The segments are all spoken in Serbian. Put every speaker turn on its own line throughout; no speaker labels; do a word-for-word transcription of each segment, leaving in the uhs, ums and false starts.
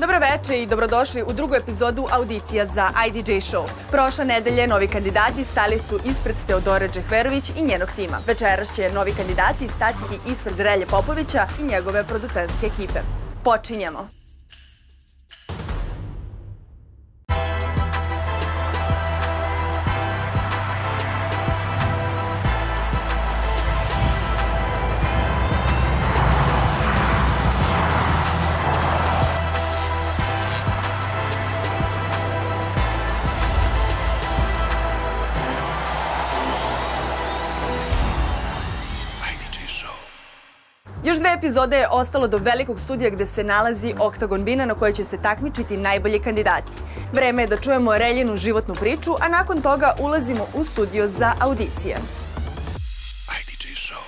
Dobro veče i dobrodošli u drugu epizodu audicija za I D J Show. Prošle nedelje novi kandidati stali su ispred Teodore Džehverović i njenog tima. Večeras će novi kandidati stati i ispred Relje Popovića i njegove producentske ekipe. Počinjemo! Još dve epizode je ostalo do velikog studija gde se nalazi Oktagon Bina na kojoj će se takmičiti najbolji kandidati. Vreme je da čujemo Reljinu životnu priču, a nakon toga ulazimo u studio za audicije.
I D J Show.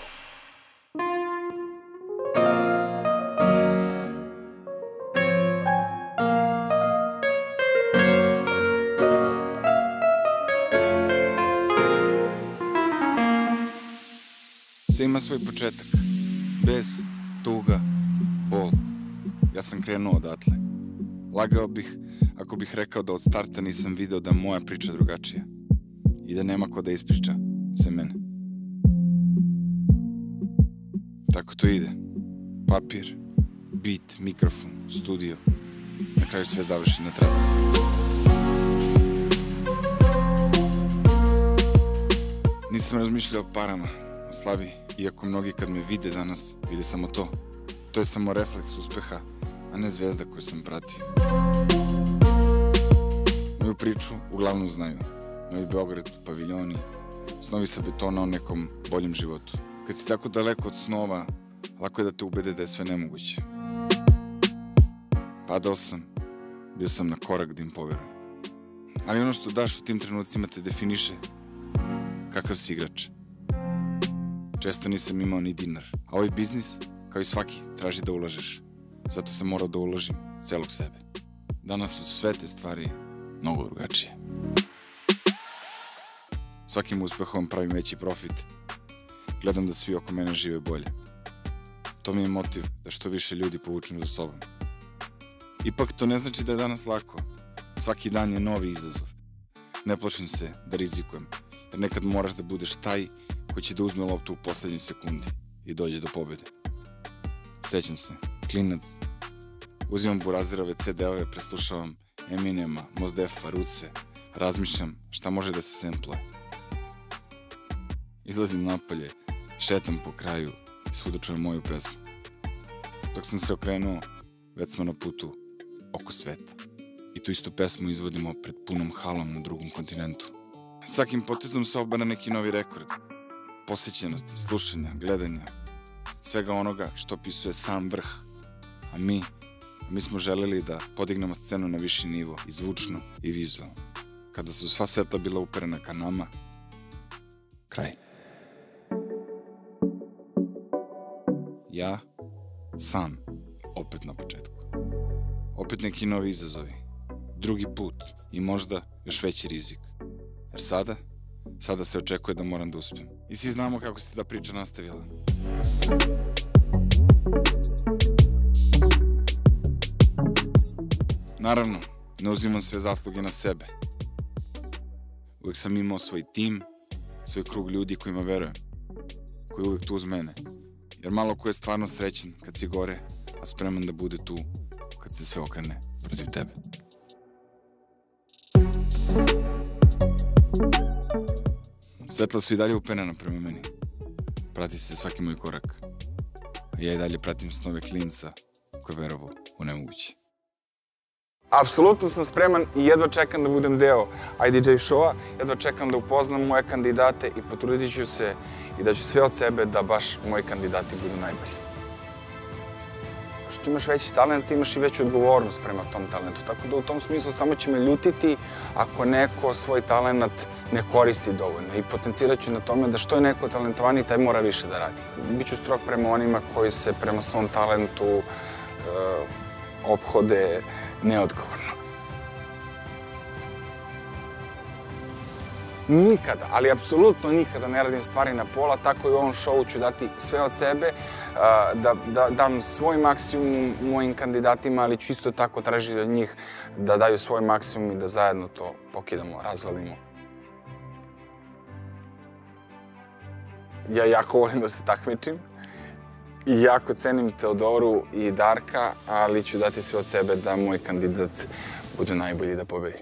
Sve ima svoj početak. Bez, tuga, bol. Ja sam krenuo odatle. Lagao bih ako bih rekao da od starta nisam video da je moja priča drugačija i da nema ko da ispriča se mene. Tako to ide. Papir, bit, mikrofon, studio. Na kraju sve završi na traci. Nisam razmišljao o parama, o slavi. Iako mnogi kad me vide danas, vide samo to. To je samo refleks uspeha, a ne zvezda koju sam pratio. Moju priču uglavnom znaju. Novi Beograd, paviljoni, snovi sa betona o nekom boljem životu. Kad si tako daleko od snova, lako je da te ubede da je sve nemoguće. Padao sam, bio sam na korak da im poverujem. Ali ono što daš u tim trenucima te definiše kakav si igrač. Često nisam imao ni dinar, a ovaj biznis, kao i svaki, traži da ulažeš. Zato sam morao da uložim celog sebe. Danas su sve te stvari mnogo drugačije. Svakim uspehom pravim veći profit. Gledam da svi oko mene žive bolje. To mi je motiv da što više ljudi povučem za sobom. Ipak to ne znači da je danas lako. Svaki dan je novi izazov. Ne plašim se da rizikujem, jer nekad moraš da budeš taj koji će da uzme loptu u poslednjoj sekundi i dođe do pobjede. Sećam se, klinac, uzimam Burazirove ce de-ove, preslušavam Eminema, Mos Defa, Ruce, razmišljam šta može da se sempluje. Izlazim napolje, šetam po kraju i svuda čujem moju pesmu. Dok sam se okrenuo, već smo na putu oko sveta. I tu istu pesmu izvodimo pred punom halom na drugom kontinentu. Svakim potezom se obara neki novi rekord. Posvećenosti, slušanja, gledanja, svega onoga što opisuje sam vrh. A mi, mi smo želeli da podignemo scenu na viši nivo, i zvučno i vizualno. Kada su sva svetla bila uperena ka nama, kraj. Ja, sam, opet na početku. Opet neki novi izazovi, drugi put i možda još veći rizik. Jer sada, sada se očekuje da moram da uspijem. I svi znamo kako se ta priča nastavila. Naravno, ne uzimam sve zasluge na sebe. Uvijek sam imao svoj tim, svoj krug ljudi kojima verujem, koji je uvijek tu uz mene. Jer malo ko je stvarno srećen kad si gore, a spreman da bude tu kad se sve okrene protiv tebe. Svetla su i dalje upenena prema meni. Prati se svaki moj korak. A ja i dalje pratim snove klinca koji verovo u nemoguće.
Apsolutno sam spreman i jedva čekam da budem deo I D J Showa. Jedva čekam da upoznam moje kandidate i potrudit ću se i da ću sve od sebe da baš moji kandidati budu najbolji. Što imaš veći talent, imaš i veću odgovornost prema tom talentu. Tako da u tom smislu samo će me ljutiti ako neko svoj talent ne koristi dovoljno. I potencirat ću na tome da što je neko talentovaniji, taj mora više da radi. Biću strog prema onima koji se prema svom talentu ophode neodgovorno. nikada, ali apsolutno nikada ne radim stvari na pola, tako i u ovom šovu ću dati sve od sebe, da, da dam svoj maksimum mojim kandidatima, ali ću isto tako tražiti od njih da daju svoj maksimum i da zajedno to pokidamo, razvalimo. Ja jako volim da se takmičim i jako cenim Teodoru i Darka, ali ću dati sve od sebe da moj kandidat bude najbolji da pobedi.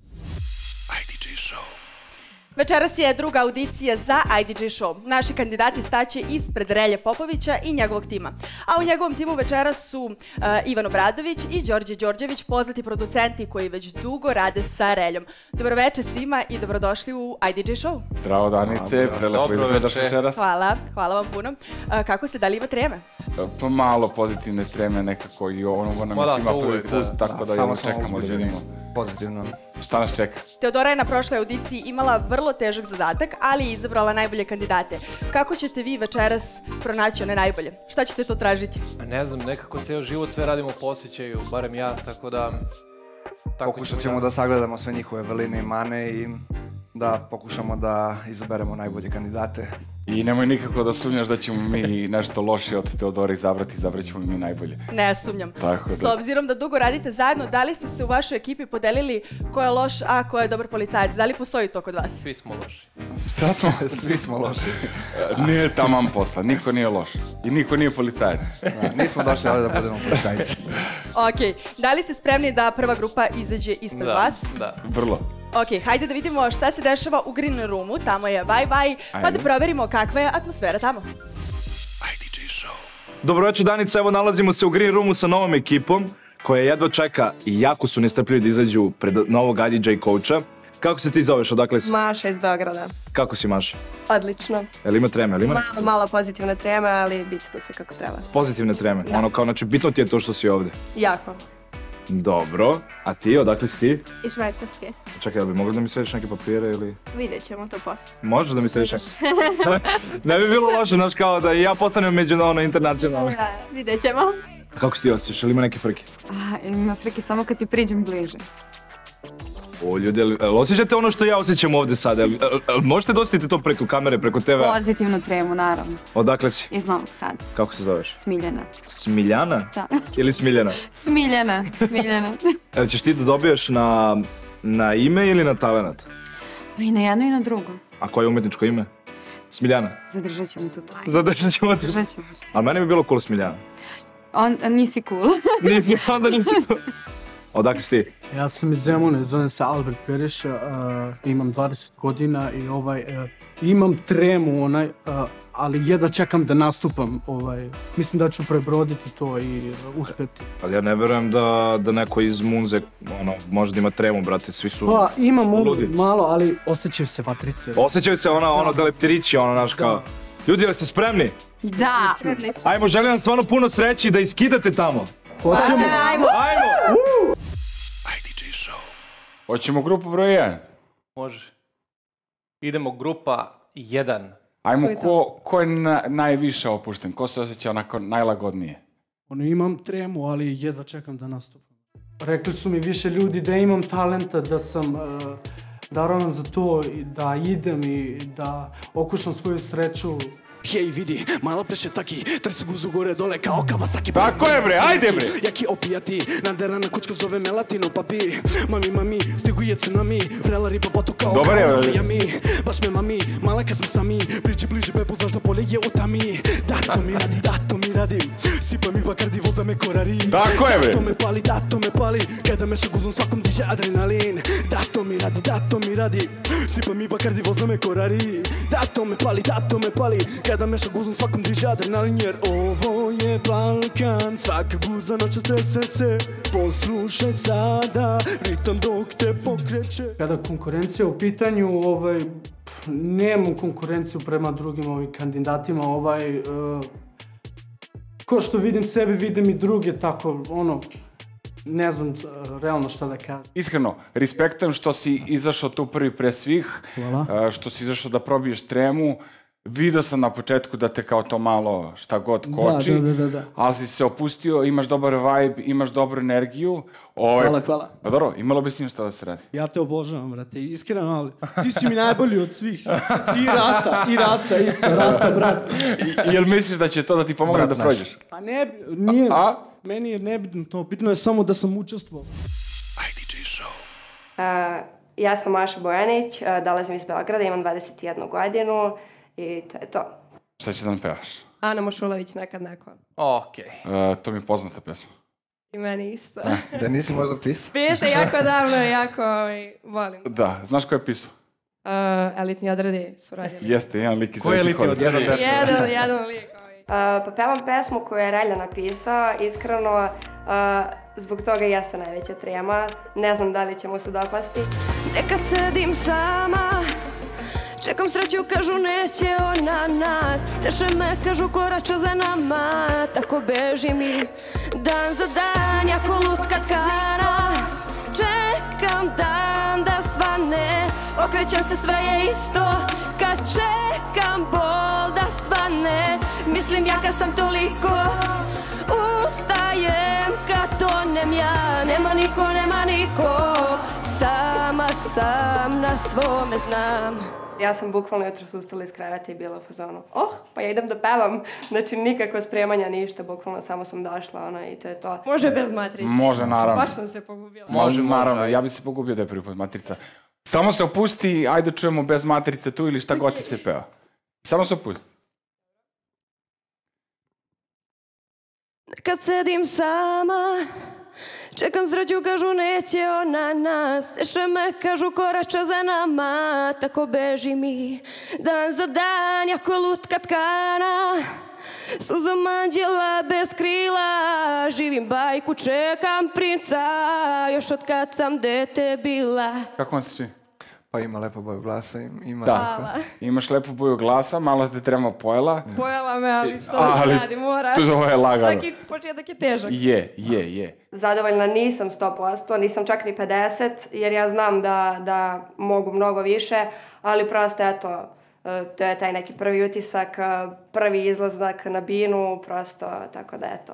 I D J Show.
Večeras je druga audicija za I D J Show. Naši kandidati staće ispred Relje Popovića i njegovog tima. A u njegovom timu večeras su uh, Ivan Obradović i Đorđe Đorđević, poznati producenti koji već dugo rade sa Reljom. Dobroveče svima i dobrodošli u I D J Show.
Zdravo Danice, prelepo je došli večeras.
Hvala, hvala vam puno. Uh, kako se, da li ima treme?
Pa malo pozitivne treme nekako i ono nam je svima prvi put, tako da jedno čekamo da vidimo.
Pozitivno.
Šta nas čeka?
Teodora je na prošloj audiciji imala vrlo težak zadatak, ali je izabrala najbolje kandidate. Kako ćete vi večeras pronaći one najbolje? Šta ćete to tražiti?
Ne znam, nekako ceo život sve radimo po osjećaju, barem ja, tako da...
Pokušat ćemo da sagledamo sve njihove vrline i mane i da pokušamo da izaberemo najbolje kandidate.
I nemoj nikako da sumnjaš da ćemo mi nešto loše od Teodora izabrati, izabrat ćemo mi najbolje.
Ne sumnjam.
Tako da.
S obzirom da dugo radite zajedno, da li ste se u vašoj ekipi podelili ko je loš, a ko je dobar policajac? Da li postoji to kod vas?
Svi smo loši.
Šta smo?
Svi smo loši.
Nije taman posla, niko nije loš. I niko nije policajac.
Da, nismo došli ovdje da budemo policajci.
Ok, da li ste spremni da prva grupa izađe ispred
Da,
vas?
da.
Vrlo.
Ok, hajde da vidimo šta se dešava u Green Roomu, tamo je bye bye, pa da proverimo kakva je atmosfera tamo.
I D J Show.
Dobro večer Danica, evo nalazimo se u Green Roomu sa novom ekipom koja jedva čeka i jako su nestrpljivi da izađu pred novog I D J coacha. Kako se ti zoveš, odakle si?
Maša iz Beograda.
Kako si Maša?
Odlično.
Jel ima treme, jel ima?
Malo, malo pozitivna trema, ali biti tu se kako treba.
Pozitivne treme,
Da.
ono kao, znači bitno ti je to što si ovdje.
Jako.
Dobro, a ti, odakle si ti?
I Švajcarske.
Čekaj, jel bi mogla da mi središ neke papire ili...
Vidjet ćemo to poslije.
Možeš da mi središ neke? Ne bi bilo loše, znaš, kao da i ja postanem među ono internacionalno.
Da, vidjet ćemo.
Kako si ti osjećaš, jel ima neke frke?
A, ima frike samo kad ti priđem bliže.
O, ljudi, jel, jel osjećate ono što ja osjećam ovdje sad? Jel, jel, jel možete da osjetite to preko kamere, preko te ve?
Pozitivnu tremu, naravno.
Odakle si?
Iz Novog Sada.
Kako se zoveš?
Smiljana.
Smiljana?
Da.
Ili Smiljana?
Smiljana. Smiljana.
Jel ćeš ti da dobiješ na, na ime ili na talenat?
Pa i na jedno i na drugo.
A koje je umjetničko ime? Smiljana?
Zadržat ćemo tu tajnu.
Zadržat ćemo ti.
Zadržat ćemo.
Ali meni bi bilo cool Smiljana.
On, nisi cool.
Nisi, onda nisi cool. Odakle si ti?
Ja sam iz Zemune, zovem se Albert Periša, uh, imam dvadeset godina i ovaj, uh, imam tremu, onaj, uh, ali jedva čekam da nastupam. Ovaj, mislim da ću prebroditi to i uh, uspjeti.
Ali ja ne verujem da, da neko iz Munze ono, možda ima tremu, brate, svi su
Pa imam
ludi.
malo, ali osjećaju se vatrice.
Osjećaju se ono, ono da leptirići, ono, naš kao... Ljudi, jel ste spremni?
Da.
Ajmo, želim vam stvarno puno sreći i da iskidate tamo.
Hoćemo?
Ajmo.
Ajmo!
I D J Show.
Hoćemo grupu broj jedan.
Može. Idemo grupa jedan.
Ajmo, ko, ko je na, najviše opušten? Ko se osjeća onako najlagodnije?
Ono, imam tremu, ali jedva čekam da nastupam. Rekli su mi više ljudi da imam talenta, da sam uh, darovan za to, i da idem i da okušam svoju sreću.
Hej vidi, malo preše taki, trese guzu gore dole kao Kawasaki.
Tako je bre, ajde bre!
Jaki opijati, naderana kućka zove melatino papi. Mami, mami, stiguje tsunami, vrela riba potoka
Dobar je,
kao
bre.
Miami. Baš me mami, mala kad smo sami, priđi bliže bebo, znaš da polje je u tami. Da to mi radi, da to mi radim, sipa mi Bacardi, voza me korari.
Tako je, bre.
Da to me pali, da to me pali, kada meša guzom svakom diže adrenalin. Da to mi radi, da to mi radi, sipa mi Bacardi, voza me korari. Da to me pali, da to me pali, kada meša guzom svakom diže adrenalin. Jer ovo je Balkan, svaka guza noća trese se. Poslušaj sada, ritam dok te pokreće.
Kada konkurencija u pitanju, ovaj, nemam konkurenciju prema drugim ovim kandidatima, ovaj, uh, ko što vidim sebe, vidim i druge, tako, ono, ne znam uh, realno šta da kažem.
Iskreno, respektujem što si izašao tu prvi pre svih,
Hvala.
uh, što si izašao da probiješ tremu.
Video sam na početku da te kao to malo šta god koči,
Da, da, da, da.
ali si se opustio, imaš dobar vibe, imaš dobru energiju. Ovaj,
Hvala, hvala.
Pa dobro, imalo bi s njim šta da se radi.
Ja te obožavam, brate, iskreno, ali ti si mi najbolji od svih. I Rasta, i Rasta isto, Rasta, brate.
I, jel misliš da će to da ti pomogne da prođeš?
Pa ne, bi- nije,
A?
meni je nebitno to, bitno je samo da sam učestvovao.
I D J Show.
Uh, ja sam Maša Bojanić, uh, dolazim iz Beograda, imam dvadeset jednu godinu i to je to.
Šta ćeš da nam pevaš?
Ana Mošulović, nekad neko.
Okej.
Uh, to mi je poznata pesma.
I meni isto.
Da nisi možda pisao?
Piše jako davno, jako ovaj, volim.
Da, znaš ko je pisao?
Uh, elitni odredi su radili.
Jeste, jedan lik iz
Ko je
Elitnih
elitni
odreda.
odredi?
Jedan, jedan lik. Ovaj. Uh, pa pevam pesmu koju je Relja napisao, iskreno, uh, zbog toga jeste najveća trema. Ne znam da li će mu se dopasti. Nekad sedim sama, čekam sreću, kažu neće ona nas. Teše me, kažu korača za nama. Tako beži mi dan za dan, jako lutka tkana. Čekam dan da svane, okrećem se, sve je isto. Kad čekam bol da svane, mislim jaka sam toliko. Ustajem kad tonem ja, nema niko, nema niko. Sama sam na svome znam. Ja sam bukvalno jutros ustala iz kreveta i bila u fazonu, oh, pa ja idem da pevam. Znači nikakva spremanja, ništa, bukvalno samo sam došla, ono, i to je to. Može bez matrice.
Može, naravno.
Baš sam se pogubila.
Može, naravno, ja bi se pogubio da je prvi put matrica. Samo se opusti, ajde čujemo bez matrice tu ili šta god ti se peva. Samo se opusti.
Kad sedim sama, čekam sreću, kažu neće ona nas. Teše me, kažu korača za nama. Tako beži mi dan za dan, jako lutka tkana. Suzom anđela bez krila, živim bajku, čekam princa, još od kad sam dete bila.
Kako vam se čini?
Pa ima lepo boju glasa, ima...
Da, imaš lepu boju glasa, malo te treba pojela.
Pojela me, ali što
Ali
da radi, mora.
to je lagano.
Svaki početak je težak.
Je, je, je.
Zadovoljna nisam sto posto, nisam čak ni pedeset, jer ja znam da, da mogu mnogo više, ali prosto eto, to je taj neki prvi utisak, prvi izlazak na binu, prosto, tako da eto.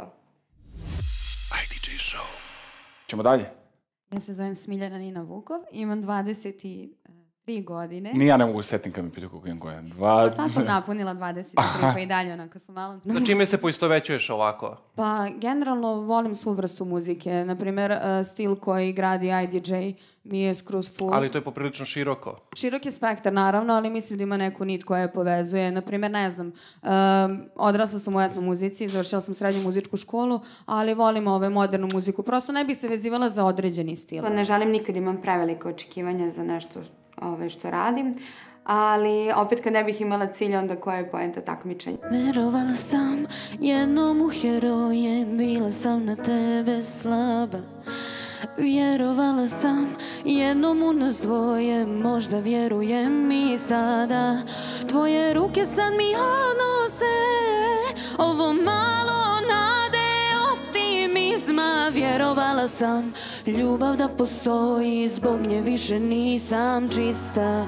I D J Show.
Ćemo dalje?
Ja se zovem Smiljana Nina Vukov, imam dvadeset tri godine.
Ni ja ne mogu setim kad mi pitu koliko imam koja. Dva...
Pa sad sam napunila dvadeset tri, pa i dalje onako sam malo...
Sa čime se poistovećuješ ovako?
Pa generalno volim svu vrstu muzike. Naprimjer, uh, stil koji gradi I D J mi je skroz full.
Ali to je poprilično široko.
Širok je spektar, naravno, ali mislim da ima neku nit koja je povezuje. Naprimjer, ne znam, um, odrasla sam u etno muzici, završila sam srednju muzičku školu, ali volim ove modernu muziku. Prosto ne bih se vezivala za određeni stil. Ne želim nikad imam prevelike očekivanja za nešto ove, što radim, ali opet kad ne bih imala cilj, onda koja je poenta takmičenja.
Verovala sam jednom u heroje, bila sam na tebe slaba. Vjerovala sam jednom u nas dvoje, možda vjerujem i sada. Tvoje ruke sad mi odnose ovo malo nade, optimizma. Vjerovala sam ljubav da postoji, zbog nje više nisam čista.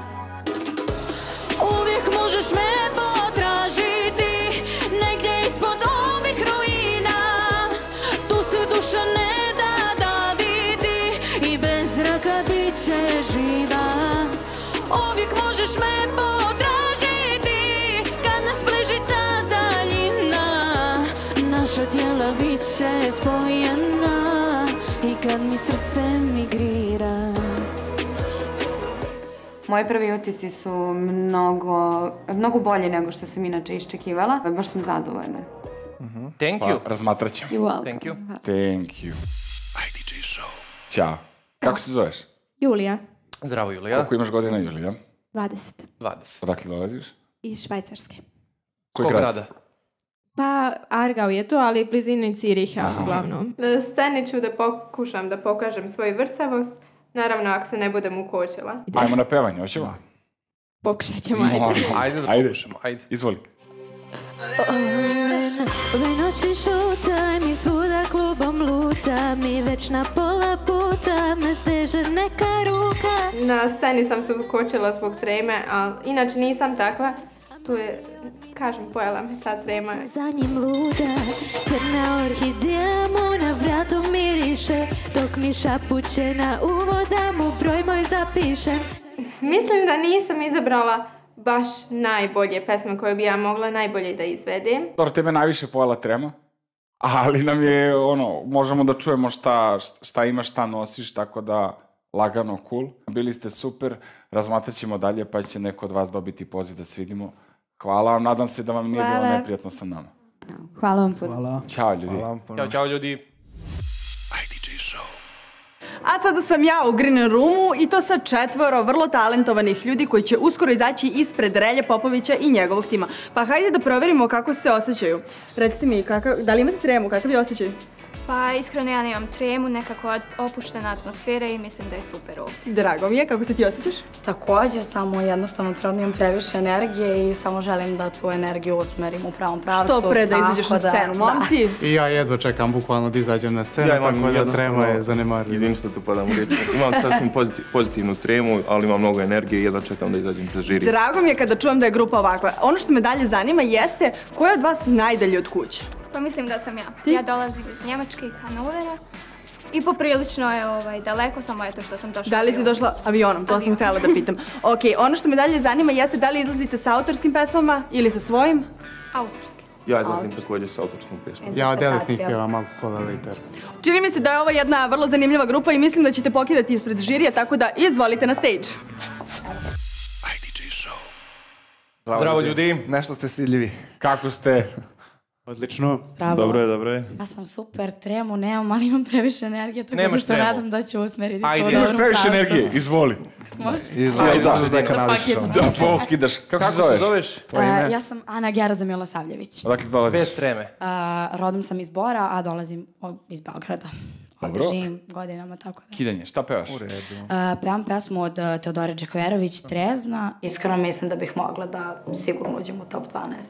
Uvijek možeš me potražiti negdje ispod ovih ruina. Tu se duša ne da da vidi i bez zraka bit će živa. Uvijek možeš me potražiti kad nas bliži ta daljina. Naša tijela bit će spojena i kad mi srce migrira.
Moji prvi utisci su mnogo, mnogo bolji nego što sam inače iščekivala. Baš sam zadovoljna.
Thank you.
Pa, razmatrat ćemo.
You're welcome.
Thank you.
Thank you.
I D J Show.
Ćao. Kako se zoveš?
Julija.
Zdravo, Julija.
Koliko imaš godina, Julija?
dvadeset.
dvadeset.
Odakle dolaziš?
Iz Švajcarske.
Koji
Kog
grad?
grada?
Pa Aargau je to, ali blizini Ciriha uglavnom. Na sceni ću da pokušam da pokažem svoju vrcavost. Naravno, ako se ne budem ukočila.
Ajmo na pevanje, hoćemo?
Pokušat ćemo, ajde.
Ajde da
Ajde.
pokušamo, ajde.
Izvoli.
Ove noći šutam i svuda klubom lutam i već na pola puta me steže neka ruka.
Na sceni sam se ukočila zbog treme, ali inače nisam takva. Tu je, kažem, pojela me ta trema.
Za njim luda, crna orhideja mu na vratu miriše, dok mi šapuće na uvoda mu broj moj zapišem.
Mislim da nisam izabrala baš najbolje pesme koje bi ja mogla najbolje da izvedem.
Dobro, tebe najviše pojela trema, ali nam je, ono, možemo da čujemo šta, šta imaš, šta nosiš, tako da lagano, cool. Bili ste super, razmatrat ćemo dalje, pa će neko od vas dobiti poziv da se vidimo. Hvala vam, nadam se da vam nije
Hvala.
bilo neprijatno sa nama.
Hvala vam puno.
Hvala.
Ćao ljudi.
Hvala vam puno.
Ćao, čao ljudi.
I D J Show.
A sada sam ja u Green Roomu i to sa četvoro vrlo talentovanih ljudi koji će uskoro izaći ispred Relje Popovića i njegovog tima. Pa hajde da proverimo kako se osjećaju. Recite mi, kakav, da li imate tremu, kakav je osjećaj?
Pa iskreno ja nemam tremu, nekako opuštena atmosfera i mislim da je super ovdje.
Drago mi je, kako se ti osjećaš?
Također, samo jednostavno trenutno imam previše energije i samo želim da tu energiju usmerim u pravom pravcu.
Što pre da izađeš na scenu, momci?
I ja jedva čekam bukvalno da izađem na scenu,
Ja imam
tako da
jednostavno-
trema je zanemarljiva.
Izvim što tu padam u riječ. Imam sasvim poziti- pozitivnu tremu, ali imam mnogo energije i jedva čekam da izađem pred žiri.
Drago mi je kada čujem da je grupa ovakva. Ono što me dalje zanima jeste ko je od vas najdalje od kuće?
Pa mislim da sam ja. Ja dolazim iz Njemačke, iz Hanovera i poprilično je ovaj, daleko, samo eto što sam došla.
Da li si došla avionom? To sam htjela da pitam. Ok, ono što me dalje zanima jeste da li izlazite sa autorskim pesmama ili sa svojim?
Autorski.
Ja izlazim također sa autorskom pjesmom.
Ja od elitnih pjevam alkohola liter.
Čini mi se da je ovo jedna vrlo zanimljiva grupa i mislim da ćete pokidati ispred žirija, tako da izvolite na stage.
I D J Show.
Zdravo ljudi.
Nešto ste stidljivi.
Kako ste?
Odlično.
Zdravo.
Dobro je, dobro je.
Ja sam super, tremu nemam, ali imam previše energije, tako
Nemaš
da se
tremu.
nadam da ću usmeriti
Ajde,
to u
Imaš
dobrom
previše
pravcu.
energije, izvoli.
Može?
Izvoli,
Ajde,
da,
da,
da
da,
kanališ ovo.
Da, pokidaš. Kako,
Kako
se
se
zoveš?
zoveš?
E, ja sam Ana Geraza Milosavljević.
Odakle dolaziš?
Bez treme.
E, rodom sam iz Bora, a dolazim o- iz Beograda. Ovdje
Dobro.
živim godinama, tako da.
Kidanje, šta pevaš?
U redu.
E, pevam pesmu od e, Teodore Džekverović, Trezna. Iskreno mislim da bih mogla da sigurno uđem u top dvanaest.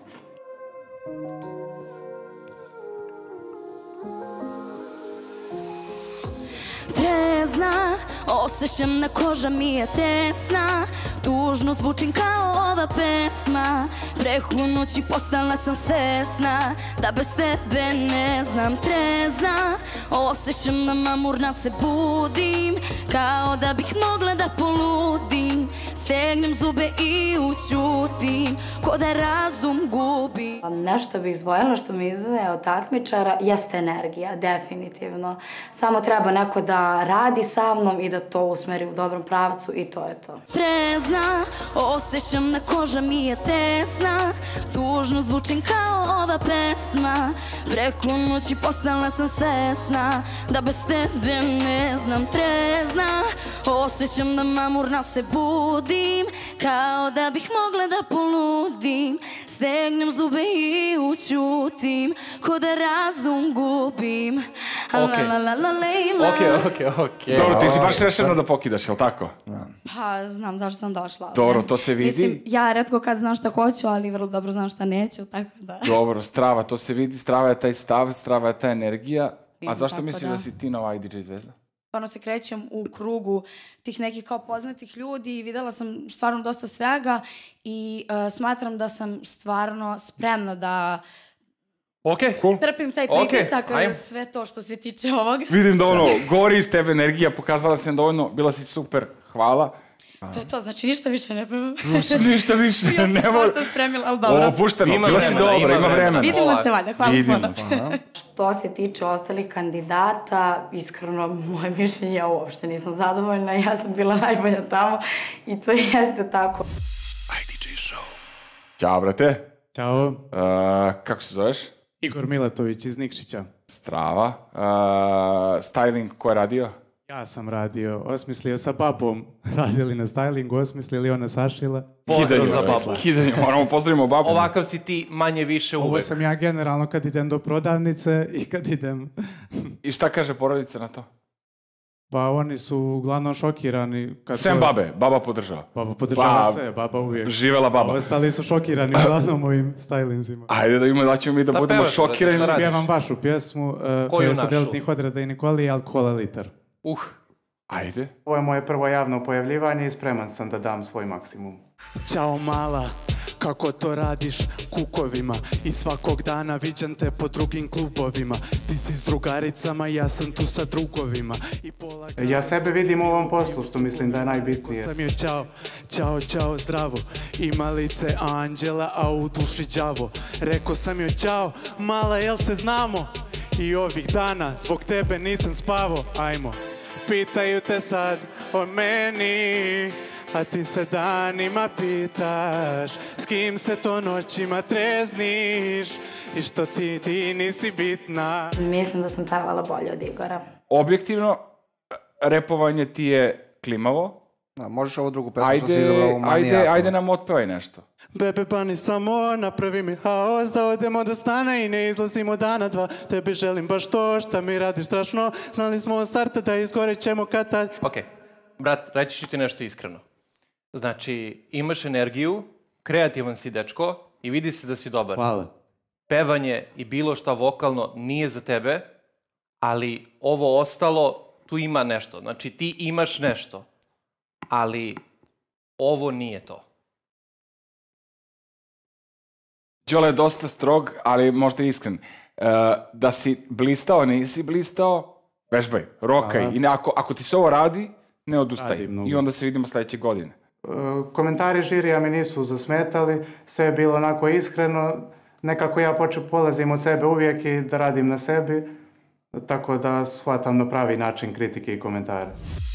Trezna, osjećam na koža mi je tesna, tužno zvučim kao ova pesma, preko noći postala sam svesna, da bez tebe ne znam. Trezna, osjećam da mamurna se budim, kao da bih mogla da poludim, stegnem zube i učutim, ko da razum gubim.
Nešto bih izdvojila što me izve od takmičara jeste energija, definitivno. Samo treba neko da radi sa mnom i da to usmeri u dobrom pravcu i to je to.
Trezna, osjećam na koža mi je tesna, tužno zvučim kao ova pesma, preko noći postala sam svesna, da bez tebe ne znam. Trezna, osjećam da mamurna se budim, kao da bih mogla da poludim, stegnem zube i učutim, ko da razum gubim.
Okej.
La, la, la, la, lejla.
Okej, okej, okej.
Dobro, ti si baš rešeno da pokidaš, jel tako?
Pa znam zašto sam došla.
Dobro, to se vidi.
Mislim, ja retko kad znam šta hoću, ali vrlo dobro znam šta neću, tako da.
Dobro, strava, to se vidi, strava je taj stav, strava je ta energija. A
Vidim,
zašto
tako
misliš
da.
da si ti nova I D J zvezda?
Stvarno se krećem u krugu tih nekih kao poznatih ljudi i videla sam stvarno dosta svega i uh, smatram da sam stvarno spremna da
Okej,
cool.
trpim taj
Okej,
pritisak,
ajmo.
sve to što se tiče ovoga.
Vidim da ono, gori iz tebe energija, pokazala sam dovoljno, bila si super, hvala.
To je to, znači ništa više ne pevam.
Ništa više,
Ja sam
ne
svašta spremila, ali dobro.
Opušteno,
Ima
bila si
vremena,
dobra,
ima
ima vremena.
Vidimo se valjda, hvala
Vidimo.
puno. Što se tiče ostalih kandidata, iskreno, moje mišljenje, ja uopšte nisam zadovoljna, ja sam bila najbolja tamo i to jeste tako.
I D J Show.
Ćao, brate.
Ćao.
Uh, kako se zoveš?
Igor Miletović iz Nikšića.
Strava. Uh, styling, ko je radio?
Ja sam radio, osmislio sa babom, radili na stylingu, osmislili, ona sašila.
Pozdrav za babu.
Kidanje, moramo pozdravimo babu.
Ovakav si ti manje više
Ovo
uvek.
sam ja generalno kad idem do prodavnice i kad idem...
I šta kaže porodica na to?
Pa oni su uglavnom šokirani. Kad
Sem
to-
babe, baba podržava.
Baba podržava
Ba-
sve, baba uvijek.
Živela baba.
A ostali su šokirani uglavnom mojim stylinzima.
Ajde da ima, da ćemo mi da,
Da
budemo
pevaš, brate,
šokirani.
šta radiš?
Pjevam vašu pjesmu, uh, to
Koju
je sa
našu?
Delitnih odreda i Nikoli, alkohola liter.
Uh,
Ajde.
Ovo je moje prvo javno pojavljivanje i spreman sam da dam svoj maksimum.
Ćao mala,
kako to radiš kukovima i svakog dana viđam te po drugim klubovima. Ti si s drugaricama, ja sam tu sa drugovima. I pola...
Ja sebe vidim u ovom poslu, što mislim da je najbitnije.
Sam joj čao, čao, čao, zdravo. Ima lice anđela, a u duši đavo. Rekao sam joj čao, mala, jel se znamo? I ovih dana zbog tebe nisam spavo. Ajmo, pitaju te sad o meni, a ti se danima pitaš s kim se to noćima trezniš i što ti, ti nisi bitna.
Mislim da sam pevala bolje od Igora.
Objektivno, repovanje ti je klimavo.
Da, možeš ovu drugu pesmu
ajde,
što si izabrao manijako.
Ajde, ajde nam otpevaj nešto.
Bebe pani samo napravi mi haos, da odemo do stana i ne izlazimo dana dva. Tebi želim baš to šta mi radiš strašno, znali smo od starta da izgorit ćemo kad tad.
Okej, brat, reći ću ti nešto iskreno. Znači, imaš energiju, kreativan si dečko i vidi se da si dobar.
Hvala.
Pevanje i bilo šta vokalno nije za tebe, ali ovo ostalo, tu ima nešto. Znači, ti imaš nešto, ali ovo nije to.
Đole je dosta strog, ali možda iskren. Uh, da si blistao, nisi blistao, vežbaj, rokaj.
Hvala.
I ne, ako, ako ti se ovo radi, ne odustaj.
Radi mnogo.
I onda se vidimo sledeće godine.
Komentari žirija mi nisu zasmetali, sve je bilo onako iskreno, nekako ja počeo polazim od sebe uvijek i da radim na sebi, tako da shvatam na pravi način kritike i komentare.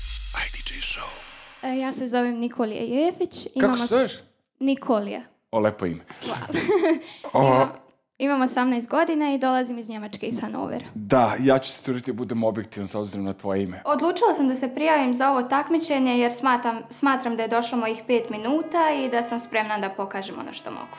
E, ja se zovem Nikolija Jefić.
Kako se zoveš?
Nikolija.
O, lepo ime.
Wow. Imam, imam osamnaest godina i dolazim iz Njemačke, iz Hanovera.
Da, ja ću se truditi da budem objektivan s obzirom na tvoje ime.
Odlučila sam da se prijavim za ovo takmičenje jer smatram, smatram da je došlo mojih pet minuta i da sam spremna da pokažem ono što mogu.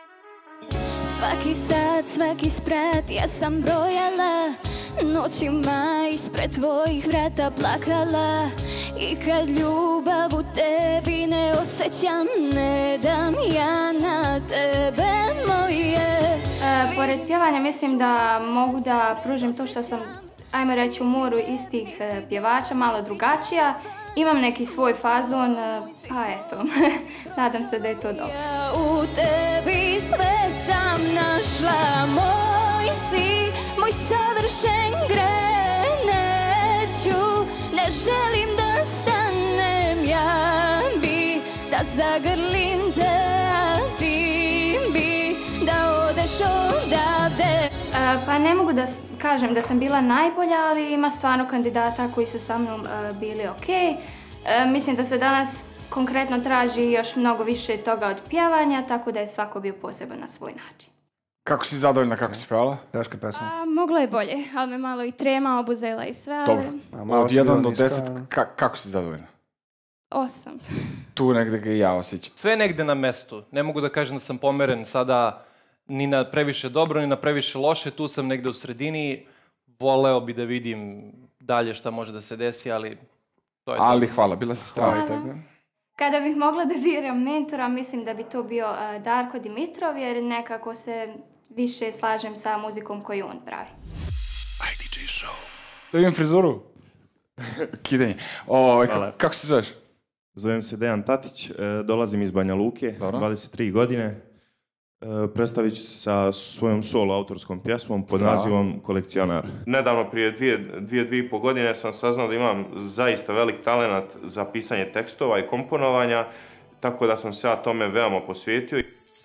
Svaki sat, svaki sprat, ja sam brojala, noćima ispred tvojih vrata plakala. I kad ljubav u tebi ne osjećam, ne dam ja na tebe moje.
E, pored pjevanja mislim da mogu da pružim to što sam, ajmo reći, u moru istih e, pjevača, malo drugačija. Imam neki svoj fazon, e, pa eto, nadam se da je to dobro.
Ja u tebi sve sam našla, moj si, moj savršen gre, neću, ne želim da stanem, ja bi da zagrlim te, a ti bi da odeš odavde.
E, pa ne mogu da kažem da sam bila najbolja, ali ima stvarno kandidata koji su sa mnom e, bili ok. E, mislim da se danas konkretno traži još mnogo više toga od pjevanja, tako da je svako bio poseban na svoj način.
Kako si zadovoljna kako si pevala?
Teška pesma.
A, moglo je bolje, ali me malo i trema obuzela i sve, ali...
Dobro, od jedan do deset, ka kako si zadovoljna?
Osam.
Tu negde ga i ja osjećam.
Sve je negde na mestu. Ne mogu da kažem da sam pomeren sada ni na previše dobro, ni na previše loše. Tu sam negde u sredini. Voleo bi da vidim dalje šta može da se desi, ali to je...
Ali
to.
hvala, bila si strava.
Kada bih mogla da biram mentora, mislim da bi to bio uh, Darko Dimitrov, jer nekako se više slažem sa muzikom koju on pravi.
I D J Show.
Da vidim frizuru. Kidanje. O,
Hvala.
kako se zoveš?
Zovem se Dejan Tatić, e, dolazim iz Banja Luke,
Dobro.
dvadeset tri godine. E, predstavit ću se sa svojom solo autorskom pjesmom pod
Strava.
nazivom Kolekcionar. Nedavno, prije dvije, dvije, dvije i po godine, sam saznao da imam zaista velik talenat za pisanje tekstova i komponovanja, tako da sam se ja tome veoma posvetio.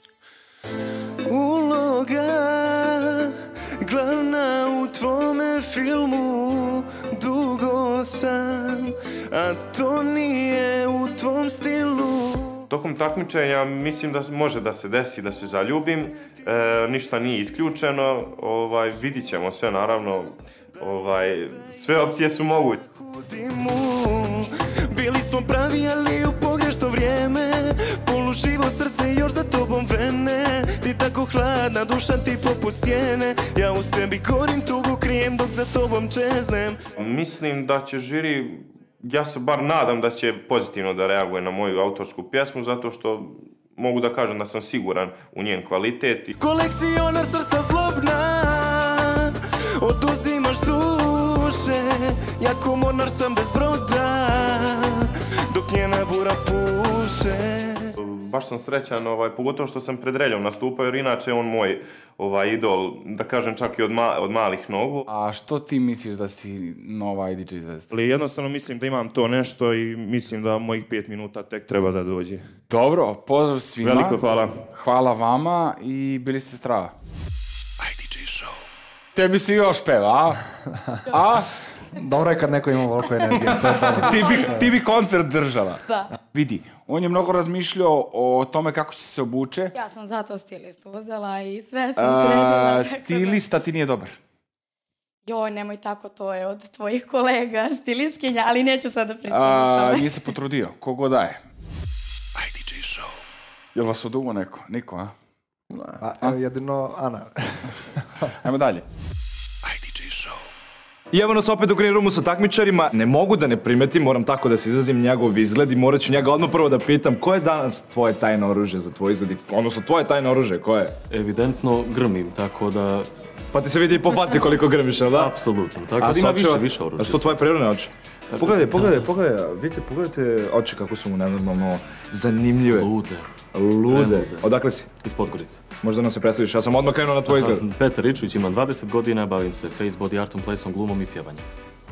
Uloga glavna u tvome filmu, dugo sam, a to nije u tvom stilu.
Tokom takmičenja mislim da može da se desi da se zaljubim, e, ništa nije isključeno, ovaj, vidit ćemo sve naravno, ovaj, sve opcije su moguće.
Bili smo pravi, ali u pogrešno vrijeme, poluživo srce još za tobom vene. Ti tako hladna, duša ti poput stijene, ja u sebi korim tugu, krijem dok za tobom čeznem.
Mislim da će žiri, ja se bar nadam da će pozitivno da reaguje na moju autorsku pjesmu, zato što mogu da kažem da sam siguran u njen kvalitet.
Kolekcionar srca zlobna, oduzimaš duše, jako mornar sam bez broda, dok njena bura puše.
baš sam srećan, ovaj, pogotovo što sam pred Reljom nastupao, jer inače je on moj ovaj, idol, da kažem čak i od, ma, od malih nogu.
A što ti misliš da si nova I D J zvezda?
Ali jednostavno mislim da imam to nešto i mislim da mojih pet minuta tek treba da dođe.
Dobro, pozdrav svima.
Veliko hvala.
Hvala vama i bili ste strava.
I D J Show.
Tebi si još peva, a? A?
Dobro je kad neko ima ovoliko energije.
ti, bi, ti bi koncert držala.
Da.
Vidi, on je mnogo razmišljao o tome kako će se obuče.
Ja sam zato stilistu uzela i sve sam sredila.
Uh, stilista ti nije dobar.
Joj, nemoj tako, to je od tvojih kolega, stilistkinja, ali neću sada pričati
uh,
o tome.
Nije se potrudio, kogo daje.
I D J Show.
Jel vas odugo neko? Niko, a?
A, a? Jedino Ana.
Ajmo dalje.
I D J Show.
I evo nas opet u Green Roomu sa takmičarima. Ne mogu da ne primetim, moram tako da se izrazim njegov izgled i morat ću njega odmah prvo da pitam ko je danas tvoje tajno oružje za tvoj izgled? Odnosno, tvoje tajno oružje, ko je?
Evidentno grmim, tako da...
Pa ti se vidi i po faci koliko grmiš, jel da?
Apsolutno, tako da ima više, više oružja.
A što tvoje prirodne oči? Pogledaj, pogledaj, pogledaj, vidite, pogledajte oči kako su mu nenormalno zanimljive.
Lude.
Lude. Odakle si?
Iz Podgorice.
Možda nam se predstaviš, ja sam odmah krenuo na tvoj izgled.
Petar Ričević, imam dvadeset godina, bavim se face, body artom, plesom, glumom i pjevanjem.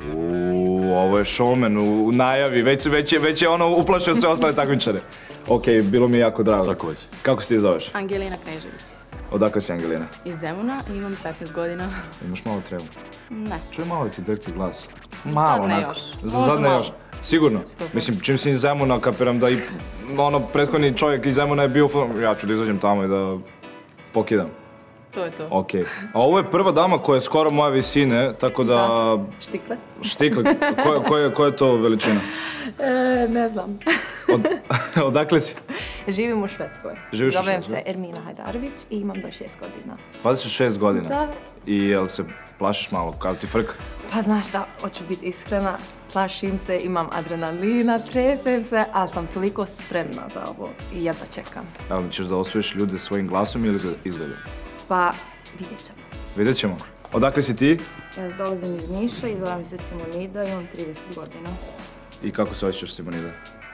Uuu, ovo je showman u najavi, već, već, je, već je ono uplašio sve ostale takmičare. Okej, bilo mi je jako drago.
Takođe.
Kako se ti zoveš?
Angelina Knežević.
Odakle si, Angelina?
Iz Zemuna i imam petnaest godina.
Imaš malo trebu?
Ne.
Čuj malo ti drti glas.
Malo, sad ne
onako.
još.
Za sad ne
malo.
još. Sigurno? Mislim, čim si iz Zemuna, kapiram da i ono, prethodni čovjek iz Zemuna je bio u filmu, ja ću da izađem tamo i da pokidam.
To je to.
Okej. A ovo je prva dama koja je skoro moje visine, tako da...
Da. Štikle.
Štikle. Koja ko je, ko je to veličina?
E, ne znam.
Od, odakle si?
Živim u Švedskoj.
Živiš u
Zovem
Švedskoj?
se Ermina Hajdarović i imam dvadeset šest godina.
dvadeset šest godina?
Da.
I jel se plašiš malo, kao ti frka?
Pa znaš šta, hoću biti iskrena, plašim se, imam adrenalina, tresem se, ali sam toliko spremna za ovo i jedva čekam.
Evo, ćeš da osvojiš ljude svojim glasom ili izgledom?
Pa, vidjet ćemo.
Vidjet ćemo. Odakle si ti?
Ja dolazim iz Niša i zovem se Simonida i imam trideset godina.
I kako se osjećaš, Simonida?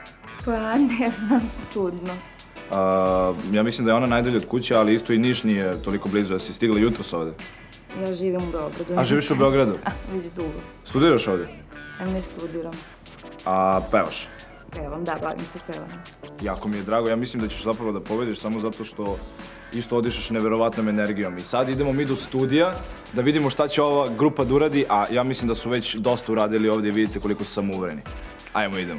Pa ne znam, čudno.
A, ja mislim da je ona najdalje od kuće, ali isto i Niš nije toliko blizu. Ja si stigla jutros ovde?
Ja živim u Beogradu.
A živiš u Beogradu?
Već dugo.
Studiraš ovde?
Ja ne studiram.
A pevaš?
Pevam, da, bavim se pevanjem.
Jako mi je drago, ja mislim da ćeš zapravo da pobediš samo zato što isto odišeš neverovatnom energijom. I sad idemo mi do studija da vidimo šta će ova grupa da uradi, a ja mislim da su već dosta uradili ovdje i vidite koliko su samouvereni. Ajmo, idemo.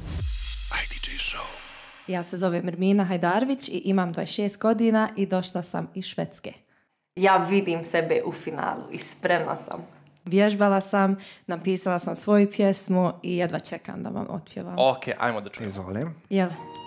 I D J Show.
Ja se zovem Ermina Hajdarović i imam dvadeset šest godina i došla sam iz Švedske.
Ja vidim sebe u finalu i spremna sam.
Vježbala sam, napisala sam svoju pjesmu i jedva čekam da vam otpjevam.
Ok, ajmo da čujemo.
Izvolim.
Jel?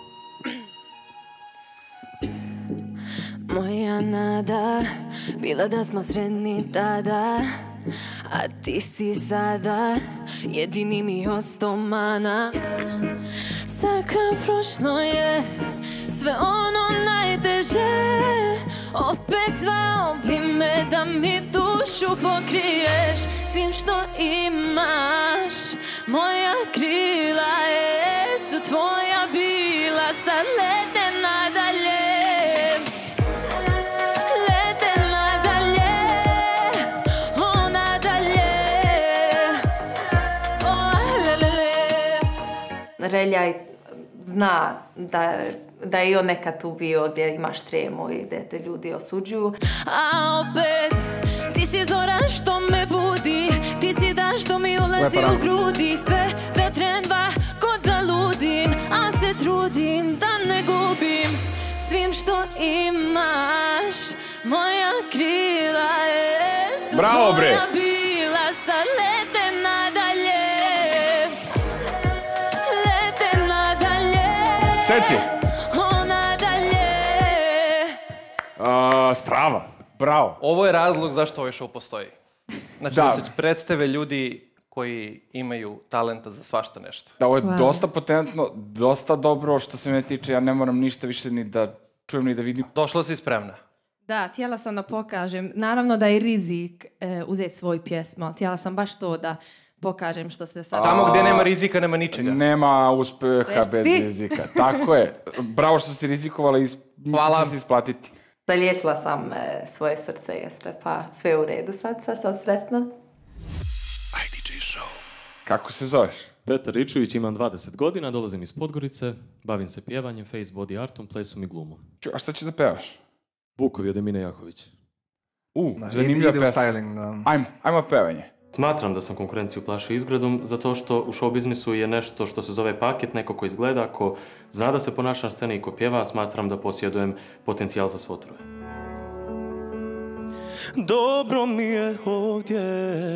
Moja nada, bila da smo sretni tada, a ti si sada jedini mi ostao mana. Saka prošlo je sve ono najteže, opet zvao bi me da mi dušu pokriješ svim što imaš. Moja krila je, su tvoja bila, sad lete nadalje.
Relja zna da, da je i on nekad tu bio gdje imaš tremu i gdje te ljudi osuđuju.
A opet, ti si zora što me budi, ti si da što mi ulazi u grudi. Sve za tren dva, ko da ludim, a se trudim da ne gubim svim što imaš. Moja krila je, su
Bravo, bre.
tvoja bila, sad lete nadalje.
Seci!
Ona dalje.
Uh, strava. Bravo.
Ovo je razlog zašto ovaj show postoji. Znači da,
Da.
se predstave ljudi koji imaju talenta za svašta nešto.
Da, ovo je
Wow.
dosta potentno, dosta dobro što se mene tiče, ja ne moram ništa više ni da čujem ni da vidim.
Došla si spremna.
Da, htjela sam da pokažem. Naravno da je rizik e, uzeti svoju pjesmu, ali htjela sam baš to da pokažem što ste sad...
Tamo gde nema rizika, nema ničega.
Nema uspeha
Reci.
bez rizika. Tako je. Bravo što si rizikovala i mislim će se isplatiti.
Zaliječila sam e, svoje srce, jeste, pa sve je u redu sad, sad sam sretna.
I D J Show.
Kako se zoveš?
Petar Ričević, imam dvadeset godina, dolazim iz Podgorice, bavim se pjevanjem, face, body artom, plesom i glumom.
Ču, a šta ćeš da pevaš?
Vukovi od Emine Jahović.
U,
Da,
zanimljiva
ide u
pesma.
styling, da.
Ajmo, ajmo pevanje.
Smatram da sam konkurenciju plašio izgledom, zato što u show biznisu je nešto što se zove paket, neko ko izgleda, ko zna da se ponaša na sceni i ko pjeva, smatram da posjedujem potencijal za svo troje.
Dobro mi je ovdje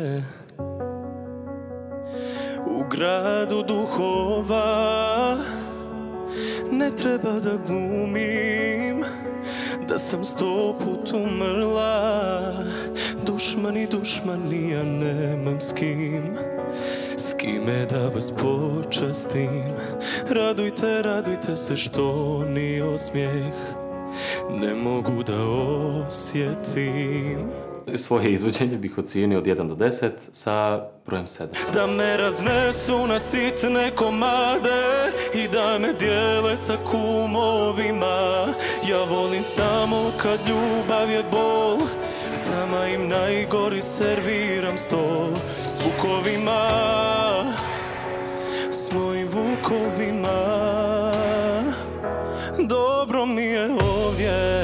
u gradu duhova. Ne treba da glumim da sam sto put umrla. Dušmani, dušmani, ja nemam s kim, s kime da vas počastim. Radujte, radujte se što ni osmijeh ne mogu da osjetim.
Svoje izvođenje bih ocijenio od jedan do deset sa brojem sedam.
Da me raznesu na sitne komade i da me dijele sa kumovima. Ja volim samo kad ljubav je bol, sama im najgori serviram stol. S vukovima, s mojim vukovima. Dobro mi je ovdje.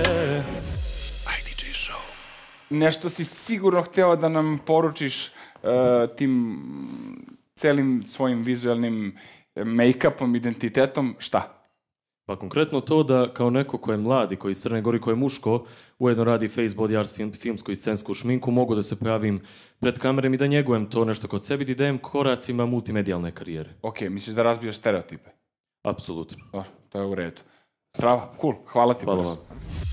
Nešto si sigurno hteo da nam poručiš uh, tim celim svojim vizualnim make-upom, identitetom, šta?
Pa konkretno to da kao neko ko je mlad i koji iz Crne Gori, ko je muško, ujedno radi face, body art, film, filmsku i scensku šminku, mogu da se pojavim pred kamerem i da njegujem to nešto kod sebi, da idem koracima multimedijalne karijere.
Ok, misliš da razbijaš stereotipe?
Apsolutno.
Dobro, to je u redu. Strava, cool, hvala ti.
Hvala
brzo.
vam.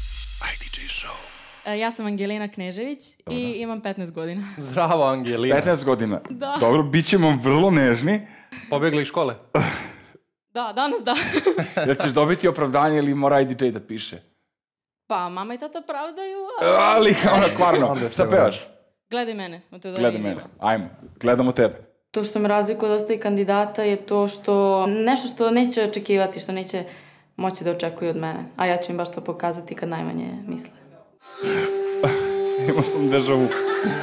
Ja sam Angelina Knežević i imam petnaest godina.
Zdravo, Angelina.
petnaest godina.
Da.
Dobro, bit ćemo vrlo nežni.
Pobjegli iz škole?
Da, danas da.
Da ćeš dobiti opravdanje ili mora I D J da piše?
Pa, mama i tata pravdaju,
Ali, ono, kvarno, šta pevaš?
Gledaj mene.
Gledaj mene, ajmo, gledamo tebe.
To što me razlikuje od ostali kandidata je to što nešto što neće očekivati, što neće moći da očekuju od mene. A ja ću im baš to pokazati kad najmanje misle.
Imao sam deja vu.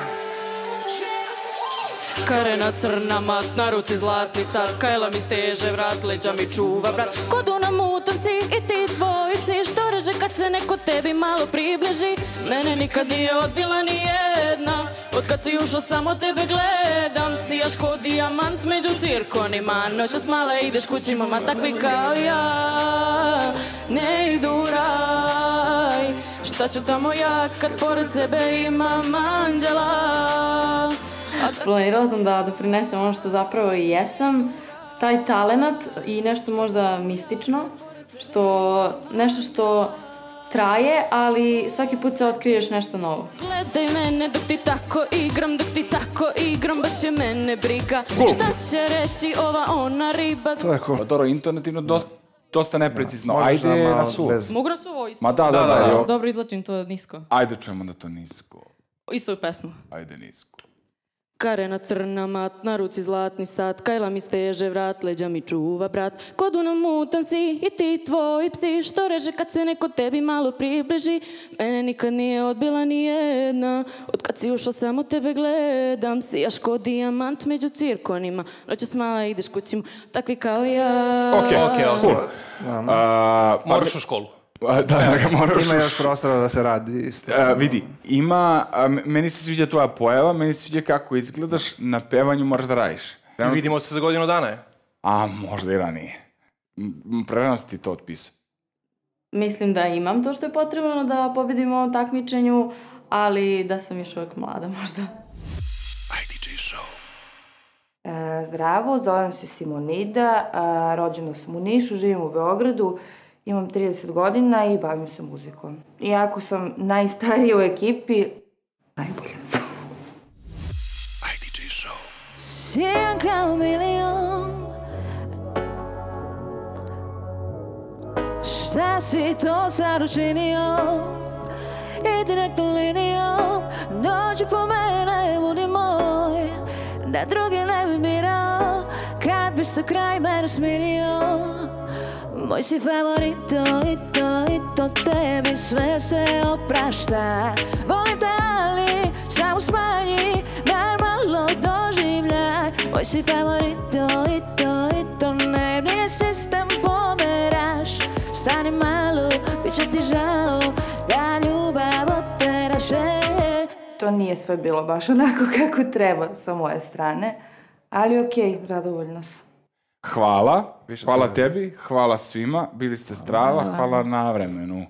Karena crna mat, na ruci zlatni sat, kajla mi steže vrat, leđa mi čuva brat.
Ko Duna mutan si i ti tvoji psi, što reže kad se neko tebi malo približi.
Mene nikad nije odbila ni jedna, od kad si ušla samo tebe gledam. Sijaš ko dijamant među cirkonima, noćas mala ideš kući, mama takvi kao ja ne idu raj. Šta ću tamo ja kad pored sebe imam anđela.
Planirala sam da doprinesem ono što zapravo i jesam, taj talenat i nešto možda mistično, što, nešto što traje, ali svaki put se otkriješ nešto novo.
Gledaj mene dok ti tako igram, dok ti tako igram, baš je mene briga.
Cool.
Šta će reći ova ona riba?
To je cool. Pa dobro, intonativno dosta, dosta neprecizno.
Možeš
Ajde
da malo
na suvo.
bez-
Mogu na suvo isto?
Ma da, da, da.
Da,
jo.
dobro, izlačim to nisko.
Ajde čujemo da to nisko.
Isto u pesmu.
Ajde nisko.
Karena crna mat, na ruci zlatni sat, kajla mi steže vrat, leđa mi čuva brat.
Ko Duna mutan si i ti tvoji psi, što reže kad se neko tebi malo približi. Mene nikad nije odbila ni jedna, od kad si ušla samo tebe gledam. Sijaš ko dijamant među cirkonima, noćas mala ideš kući, takvi kao ja.
Ok, ok, cool. A, pa-
Moraš u školu.
A, Da, da, moraš
Ima
u
još prostora da se radi isto.
A, vidi, ima, a, m- meni se sviđa tvoja pojava, meni se sviđa kako izgledaš, na pevanju moraš da radiš.
I vidimo se za godinu dana, je?
A, možda i ranije. M- Prerano si ti to otpisao.
Mislim da imam to što je potrebno da pobedim u ovom takmičenju, ali da sam još uvijek mlada možda.
E, Zdravo, zovem se Simonida, a, rođena sam u Nišu, živim u Beogradu, imam trideset godina i bavim se muzikom. Iako sam najstarija u ekipi, najbolja sam.
Sijam kao milion, šta si to sad učinio? I direktnom linijom dođi po mene, budi moj, da da drugi ne bi birao, kad bi se kraj mene smirio. Moj si favorito i to i to, tebi sve se oprašta. Volim te, ali samo smanji, bar malo doživljaj. Moj si favorito i to i to, ne brije sistem pomeraš. Stani malo, bit će ti žao da ljubav oteraše.
To nije sve bilo baš onako kako treba sa moje strane, ali okej, zadovoljna sam.
Hvala, hvala tebi, hvala svima, bili ste strava, hvala na vremenu.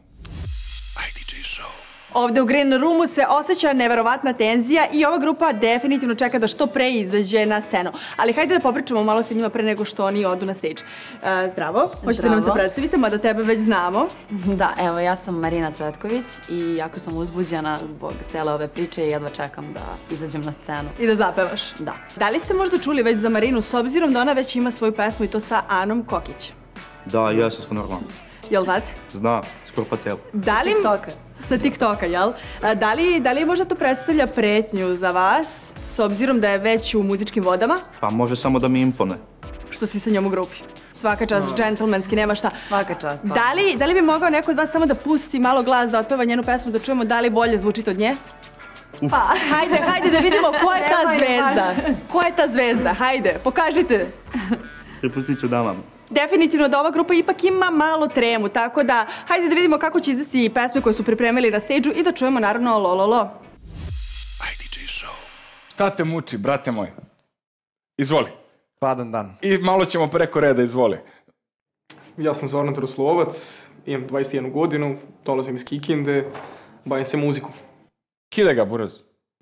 Ovde u Green Roomu se osjeća neverovatna tenzija i ova grupa definitivno čeka da što pre izađe na scenu. Ali hajde da popričamo malo sa njima pre nego što oni odu na stage. Uh, zdravo, hoćete nam se predstaviti, mada tebe već znamo.
Da, evo, ja sam Marina Cvetković i jako sam uzbuđena zbog cele ove priče i jedva čekam da izađem na scenu.
I da zapevaš?
Da.
Da li ste možda čuli već za Marinu, s obzirom da ona već ima svoju pesmu i to sa Anom Kokić?
Da, jesam smo normalno.
Jel znate?
Zna, skoro pa cijelo.
Da li... TikToka. Sa TikToka, jel? Da li, da li možda to predstavlja pretnju za vas, s obzirom da je već u muzičkim vodama?
Pa može samo da mi impone.
Što si sa njom u grupi. Svaka čast, džentlmenski, nema šta.
Svaka čast.
Da li, da li bi mogao neko od vas samo da pusti malo glas, da otpeva njenu pesmu, da čujemo da li bolje zvučite od nje? Pa, hajde, hajde da vidimo ko je ta zvezda. Ko je ta zvezda? Hajde, pokažite.
Prepustit ću damama.
Definitivno da ova grupa ipak ima malo tremu, tako da hajde da vidimo kako će izvesti pesme koje su pripremili na stage-u i da čujemo naravno Lo Lo Lo.
I D J Show. Šta te muči, brate moj? Izvoli.
Hladan dan.
I malo ćemo preko reda, izvoli.
Ja sam Zoran Troslovac, imam dvadeset jednu godinu, dolazim iz Kikinde, bavim se muzikom.
Kide ga, buraz.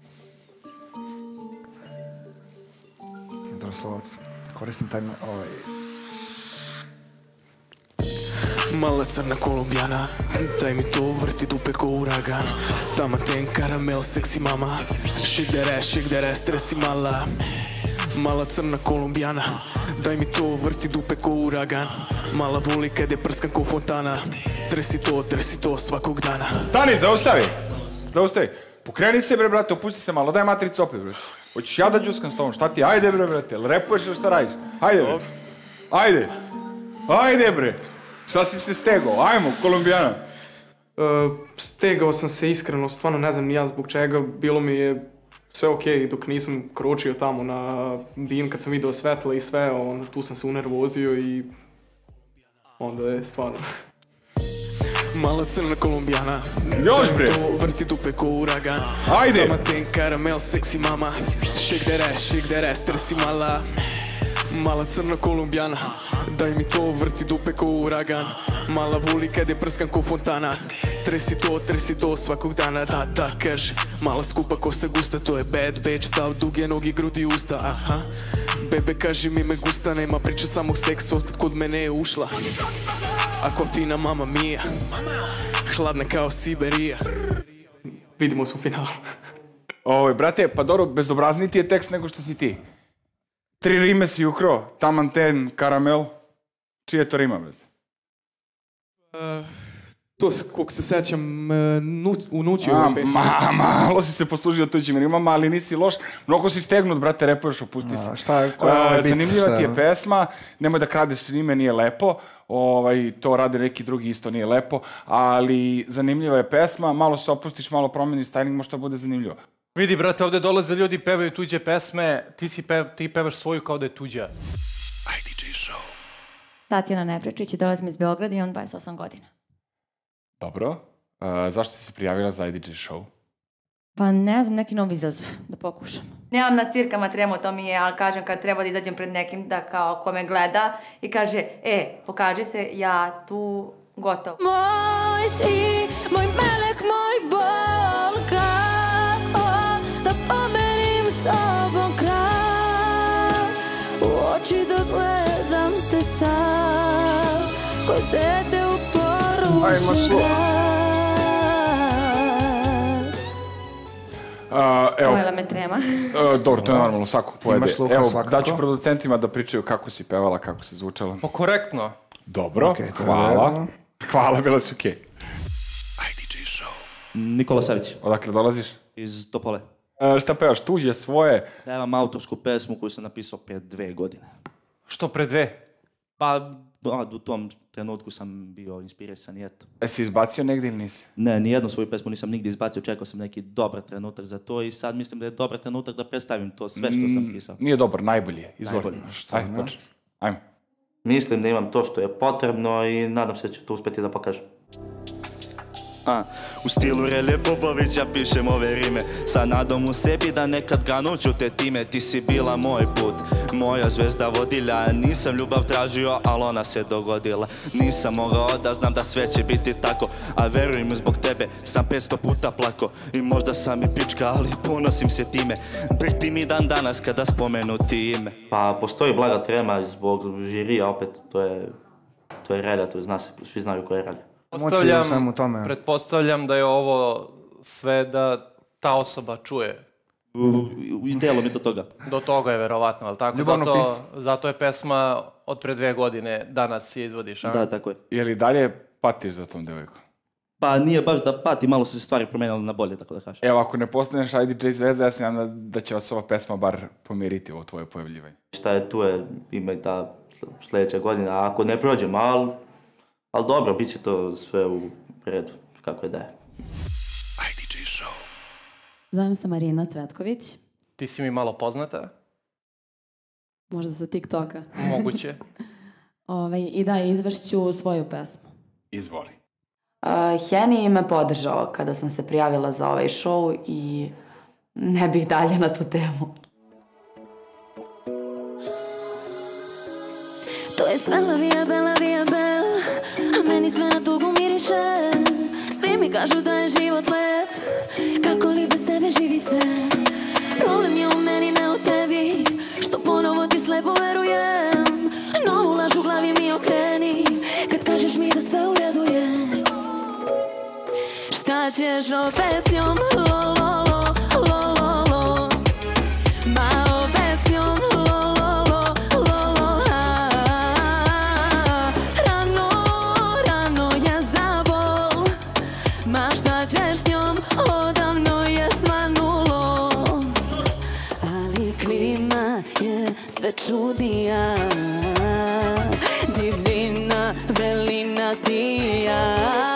Troslovac. Koristim taj ovaj...
Mala crna kolumbijana, daj mi to, vrti dupe ko uragan. Tamaten, karamel, seksi mama, shake that ass, shake that ass, stresi mala. Mala crna kolumbijana, daj mi to, vrti dupe ko uragan. Mala voli kad je prskan ko fontana, tresi to, tresi to svakog dana.
Stani, zaustavi, zaustavi. Pokreni se bre, brate, opusti se malo, daj matricu opet, bre. Hoćeš ja da džuskam s tobom, šta ti, ajde bre, brate, jel repuješ ili šta radiš? Ajde bre, ajde, ajde bre. Šta si se stegao? Ajmo, Kolumbijana.
Stegao sam se iskreno, stvarno ne znam ni ja zbog čega. Bilo mi je sve okej dok nisam kročio tamo na bin kad sam vidio svetla i sve, tu sam se unervozio i onda je stvarno...
Mala crna kolumbijana,
još bre,
vrti dupe ko uragan.
Ajde!
Tamaten, karamel, seksi mama, shake that ass, shake that ass, tresi mala. Mala crna kolumbijana, daj mi to, vrti dupe ko uragan. Mala voli kad je prskan ko fontana, tresi to, tresi to svakog dana. Da, da, kaže, mala skupa kosa gusta, to je bad bitch, stav duge nogi, grudi usta, aha. Bebe kaži mi me gusta, nema priča samog seksa, od kod mene je ušla. Ako fina mama mia, hladna kao Siberija.
Vidimo se u finalu.
Oj, brate, pa dobro, bezobrazniji ti je tekst nego što si ti. Tri rime si ukro, tamanten, karamel. Čije to rima, brate?
To, koliko se sećam, u nući ove pesme.
Malo si se poslužio tuđim rimama, ali nisi loš. Mnogo si stegnut, brate, repuješ, opusti se. Zanimljiva ti je pesma, nemoj da kradeš rime, nije lepo. To rade neki drugi, isto nije lepo. Ali zanimljiva je pesma, malo se opustiš, malo promeniš styling, možda bude zanimljivo.
Vidi, brate, ovde dolaze ljudi, pevaju tuđe pesme, ti pevaš svoju kao da je tuđa.
I D J Show.
Tatjana Nepričić, dolazim iz Beograda i imam dvadeset osam godina.
Dobro. Zašto si se prijavila za I D J Show?
Pa ne znam, neki novi izazov, da pokušam. Nemam na svirkama tremu, to mi je, ali kažem kad treba da izađem pred nekim, da kao ko me gleda i kaže, e, pokaži se, ja tu, gotovo.
Moj si, moj melek, moj bolka, da pomerim s tobom kraj, u oči da gledam te sad, kod dete u poručen grad. Pojela me trema.
Dobro, to je normalno, svakog pojede. Evo, daću producentima da pričaju kako si pevala, kako si zvučala.
Pa korektno.
Dobro, hvala. Hvala, bilo si okej.
I D J Show.
Nikola Savić.
Odakle dolaziš?
Iz Topole.
E, šta pevaš, tuđe, svoje?
Da, imam autorsku pesmu koju sam napisao prije dve godine.
Što pre dve?
Pa, da, u tom trenutku sam bio inspirisan i eto.
E si izbacio negdje ili nisi?
Ne, nijednu svoju pesmu nisam nigdje izbacio, čekao sam neki dobar trenutak za to i sad mislim da je dobar trenutak da predstavim to sve što sam pisao.
Nije dobar, najbolji je. Izvoli.
Najbolji.
Ajde, počni. Ajmo.
Mislim da imam to što je potrebno i nadam se da ću to uspjeti da pokažem. A, u stilu Relje Popović ja pišem ove rime sa nadom u sebi da nekad ganuću te time. Ti si bila moj put, moja zvezda vodilja. Nisam ljubav tražio, ali ona se dogodila. Nisam mogao da znam da sve će biti tako, a verujem zbog tebe sam petsto puta plako. I možda sam i pička, ali ponosim se time. Preti mi dan danas kada spomenu ti ime. Pa postoji blaga trema zbog žirija, opet to je, to je Relja, to zna se, svi znaju ko je Relja.
Pretpostavljam, pretpostavljam da je ovo sve da ta osoba čuje.
I delom i do toga.
Do toga je verovatno, ali tako? Zato, zato je pesma od pre dve godine danas je izvodiš, a?
Da, tako je.
Je li dalje patiš za tom devojkom?
Pa nije baš da pati, malo su se stvari promijenile na bolje, tako da kažem.
Evo, ako ne postaneš I D J zvezda, ja se nadam da, da će vas ova pesma bar pomiriti ovo tvoje pojavljivanje.
Šta je tu je, ima i ta sljedeća godina, a ako ne prođem, ali... Ali dobro, bit će to sve u redu, kako je da je.
I D J Show.
Zovem se Marina Cvetković.
Ti si mi malo poznata?
Možda sa TikToka.
Moguće.
Ove, I da, izvešću svoju pesmu.
Izvoli.
Uh, Heni me podržao kada sam se prijavila za ovaj show i ne bih dalje na tu temu.
To je sve la via bella via bella, a meni sve na tugu miriše. Svi mi kažu da je život lep, kako li bez tebe živi se. Problem je u meni, ne u tebi, što ponovo ti slepo verujem. Novu laž u glavi mi okreni, kad kažeš mi da sve u redu je. Šta ćeš opet s njom, lo lo lo, lo lo lo. Ma opet s njom, lo lo lo, lo lo a. Rano, rano je zabol, ma šta ćeš s njom, odavno je svanulo. Ali klima je sve čudija, divina, vrelina ti ja.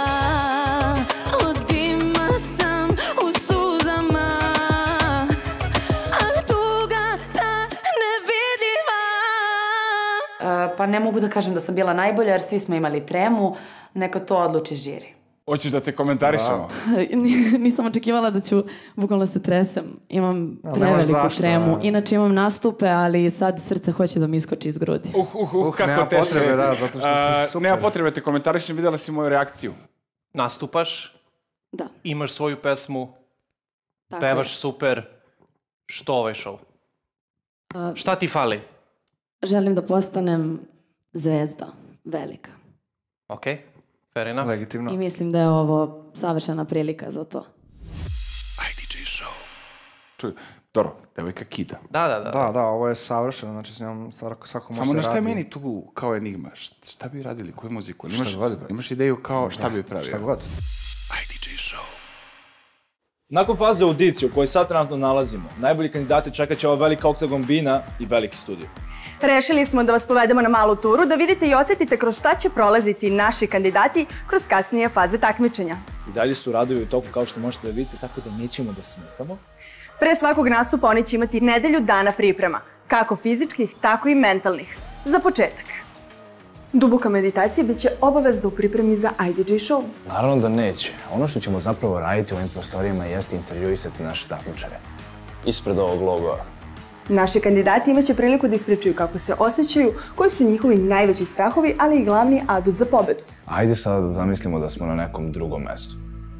Pa ne mogu da kažem da sam bila najbolja jer svi smo imali tremu, neka to odluči žiri.
Hoćeš da te komentarišemo?
Nisam očekivala da ću bukvalno se tresem. Imam preveliku tremu. Inače imam nastupe, ali sad srce hoće da mi iskoči iz grudi.
Uh, uh, uh, kako teško je. Da, zato što uh, super. Nema potrebe te komentarišem, vidjela si moju reakciju.
Nastupaš?
Da.
Imaš svoju pesmu?
Tako
pevaš
je.
super? Što ovaj show?
Uh,
Šta ti fali?
Želim da postanem zvezda, velika.
Ok, fair enough.
Legitimno.
I mislim da je ovo savršena prilika za to.
I D J Show.
Čuj, dobro, devojka kida.
Da, da, da.
Da, da, ovo je savršeno, znači s njom svako, svako može
Samo
se
nešto je
radi.
meni tu kao enigma. Šta bi radili, koju muziku?
Šta
Imaš,
god,
imaš ideju kao šta bi pravio?
Šta god.
I D J Show.
Nakon faze audicije u kojoj sad trenutno nalazimo, najbolji kandidati čekat će ova velika oktagon bina i veliki studio.
Rešili smo da vas povedemo na malu turu, da vidite i osjetite kroz šta će prolaziti naši kandidati kroz kasnije faze takmičenja.
I dalje su radovi u toku kao što možete da vidite, tako da nećemo da smetamo.
Pre svakog nastupa oni će imati nedelju dana priprema, kako fizičkih, tako i mentalnih. Za početak. Duboka meditacija bit će obavezna u pripremi za I D J Show.
Naravno da neće. Ono što ćemo zapravo raditi u ovim prostorijama jeste intervjuisati naše takmičare. Ispred ovog logoa.
Naši kandidati imaće priliku da ispričaju kako se osjećaju, koji su njihovi najveći strahovi, ali i glavni adut za pobedu.
Ajde sada da zamislimo da smo na nekom drugom mestu.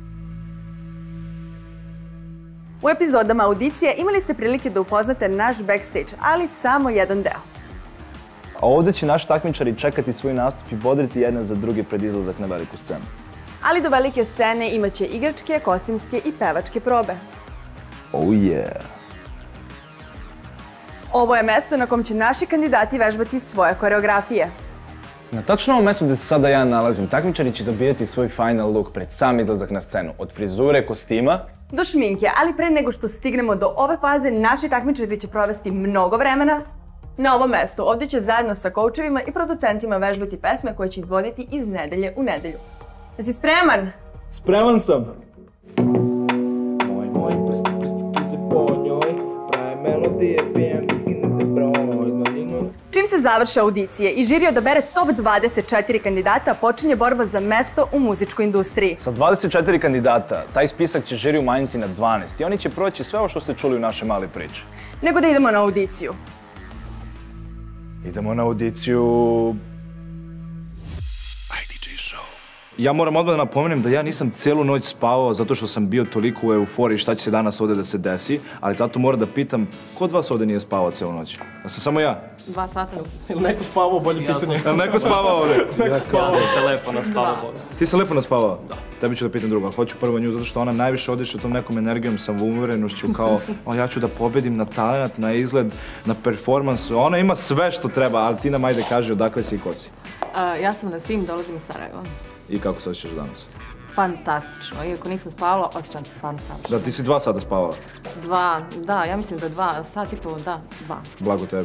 U epizodama audicije imali ste prilike da upoznate naš backstage, ali samo jedan deo.
A ovdje će naši takmičari čekati svoj nastup i bodriti jedna za druge pred izlazak na veliku scenu.
Ali do velike scene imaće igračke, kostimske i pevačke probe.
Oh yeah!
Ovo je mesto na kom će naši kandidati vežbati svoje koreografije.
Na tačno ovom mjestu gdje se sada ja nalazim, takmičari će dobijati svoj final look pred sam izlazak na scenu. Od frizure, kostima
do šminke, ali pre nego što stignemo do ove faze, naši takmičari će provesti mnogo vremena na ovom mestu. Ovdje će zajedno sa koučevima i producentima vežbati pesme koje će izvoditi iz nedelje u nedelju. Jesi spreman?
Spreman sam.
Moj, moj, prsti, prsti, kize po njoj, praje melodije, pijem bitkine za broj.
Čim se završe audicije i žiri odabere top dvadeset četiri kandidata, počinje borba za mesto u muzičkoj industriji.
Sa dvadeset četiri kandidata, taj spisak će žiri umanjiti na dvanaest i oni će proći sve ovo što ste čuli u našoj mali priči.
Nego da idemo na audiciju.
Idemo na audiciju...
Ja moram odmah da napomenem da ja nisam cijelu noć spavao zato što sam bio toliko u euforiji šta će se danas ovdje da se desi, ali zato moram da pitam, ko od vas ovdje nije spavao cijelu noć? Da sam samo ja?
Dva sata.
Ili neko spavao, bolje pitanje.
Jel neko spavao ovdje?
Neko spavao.
Ja sam se lepo naspavao.
Ti se lepo naspavao? Da. Tebi ću da pitam drugo, hoću prvo nju zato što ona najviše odiše tom nekom energijom, samouverenošću, kao o, ja ću da pobedim na talent, na izgled, na performans. Ona ima sve što treba, ali ti nam ajde kaži odakle si i ko si.
Ja sam Nasim, dolazim iz Sarajeva.
I kako se osjećaš danas?
Fantastično, iako nisam spavala, osjećam se stvarno savršeno.
Da, ti si dva sata spavala?
Dva, da, ja mislim da dva, sat i pol, da, dva.
Blago tebi.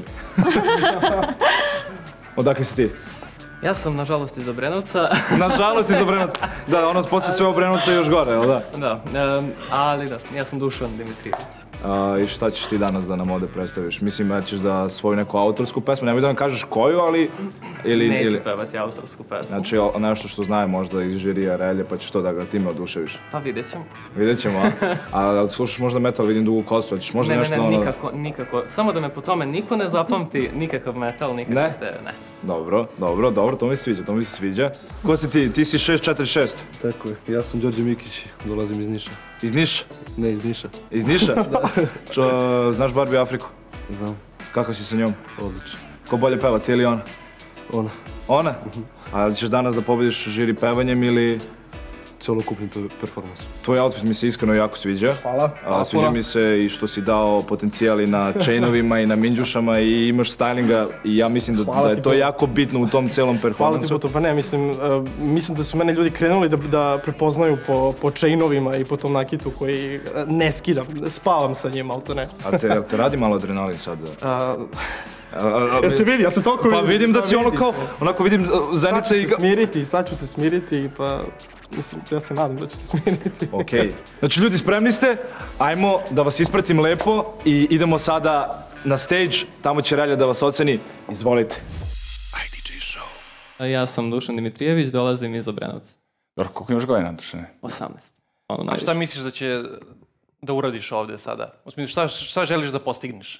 Odakle si ti?
Ja sam, nažalost, iz Obrenovca.
Nažalost iz Obrenovca. Da, ono posle sve Obrenovca još gore, jel da?
Da, ali da, ja sam Dušan Dimitrijević.
I šta ćeš ti danas da nam ovdje predstaviš? Mislim da ćeš da svoju neku autorsku pesmu, nemoj da nam kažeš koju, ali...
Neću pevati autorsku pesmu.
Znači nešto što znaje možda iz žirija Relje, pa ćeš to da ga ti me oduševiš.
Pa vidjet ćemo.
Vidjet ćemo, a? A slušaš možda metal, vidim dugu kosu, hoćeš možda nešto...
Ne, ne, ne, nikako, nikako. Samo da me po tome niko ne zapamti, nikakav metal, nikakav te, ne.
Dobro, dobro, dobro, to mi se sviđa, to mi se sviđa. Ko si ti? Ti si šest četiri šest.
Tako je, ja sam Đorđe Mikić, dolazim iz Niša.
Iz Niša?
Ne, iz Niša.
Iz Niša? Da. Čo, znaš Barbie Afriku?
Znam.
Kako si sa njom?
Odlično.
Ko bolje peva, ti ili ona?
Ona.
Ona? A ćeš danas da pobediš žiri pevanjem ili...
Celokupni performans.
Tvoj outfit mi se iskreno jako sviđa.
Hvala.
A, sviđa mi se i što si dao potencijali na chainovima i na minđušama i imaš stylinga i ja mislim da, da je to jako bitno u tom celom performansu.
Hvala ti po to, pa ne, mislim, uh, mislim da su mene ljudi krenuli da, da prepoznaju po, po chainovima i po tom nakitu koji uh, ne skidam, spavam sa njim, ali to ne.
A te, te radi malo adrenalin sad?
Uh, Jel se vidi, ja se toliko vidim.
Pa vidim da si ono kao, onako vidim Zenica i...
Sad ću se smiriti, sad ću se smiriti, pa mislim, ja se nadam da ću se smiriti.
Okej. Znači ljudi, spremni ste? Ajmo da vas ispratim lepo i idemo sada na stage, tamo će Relja da vas oceni. Izvolite.
I D J Show.
Ja sam Dušan Dimitrijević, dolazim iz Obrenovca.
Dobro, koliko imaš godina, Dušane?
osamnaest. Ono, a šta misliš da će da uradiš ovdje sada? U smislu, šta, šta želiš da postigneš?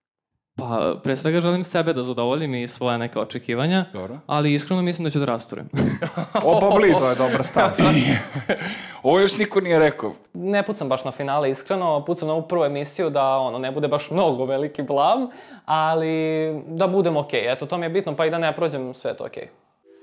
Pa, pre svega želim sebe da zadovoljim i svoje neka očekivanja,
Dobro.
ali iskreno mislim da ću da rasturim.
Opa, bli, to je dobar stav. Ovo još niko nije rekao.
Ne pucam baš na finale, iskreno, pucam na ovu prvu emisiju da ono ne bude baš mnogo veliki blam, ali da budem okej. Eto, to mi je bitno, pa i da ne prođem, sve to okej.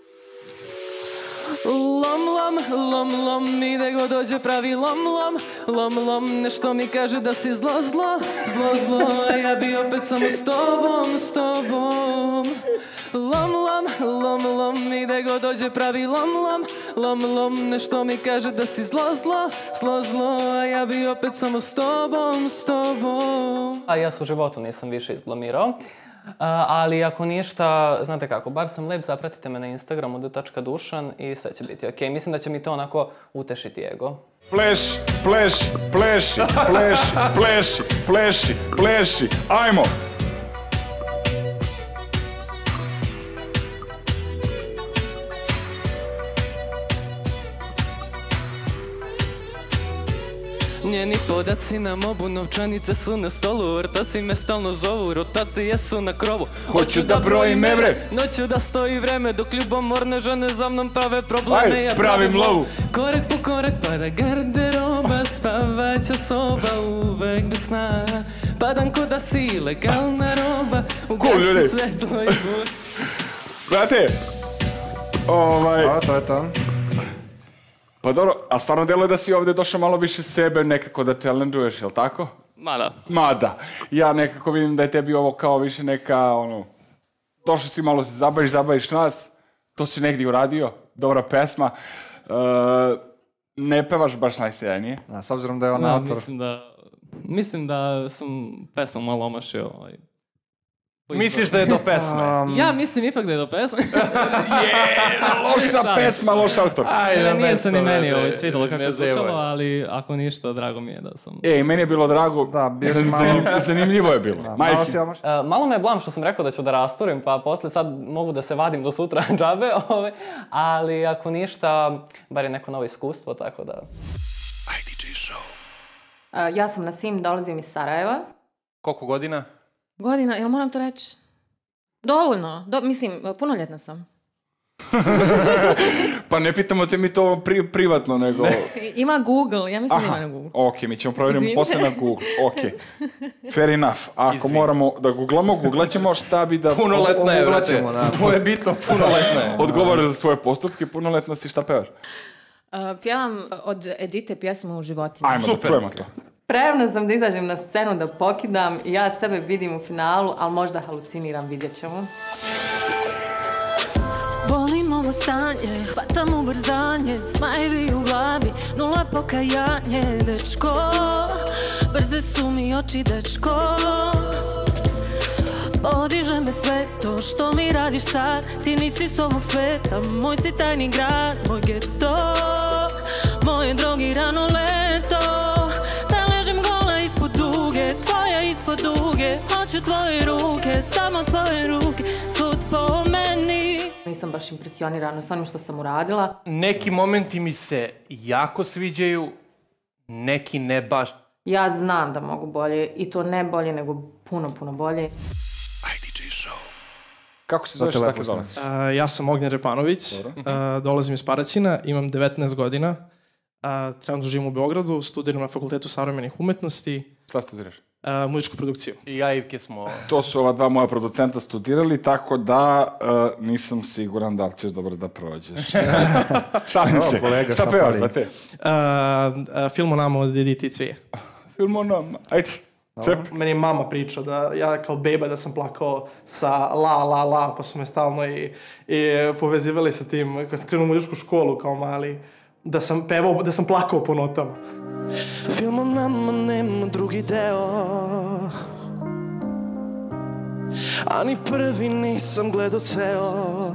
Lom, lom, lom, lom, i da go dođe pravi lom, lom, lom, lom, nešto mi kaže da si zlo, zlo, zlo, zlo, a ja bi opet samo s tobom, s tobom. Lom, lom, lom, lom, i da go dođe pravi lom, lom, lom, lom, nešto mi kaže da si zlo, zlo, zlo, zlo, a ja bi opet samo s tobom, s tobom.
A ja se u životu nisam više izblamirao. Uh, ali ako ništa, znate kako, bar sam lep, zapratite me na Instagramu d tačka dušan i sve će biti okej. Mislim da će mi to onako utešiti ego.
Pleši, pleši, pleši, pleši, pleši, pleši, pleši, ajmo!
Njeni podaci na mobu, novčanice su na stolu, ortaci me stalno zovu, rotacije su na krovu.
Hoću da brojim evre,
noću da stoji vreme, dok ljubomorne žene za mnom prave probleme.
Aj,
ja
pravim lovu.
Korak po korak pada garderoba, spavaća soba uvek bez sna. Padam ko da si legalna roba, ugasi svetlo i bur.
Brate, ovaj...
A, to je to.
Pa dobro, a stvarno deluje da si ovdje došao malo više sebe nekako da challenge-uješ, jel tako?
Mada.
Mada. Ja nekako vidim da je tebi ovo kao više neka, ono... Došao si malo se zabaviš, zabaviš nas. To si negdje uradio. Dobra pesma. Uh, ne pevaš baš najsjajnije.
Da, s obzirom da je on
Da,
autor.
mislim da, mislim da sam pesmu malo omašio. Ovaj.
Misliš da je do pesme?
Ja mislim ipak da je do pesme.
Loša pesma, loš autor.
Ajde, nije se ni meni ovaj svidjelo kako je zvučalo, ali ako ništa, drago mi je da sam...
E, meni je bilo drago,
Da, bio si
Zanim-
malo-
zanim- zanimljivo je bilo.
Da, malo
Majke.
si omaš.
E, malo me je blam što sam rekao da ću da rasturim, pa posle sad mogu da se vadim do sutra džabe, ovaj, ali ako ništa, bar je neko novo iskustvo, tako da...
A, ja sam Nasim, dolazim iz Sarajeva.
Koliko godina?
Godina, jel moram to reći? Dovoljno, do, mislim, punoljetna sam.
Pa ne pitamo te mi to pri, privatno, nego...
Ima Google, ja mislim da
Aha,
ima na Google.
ok, mi ćemo provjeriti
Izvini.
poslije na Google, ok. Fair enough. Ako
Izvini.
moramo da googlamo, googlat ćemo šta bi da...
Punoletna je,
Googlat
brate.
ćemo, da.
To je bitno, punoletna je.
Odgovore za svoje postupke, punoletna si, šta pevaš?
Uh, pjevam od Edite pjesmu u životinju.
Ajmo, da čujemo to.
Spremna sam da izađem na scenu, da pokidam i ja sebe vidim u finalu, ali možda haluciniram, vidjet ćemo.
Volim ovo stanje, hvatam ubrzanje, smajevi u glavi, nula pokajanje, dečko. Brze su mi oči, dečko. Podiže me sve to što mi radiš sad, ti nisi s ovog sveta, moj si tajni grad, moj geto, moje drogirano leto. Da ležem gola ispod duge, tvoja ispod duge, hoću tvoje ruke, samo tvoje ruke, svud po meni.
Nisam baš impresionirana s onim što sam uradila.
Neki momenti mi se jako sviđaju, neki ne baš.
Ja znam da mogu bolje i to ne bolje, nego puno, puno bolje.
Kako se zoveš, dakle dolaziš?
Uh, ja sam Ognjen Repanović, uh, dolazim iz Paraćina, imam devetnaest godina, uh, trenutno živim u Beogradu, studiram na Fakultetu savremenih umetnosti.
Šta studiraš?
Uh, muzičku produkciju.
I ja i Ivke smo...
To su ova dva moja producenta studirali, tako da uh, nisam siguran da li ćeš dobro da prođeš. Šalim se.
Kolega,
šta
šta
pevaš,
fali?
brate?
Uh, uh, film o nama od Edite Cvije.
Film o nama, ajde. Cep.
Meni je mama priča da ja kao beba da sam plakao sa la, la, la, pa su me stalno i, i povezivali sa tim, kad sam krenuo u muzičku školu kao mali, da sam pevao, da sam plakao po notama.
Film o nama nema drugi deo, a ni prvi nisam gledao ceo.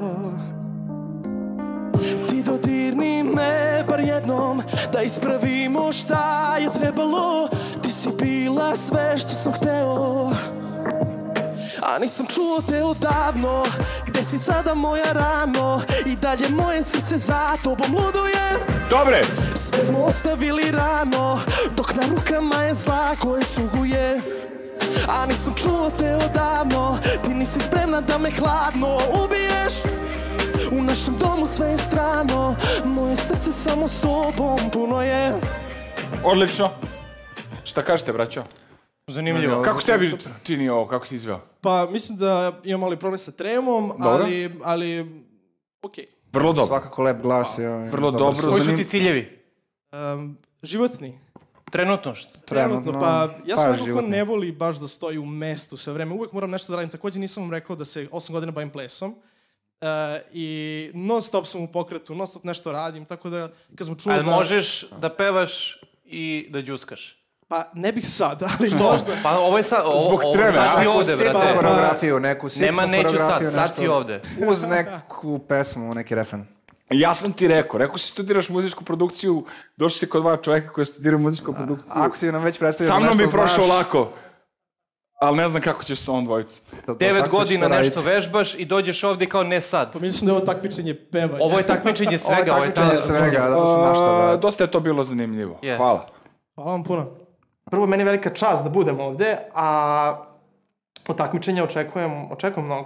Ti dodirni me bar jednom, da ispravimo šta je trebalo. Ti si bila sve što sam hteo, a nisam čuo te odavno. Gde si sada moja rano, i dalje moje srce za tobom luduje.
Dobre!
Sve smo ostavili rano, dok na rukama je zla koje cuguje. A nisam čuo te odavno, ti nisi spremna da me hladno ubiješ. U našem domu sve je strano, moje srce samo s tobom puno je.
Odlično. Šta kažete, braćo?
Zanimljivo.
Kako ste tebi činio ovo, kako si izveo?
Pa mislim da imam mali problem sa tremom,
Dobro.
ali, ali okej.
Vrlo dobro.
Svakako lep glas. Je,
Vrlo dobro.
Koji su ti ciljevi?
Um, životni.
Trenutno što?
Trenutno, pa ja sam
pa
neko ko
životni.
ne voli baš da stoji u mestu sve vreme. Uvijek moram nešto da radim. Također nisam vam rekao da se osam godina bavim plesom. Uh, I non stop sam u pokretu, non stop nešto radim, tako da kad smo čuli
Ali
da...
možeš da pevaš i da džuskaš?
Pa ne bih sad, ali
Što?
možda.
Pa ovo je sad, ovo,
Zbog
ovo,
treme,
sad si
a?
ovde,
Sitnu
brate.
koreografiju, neku sitnu
Nema neću sad,
koreografiju,
sad
nešto
si ovde.
Uz neku pesmu, neki refren.
Ja sam ti rekao, rekao si studiraš muzičku produkciju, došli si kod dva čovjeka koji studiraju muzičku produkciju.
Ako si nam već predstavio
Sa
da
mnom
nešto
bi prošao
znaš.
lako. Ali ne znam kako ćeš sa ovom dvojicu.
To- to
Devet
svako će
godina
to
nešto
raditi.
vežbaš i dođeš ovde kao ne sad.
Pa mislim da je ovo takmičenje pevanja.
Ovo je takmičenje svega, ovo je
takmičenje
ta...
svega, da su našta, da.
Dosta je to bilo zanimljivo.
Je.
Hvala.
Hvala vam puno. Prvo, meni je velika čast da budem ovde, a od takmičenja očekujem, očekujem mnogo.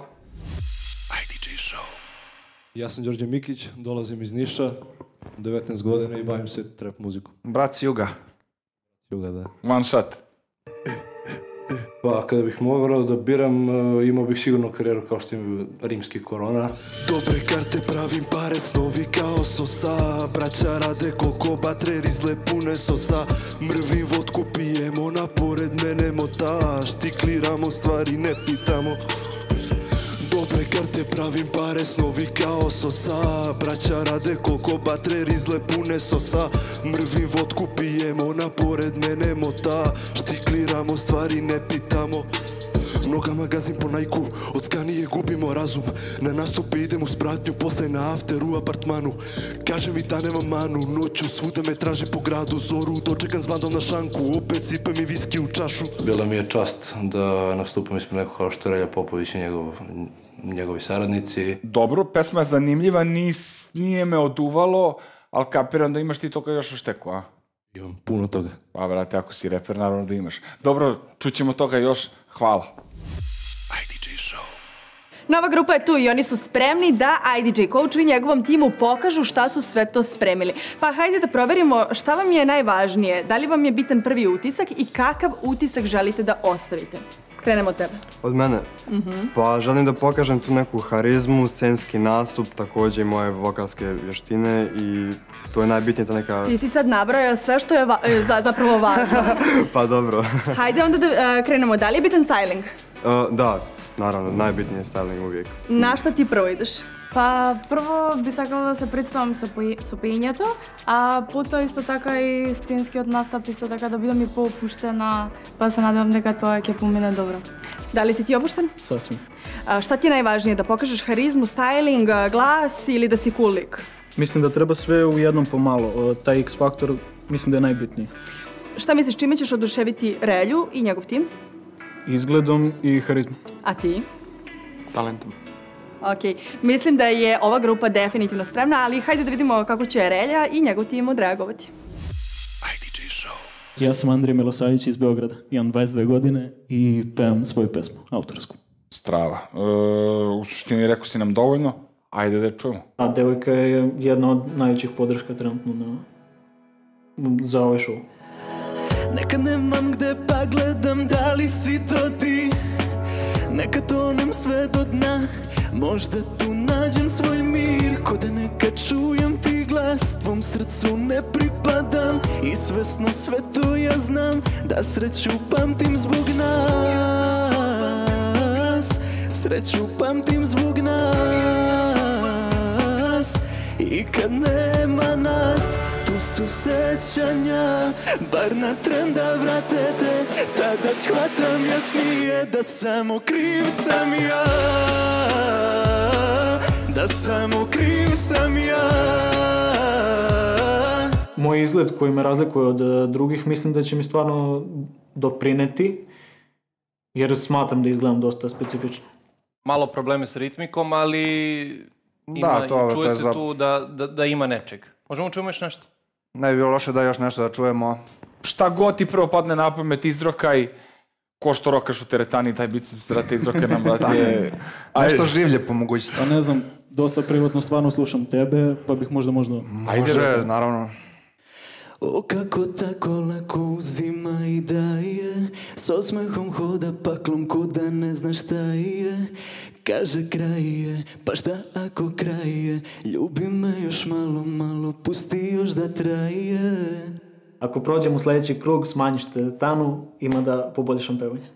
Ja sam Đorđe Mikić, dolazim iz Niša, devetnaest godina i bavim se trap muzikom.
Brat s juga.
Juga, da.
One shot.
Pa kada bih mogao da biram, uh, imao bih sigurno karijeru kao što ima rimski Korona.
Dobre karte pravim pare, snovi kao sosa. Braća rade koliko batre, rizle pune sosa. Mrvim vodku pijemo, napored mene motaš. Tikliramo stvari, ne pitamo. Dobre karte, pravim pare, snovi kao sosa. Braća rade koliko batre, rizle pune sosa. Mrvim vodku, pijemo, ona pored mene mota. Štikliramo, stvari ne pitamo. Nogama gazim po najku, od skanije gubimo razum. Na nastupi idem u spratnju, posle na after u apartmanu. Kaže mi da nemam manu, noću svuda me traži po gradu. Zoru dočekam s bandom na šanku, opet sipam i viski u čašu.
Bila mi je čast da nastupam ispred nekog kao što Relja Popović i njegov, njegovi saradnici.
Dobro, pesma je zanimljiva, nis, nije me oduvalo, ali kapiram da imaš ti toga još u šteku, a?
Imam puno toga.
Pa, brate, ako si reper, naravno da imaš. Dobro, čućemo toga još, hvala.
Nova grupa je tu i oni su spremni da I D J Coachu i njegovom timu pokažu šta su sve to spremili. Pa hajde da proverimo šta vam je najvažnije, da li vam je bitan prvi utisak i kakav utisak želite da ostavite. Krenemo od tebe.
Od mene? Pa želim da pokažem tu neku harizmu, scenski nastup, takođe i moje vokalske vještine i to je najbitnije ta neka...
Ti si sad nabrojao sve što je zapravo važno.
Pa dobro.
Hajde onda da krenemo, da li je bitan styling?
Da. Naravno, najbitnije je styling uvijek.
Na šta ti prvo ideš?
Pa prvo bi sakala da se predstavim со пењето, а потоа исто така и сценскиот настап исто така да бидам и поопуштена, па се надевам дека тоа ќе помине добро.
Da li si ti opušten?
Sasvim.
A šta ti je najvažnije, da pokažeš harizmu, styling, glas ili da si cool lik?
Mislim da treba sve u jednom pomalo, taj X faktor mislim da je najbitniji.
Šta misliš, čime ćeš oduševiti Relju i njegov tim?
Izgledom i harizmom.
A ti?
Talentom.
Ok, mislim da je ova grupa definitivno spremna, ali hajde da vidimo kako će Relja i njegov tim odreagovati.
I D J Show.
Ja sam Andrija Milosavić iz Beograda, imam dvadeset dve godine i pevam svoju pesmu, autorsku.
Strava. E, u suštini rekao si nam dovoljno, ajde da je čujemo.
A devojka je jedna od najvećih podrška trenutno na, za ovaj show.
Nekad nemam gde pa gledam da li si to ti. Nekad tonem sve do dna, možda tu nađem svoj mir. Ko da nekad čujem ti glas, tvom srcu ne pripadam. I svesno sve to ja znam, da sreću pamtim zbog nas. Sreću pamtim zbog nas. I kad nema nas, tu su sećanja, bar na tren da vrate te. Tada shvatam jasnije da samo kriv sam ja, da samo kriv sam ja.
Moj izgled koji me razlikuje od drugih mislim da će mi stvarno doprineti, jer smatram da izgledam dosta specifično.
Malo probleme sa ritmikom, ali ima,
Da, to,
čuje
to je
se
za-
tu da, da, da ima nečeg. Možemo čujemo još nešto?
Ne bi bilo loše da još nešto da čujemo.
Šta god ti prvo padne na pamet, izrokaj. Ko što rokaš u teretani, taj biceps, brate, izrokaj nam, brate.
Nešto življe po mogućnosti.
Pa ne znam, dosta privatno stvarno slušam tebe, pa bih možda možda...
Može, naravno.
O kako tako lako uzima i daje, s osmehom hoda paklom ko da ne zna šta je. Kaže kraj je, pa šta ako kraj je, ljubi me još malo, malo, pusti još da traje.
Ako prođem u sljedeći krug, smanjiš teretanu, ima da poboljšam pevanje.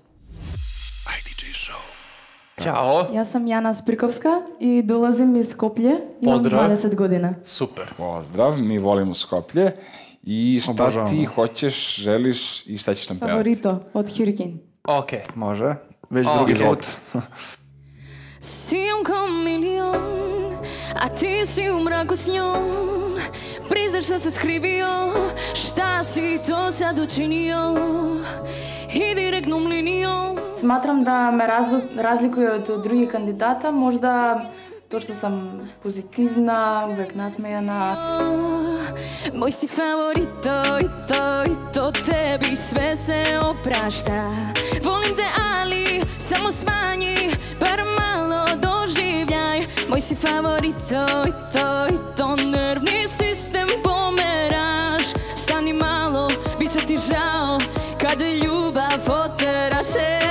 Ćao.
Ja sam Jana Sprikovska i dolazim iz Skoplje, imam
Pozdrav.
dvadeset godina.
Super.
Pozdrav, mi volimo Skoplje. I šta
Obožavamo.
ti hoćeš, želiš i šta ćeš nam pevati?
Favorito od Hurricane.
Ok.
Može. Već
Ok.
drugi put.
Sijom kao milion, a ti si u mraku s njom. Priznaš šta se skrivio, šta si to sad učinio. I direktnom linijom.
Smatram da me razlu- razlikuje od drugih kandidata, možda to što sam pozitivna, uvek nasmejana.
Moj si favorito i to i to tebi sve se oprašta. Volim te ali samo smanji, bar malo doživljaj. Moj si favorito i to i to nervni sistem pomeraš. Stani malo, bit će ti žao kad ljubav oteraše.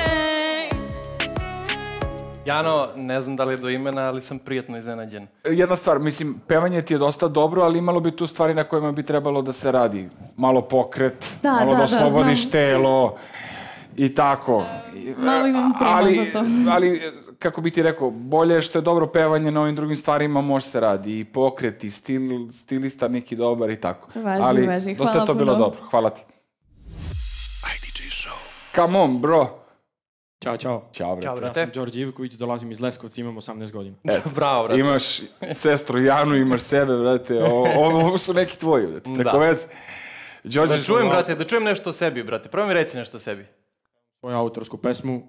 Jano, ne znam da li je do imena, ali sam prijatno iznenađen.
Jedna stvar, mislim, pevanje ti je dosta dobro, ali imalo bi tu stvari na kojima bi trebalo da se radi. Malo pokret,
Da,
malo
da,
da
da,
oslobodiš
znam.
telo i tako.
Malo imam prema
ali,
za to.
ali kako bi ti rekao, bolje je što je dobro pevanje na ovim drugim stvarima, može se radi. I pokret, i stil, stilista neki dobar i tako.
Važi,
Ali,
važi.
dosta
Hvala
je to bilo
puno.
dobro. Hvala ti. I D J Show. Come on, bro.
Ćao, čao.
Ćao, brate.
Ćao, brate. Ja sam Đorđe Ivković, dolazim iz Leskovca, imam osamnaest godina.
Eto,
bravo, brate.
Imaš sestru Janu, imaš sebe, brate. O, ovo su neki tvoji, brate. Preko
Da.
veze. Đorđe,
Da čujem, brate, da čujem nešto o sebi, brate. Prvo mi reci nešto o sebi.
Svoju autorsku pesmu,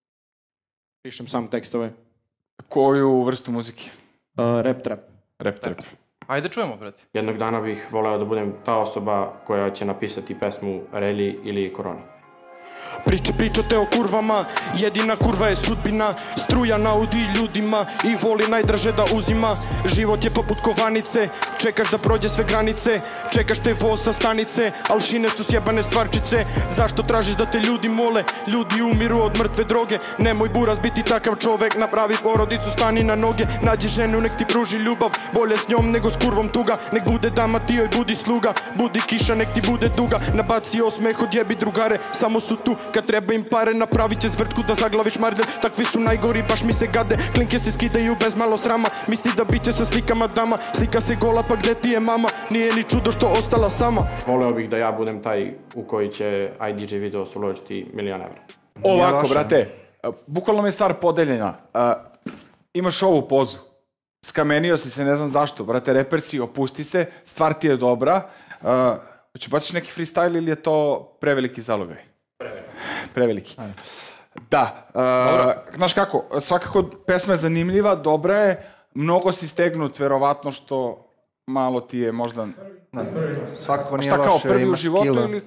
pišem sam tekstove.
Koju vrstu muzike?
Uh, rap trap.
Rap trap.
Ajde čujemo, brate.
Jednog dana bih voleo da budem ta osoba koja će napisati pesmu Relji ili Koroni.
Priče, pričate o kurvama, jedina kurva je sudbina. Struja naudi ljudima i voli najdraže da uzima. Život je poput kovanice, čekaš da prođe sve granice. Čekaš te voz sa stanice, al šine su sjebane stvarčice. Zašto tražiš da te ljudi mole, ljudi umiru od mrtve droge. Nemoj buraz biti takav čovek, napravi porodicu, stani na noge. Nađi ženu, nek ti pruži ljubav, bolje s njom nego s kurvom tuga. Nek bude dama, ti joj budi sluga, budi kiša, nek ti bude duga. Nabaci osmeh, odjebi drugare, samo su tu kad treba im pare. Napravit će zvrčku da zaglaviš mardelj, takvi su najgori, baš mi se gade. Klinke se skidaju bez malo srama, misli da bit će sa slikama dama. Slika se gola, pa gde ti je mama, nije ni čudo što ostala sama.
Voleo bih da ja budem taj u koji će I D J Video uložiti milion evra.
Ovako, brate, bukvalno mi je stvar podeljena. Uh, imaš ovu pozu. Skamenio si se, ne znam zašto. Brate, reper si, opusti se, stvar ti je dobra. Uh, Hoću baciš neki freestyle ili je to preveliki zalogaj? Preveliki. Preveliki. Da. Uh, znaš kako, svakako pesma je zanimljiva, dobra je, mnogo si stegnut, verovatno što malo ti je možda...
Svakako nije
loše,
loše,
šta kao prvi u
imaš
životu
kilo.
ili...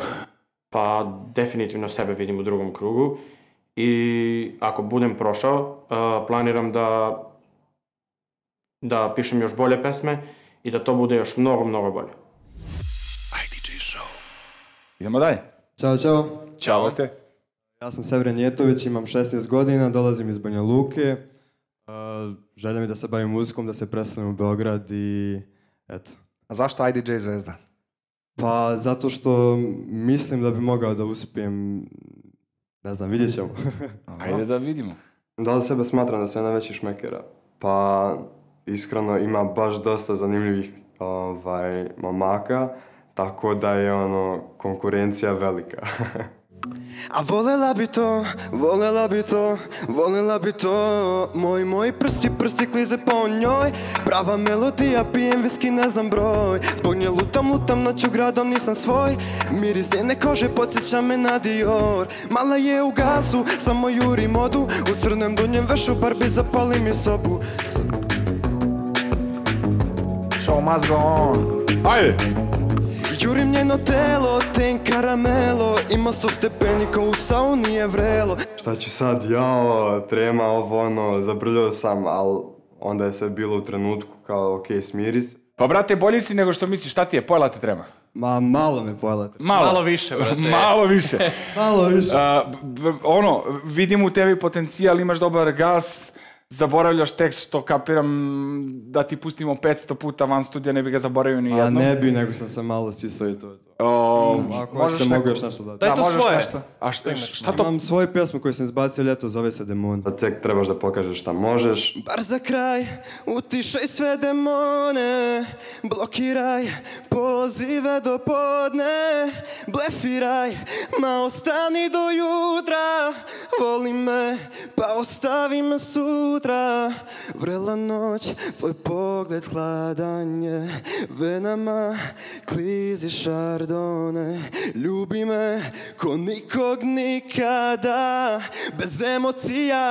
Pa definitivno sebe vidim u drugom krugu i ako budem prošao, uh, planiram da da pišem još bolje pesme i da to bude još mnogo, mnogo bolje.
Idemo dalje.
Ćao, čao.
Ćao te.
Ja sam Sevren Jetović, imam šesnaest godina, dolazim iz Banja Luke. Uh, želja mi da se bavim muzikom, da se preselim u Beograd i eto.
A zašto I D J Zvezda?
Pa zato što mislim da bi mogao da uspijem, ne znam, vidjet ćemo.
Ajde da vidimo.
Da li sebe smatram da sam jedan veći šmekera? Pa iskreno ima baš dosta zanimljivih ovaj, momaka, tako da je ono konkurencija velika.
A volela bi to, volela bi to, volela bi to. Moj, moj prsti, prsti klize po njoj. Prava melodija, pijem viski, ne znam broj. Zbog nje lutam, lutam noću gradom, nisam svoj. Miris njene kože podsjeća me na Dior. Mala je u gasu, samo juri modu. U crnem dunjem vešu, Barbie zapali mi sobu.
Show must go on.
Ajde!
Jurim njeno telo, ten karamelo. Ima sto stepenika u sauni je vrelo.
Šta ću sad, jao, trema, ovo ono, zabrljao sam, ali onda je sve bilo u trenutku kao okej, smiri se.
Pa brate, bolji si nego što misliš, šta ti je, pojela te trema?
Ma, malo me pojela te.
Malo,
Malo više, brate.
Malo više.
Malo više.
Uh, b- b- ono, vidim u tebi potencijal, imaš dobar gas, zaboravljaš tekst što kapiram da ti pustimo petsto puta van studija, ne bi ga zaboravio ni
A
jednom.
ne bi, nego sam se malo stisao i to je to.
O,
Mm, ako hoćete, mogu još nešto dati.
Daj to svoje.
A šta, šta to?
Imam svoju pjesmu koju sam izbacio ljeto, zove se Demon. Da tek trebaš da pokažeš šta možeš.
Bar za kraj, utišaj sve demone. Blokiraj pozive do podne. Blefiraj, ma ostani do jutra. Voli me, pa ostavi me sutra. Vrela noć, tvoj pogled hladan je. Venama klizi šardone. Ljubi me ko nikog nikada. Bez emocija.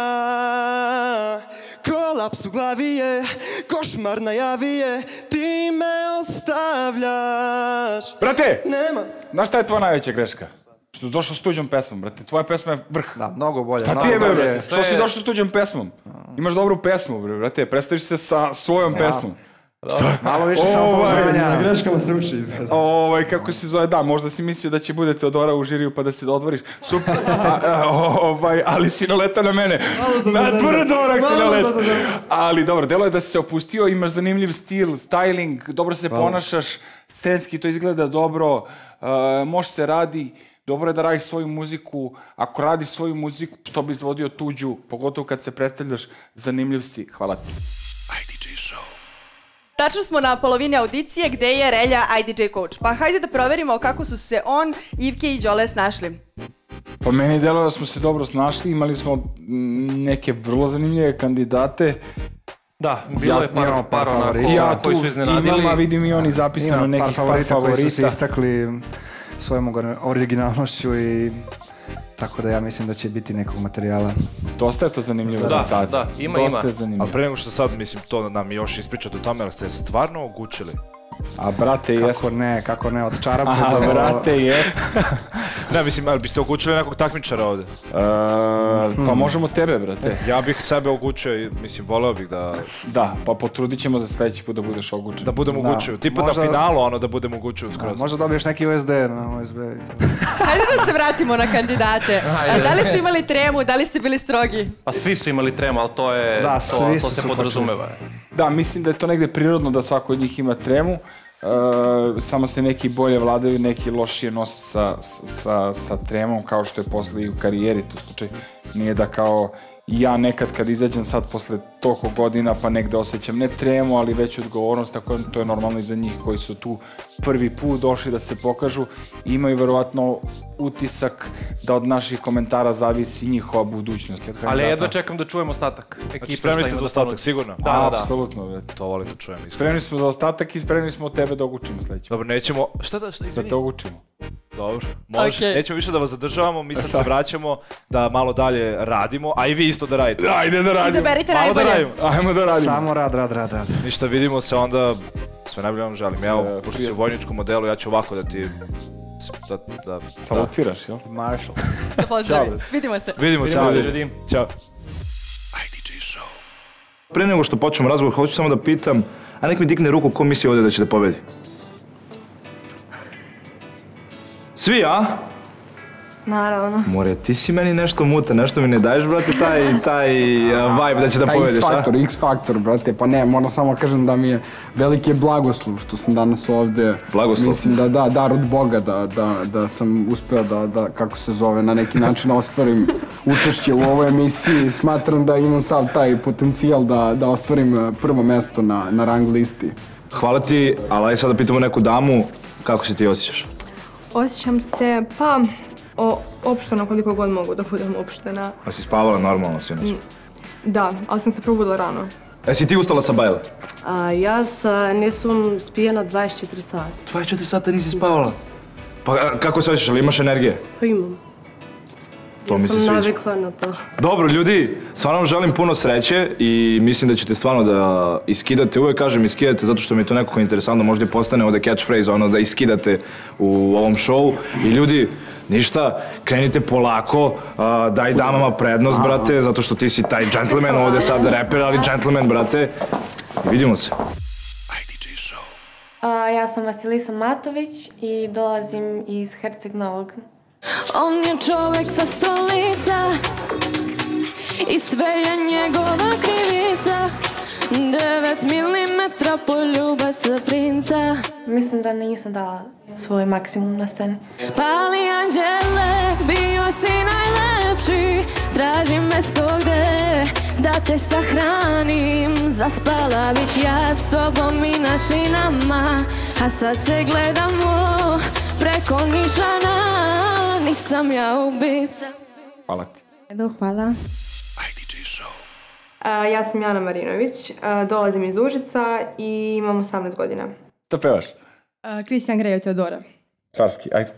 Kolaps u glavi je, košmar najavi je. Ti me ostavljaš.
Brate!
Nema.
Znaš šta je tvoja najveća greška? Što si došao s tuđom pesmom, brate. Tvoja pesma je vrh.
Da, mnogo bolje.
Šta ti je, bre, brate? Što si došao s tuđom pesmom? Imaš dobru pesmu, bre, brate. Predstaviš se sa svojom pesmom. Šta?
Malo više samopouzdanja.
Na greškama se uči.
Ovaj, kako se zove, da, možda si mislio da će bude Teodora u žiriju pa da se odvoriš. Super, a, a, ovaj, ali si naleta na mene. Na tvrdo orak si naleta. Ali dobro, delo je da si se opustio, imaš zanimljiv stil, styling, dobro se ponašaš, scenski to izgleda dobro, uh, može se radi. dobro je da radiš svoju muziku, ako radiš svoju muziku, što bi izvodio tuđu, pogotovo kad se predstavljaš, zanimljiv si. Hvala ti.
I D J Show.
Tačno smo na polovini audicije gde je Relja I D J coach. Pa hajde da proverimo kako su se on, Ivke i Đole snašli.
Pa meni deluje da smo se dobro snašli, imali smo neke vrlo zanimljive kandidate.
Da, bilo je par, par onako koji su iznenadili.
Imam, a vidim i oni zapisano nekih par favorita.
Koji su se istakli svojom originalnošću i tako da ja mislim da će biti nekog materijala.
Dosta je to zanimljivo za sad.
Da, da, ima,
Dosta
ima.
je zanimljivo. Ali pre nego što sad, mislim, to nam još ispričate o tome, ali ste stvarno ogučili?
A brate, jesmo.
Kako ne, kako ne, od čarape
Aha,
do...
brate, jesmo.
Ne, mislim, ali biste ogučili nekog takmičara ovde?
Uh, pa možemo tebe, brate.
Ja bih sebe ogučio i, mislim, voleo bih da...
Da, pa potrudit ćemo za sledeći put da budeš ogučen.
Da budem ogučio, tipa možda... na finalu, ono, da budem ogučio skroz.
Da, možda dobiješ neki U S D na U S B.
Hajde da se vratimo na kandidate. A, da li su imali tremu, da li ste bili strogi?
Pa svi su imali tremu, ali to je,
da,
to, to se podrazumeva.
Da, mislim da je to negde prirodno da svako od njih ima tremu. Uh, samo se neki bolje vladaju, neki lošije nose sa, sa, sa tremom, kao što je posle i u karijeri, to slučaj nije da kao ja nekad kad izađem sad posle toliko godina pa negde osjećam ne tremu, ali veću odgovornost, tako to je normalno i za njih koji su tu prvi put došli da se pokažu i imaju verovatno utisak da od naših komentara zavisi njihova budućnost.
Ali jedva čekam da čujem ostatak.
Znači spremni ste za ostatak, sigurno?
Da, da, da.
Apsolutno.
To volim da čujem.
Spremni smo za ostatak i spremni smo od tebe da ogučimo sledeći.
Dobro, nećemo... Šta da, šta izvini?
Da te ogučimo.
Dobro, može. Okay. Nećemo više da vas zadržavamo, mi sad se vraćamo da malo dalje radimo, a i vi isto da radite.
Ajde da radimo.
Izaberite
malo
najbolje.
Da radimo.
Ajmo da radimo.
Samo rad, rad, rad, rad.
Ništa, vidimo se onda, sve najbolje vam želim. Evo, e, pošto si u vojničkom modelu, ja ću ovako da ti... Da, da,
salutiraš, jel?
Marshall.
Da pozdravi. Vidimo se.
Vidimo se, ljudi. Ćao.
I D J Show.
Pre nego što počnemo razgovor, hoću samo da pitam, a nek mi digne ruku ko misli ovdje da će da pobedi? Svi, a?
Naravno.
More, ti si meni nešto muta, nešto mi ne daješ, brate, taj, taj uh, vibe da će da
taj
pobediš, a?
X-faktor, X-faktor, brate, pa ne, moram samo kažem da mi je veliki blagoslov što sam danas ovde.
Blagoslov?
Mislim da da, dar od Boga, da, da, da sam uspeo da, da, kako se zove, na neki način ostvarim učešće u ovoj emisiji. Smatram da imam sav taj potencijal da, da ostvarim prvo mesto na, na rang listi.
Hvala ti, ali aj sad da pitamo neku damu, kako se ti osjećaš?
Osjećam se, pa, o, opšteno koliko god mogu da budem opštena.
A si spavala normalno sinoć?
Da, ali sam se probudila rano.
E si ti ustala sa bajle?
A, jaz a, nisam spijena dvadeset četiri sata.
dvadeset četiri sata nisi spavala? Pa kako se osjećaš, ali imaš energije?
Pa imam.
To
ja
mi se
sam
sviđa.
navikla na to.
Dobro, ljudi, stvarno vam želim puno sreće i mislim da ćete stvarno da iskidate, uvek kažem iskidate zato što mi je to nekako interesantno, možda i postane ovde catchphrase, ono da iskidate u ovom showu. I ljudi, ništa, krenite polako, a, daj damama prednost, brate, zato što ti si taj gentleman ovde sad reper, ali gentleman, brate. Vidimo se.
A, ja sam Vasilisa Matović i dolazim iz Herceg Novog.
On je čovek sa stolica i sve je njegova krivica. Devet milimetra poljubac princa.
Mislim da nisam dala svoj maksimum na sceni.
Pali anđele, bio si najlepši. Tražim mesto gde da te sahranim. Zaspala bih ja s tobom i našinama, a sad se gledamo preko nišana. Nisam ja ubica.
Hvala ti.
Edo, hvala. Uh, ja sam Jana Marinović, uh, dolazim iz Užica i imam osamnaest godina.
Šta pevaš?
Kristijan uh, Grejo Teodora.
Carski, ajde.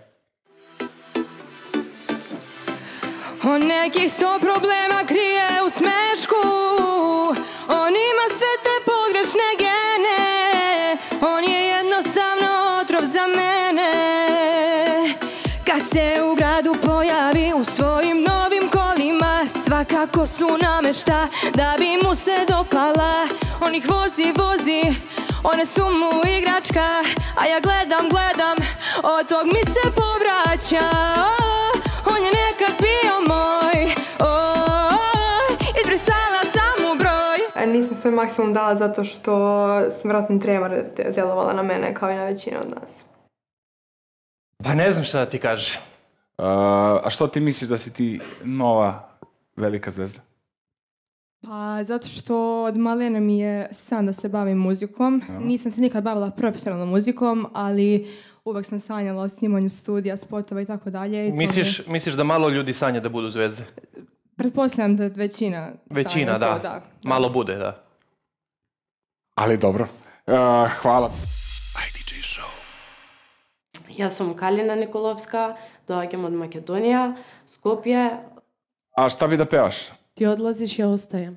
On nekih sto problema krije u smešku. On ima sve te pogrešne gene. On je jednostavno otrov za mene. Kad se u gradu pojavi u svojim novim kolima, svakako su namešta da bi mu se dopala. On ih vozi, vozi, one su mu igračka, a ja gledam, gledam, od tog mi se povraća. Oh, on je nekad bio moj, oh, izbrisala sam mu broj.
Nisam svoj maksimum dala zato što sam vjerojatno trema djelovala na mene kao i na većinu od nas.
Pa ne znam šta da ti kažeš.
a što ti misliš da si ti nova velika zvezda?
Pa zato što od malena mi je san da se bavim muzikom.
Aha.
Nisam se nikad bavila profesionalnom muzikom, ali uvek sam sanjala o snimanju studija, spotova i tako dalje. i to
Misliš,
mi-
misliš da malo ljudi sanja da budu zvezde?
Pretpostavljam da većina
Većina,
sanja
da.
to, da.
Malo bude, da.
Ali dobro. Uh, hvala.
Ja sam Kalina Nikolovska, dođem od Makedonija, Skopje.
A šta bi da pevaš?
Ti odlaziš, ja ostajem.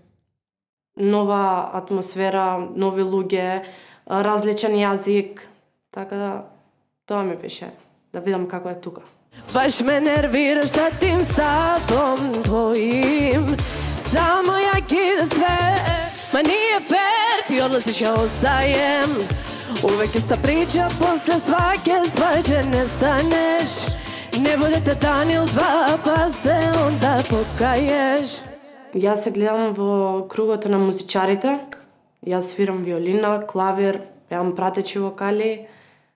Nova atmosfera, novi luge, različan jezik, tako da to mi piše, da vidim kako je tuga.
Baš me nerviraš sa tim stavom tvojim. Samo ja kidam sve. Ma nije fair, ti odlaziš, ja ostajem. Uvek ista priča, posle svake svađe nestaneš. Ne budete dan ili dva, pa se onda pokaješ.
Ja se gledam v кругото на музичарите. Јас свирам виолина, клавир, пеам пратечи вокали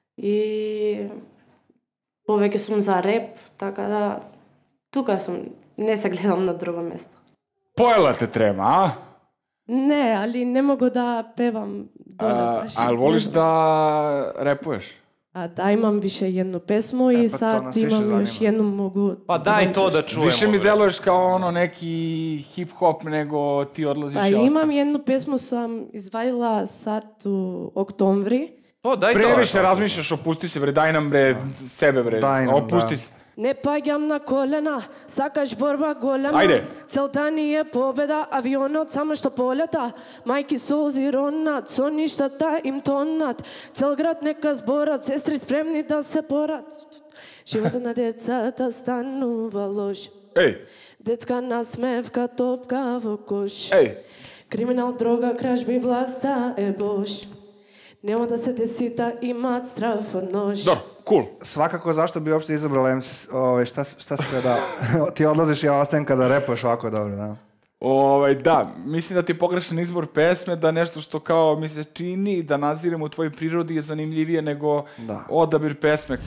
и повеќе сум за реп, така да тука сум, не се гледам на друго место.
Pojela te trema, a?
Не, али не могу да певам доле
A,
баш.
ali voliš da repuješ?
А, да, имам више едно песмо и
па
сад
тоа нас више
имам
занима.
још едно могу...
Pa daj to da čujemo.
Više mi
bе.
deluješ kao ono neki hip-hop nego ti odlaziš
Па
i
имам
ostaje.
едно песмо сам извадила сад у октомври.
To, daj to.
Previše razmišljaš, opusti se bre, daj nam bre sebe bre,
Daj nam,
opusti
da.
se.
Не паѓам на колена, сакаш борба голема.
Ајде.
Целта ни е победа, авионот само што полета. Мајки солзи ронат, со ништата им тонат. Цел град нека зборат, сестри спремни да се порат. Животот на децата станува лош.
Еј,
Детска насмевка, топка во кош.
еј.
Криминал, дрога, кражби, власта е бош. Нема да се десита, имат страф од нож.
Dobro, cool.
Svakako zašto bi uopšte izabrala M C, ovaj, šta, šta se da ti odlaziš i ja ostajem kada repuješ ovako dobro, da.
Ovaj, da, mislim da ti je pogrešan izbor pesme, da nešto što kao mi se čini da naziremo u tvojoj prirodi je zanimljivije nego
Da.
odabir pesme.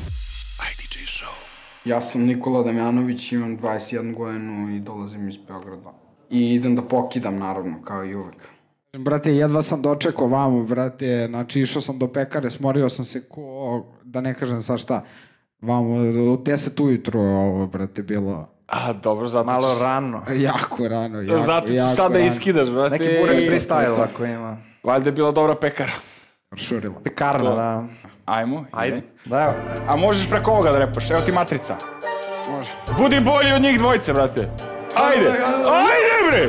Ja sam Nikola Damjanović, imam dvadeset jednu godinu i dolazim iz Beograda. I idem da pokidam, naravno, kao i uvek.
Brate, jedva sam dočekao vamo, brate, znači išao sam do pekare, smorio sam se ko, da ne kažem sad šta, vamo, u deset ujutru ovo, brate, bilo.
A, dobro, zato
Malo
ćeš-
rano.
Jako rano, jako,
Zato ćeš
jako
sad da
rano.
iskidaš, brate.
Neki burek
i-
freestyle ako ima.
Valjda je bila dobra pekara.
Šurila.
Pekarna,
To.
da.
Ajmo,
Ajde.
Da, evo.
A možeš preko ovoga da repaš, evo ti matrica.
Može.
Budi bolji od njih dvojice, brate. Ajde, ajde bre!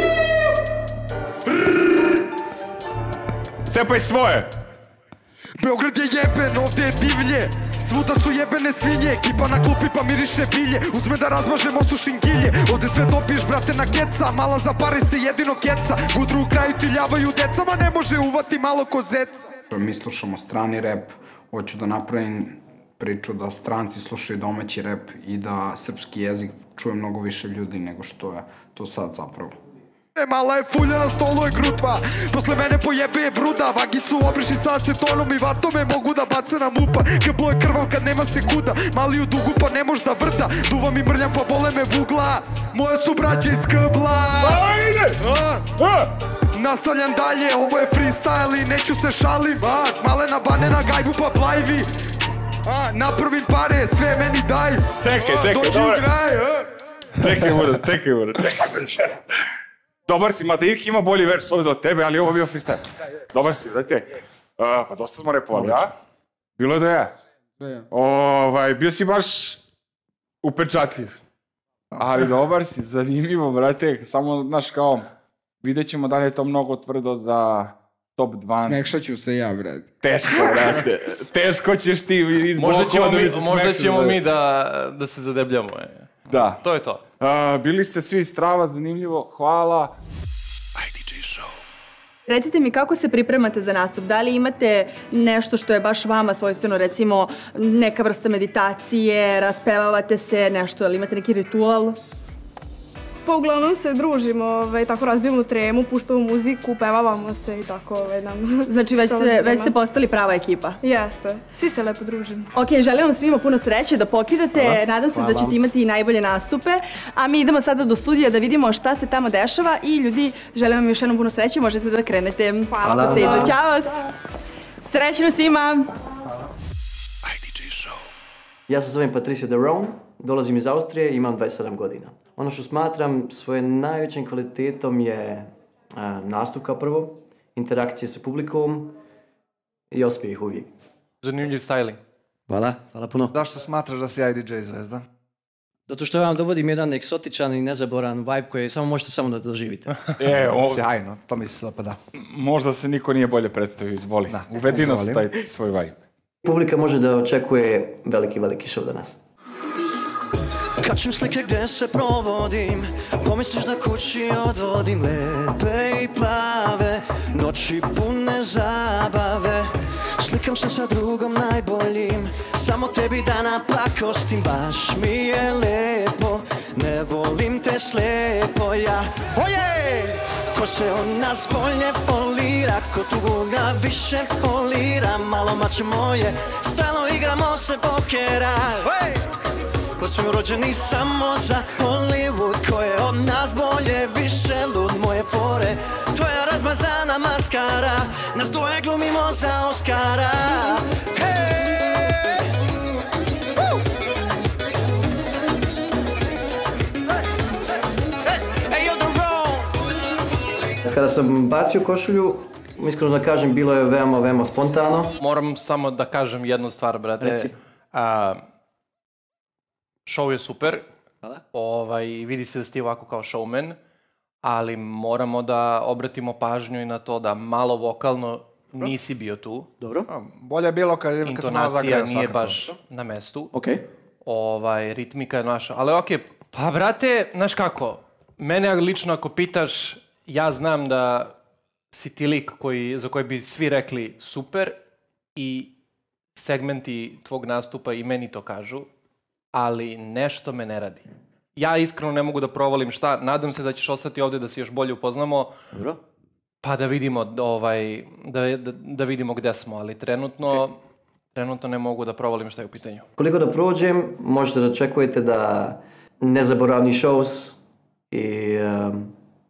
Cepaj svoje.
Beograd je jeben, ovdje je divlje. Svuda su jebene svinje, ekipa na klupi pa miriše bilje. Uzme da razmažemo sušingilje, ovdje sve dobiješ brate na keca. Mala za pare se jedino keca, gudru u kraju ti ljavaju deca, ma ne može uvati malo ko zeca.
Mi slušamo strani rep, hoću da napravim priču da stranci slušaju domaći rep i da srpski jezik čuje mnogo više ljudi nego što je to sad zapravo.
E, mala je fulja, na stolu je grudva. Posle mene pojebe je bruda. Vagicu obriši sa acetonom i vatome mogu da bace na mupa. Kablo je krvav kad nema sekuda. Mali u dugu pa ne mož da vrda. Duvam i mrljam pa bole me vugla. Moje su braće iz Kbla.
Ajde!
Nastavljam dalje, ovo je freestyle i neću se šalim. A, malena banena, gajbu pa plajvi. A, napravim pare, sve meni daj.
Čekaj,
A,
čekaj,
dođi u
dobro.
kraj, a.
Čekaj, Mura, čekaj, Mura, čekaj. Dobar si, mada Ivki ima bolji vers ovdje od tebe, ali ovo je bio freestyle. Dobar si, dajte. Uh, pa dosta smo repovali, a? Bilo je da ja. Ovaj, bio si baš upečatljiv. Ali dobar si, zanimljivo, brate. Samo, znaš, kao, vidjet ćemo da li je to mnogo tvrdo za top dvanaest.
Smekšat ću se ja, brate.
Teško, brate. Teško ćeš ti iz
Možda ćemo
blokova da
mi,
mi se
možda
smekšaš,
ćemo
brate.
mi da, da se zadebljamo. e.
Da.
To je to.
Uh, bili ste svi strava, zanimljivo, hvala.
Recite mi kako se pripremate za nastup? Da li imate nešto što je baš vama svojstveno, recimo neka vrsta meditacije, raspevavate se, nešto, ali imate neki ritual?
Pa uglavnom se družimo, ovaj, tako razbijemo tremu, puštamo muziku, pevavamo se i tako ovaj, nam...
Znači već ste, već ste postali prava ekipa?
Jeste, svi se lepo družimo.
Ok, želim vam svima puno sreće da pokidate, hvala. Nadam se hvala. Da ćete imati i najbolje nastupe, a mi idemo sada do studija da vidimo šta se tamo dešava i ljudi, želim vam još jednom puno sreće, možete da krenete. Hvala. Na stage-u. Ćao! Srećno svima!
Ja se zovem Patricio De Roon, dolazim iz Austrije i imam dvadeset sedam godina. Ono što smatram svojim najvećim kvalitetom je a, nastup kao prvo, interakcije sa publikom i osmijeh uvijek.
Zanimljiv styling.
Hvala, hvala puno.
Zašto smatraš da si I D J zvezda?
Zato što vam dovodim jedan eksotičan i nezaboran vibe koji samo možete samo da doživite.
E, o...
Sjajno, to mi se dopada.
Možda se niko nije bolje predstavio, izvoli. Da. Uvedi nas taj svoj vibe.
Publika može da očekuje veliki, veliki show danas.
Kačim slike gdje se provodim, pomisliš da kući odvodim. Lepe i plave, noći pune zabave. Slikam se sa drugom najboljim, samo tebi da napakostim. Baš mi je lepo, ne volim te slijepo ja. Oje! Ko se od nas bolje folira, ko tuga više polira. Malo mače moje, stalno igramo se pokera. Oj! Ko su rođeni samo za Hollywood, ko je od nas bolje više lud. Moje fore, tvoja razmazana maskara, nas dvoje glumimo za Oscara. Hey! Uh! Hey, you're the wrong!
Kada sam bacio košulju, iskreno da kažem, bilo je veoma, veoma spontano.
Moram samo da kažem jednu stvar, brate.
Reci.
A, show je super.
Hvala.
Ovaj, vidi se da si ti ovako kao showman, ali moramo da obratimo pažnju i na to da malo vokalno nisi bio tu.
Dobro.
Bolje je bilo kad, kad sam malo zagreo.
Intonacija nije baš na mestu.
Ok.
Ovaj, ritmika je naša. Ali okej, okay. Pa brate, znaš kako, mene lično ako pitaš, ja znam da si ti lik koji, za koji bi svi rekli super i segmenti tvog nastupa i meni to kažu, ali nešto me ne radi. Ja iskreno ne mogu da provalim šta, nadam se da ćeš ostati ovdje da se još bolje upoznamo.
Dobro.
Pa da vidimo, ovaj, da, da, da vidimo gde smo, ali trenutno, okay. trenutno ne mogu da provalim šta je u pitanju.
Koliko da prođem, možete da očekujete da nezaboravni shows i um,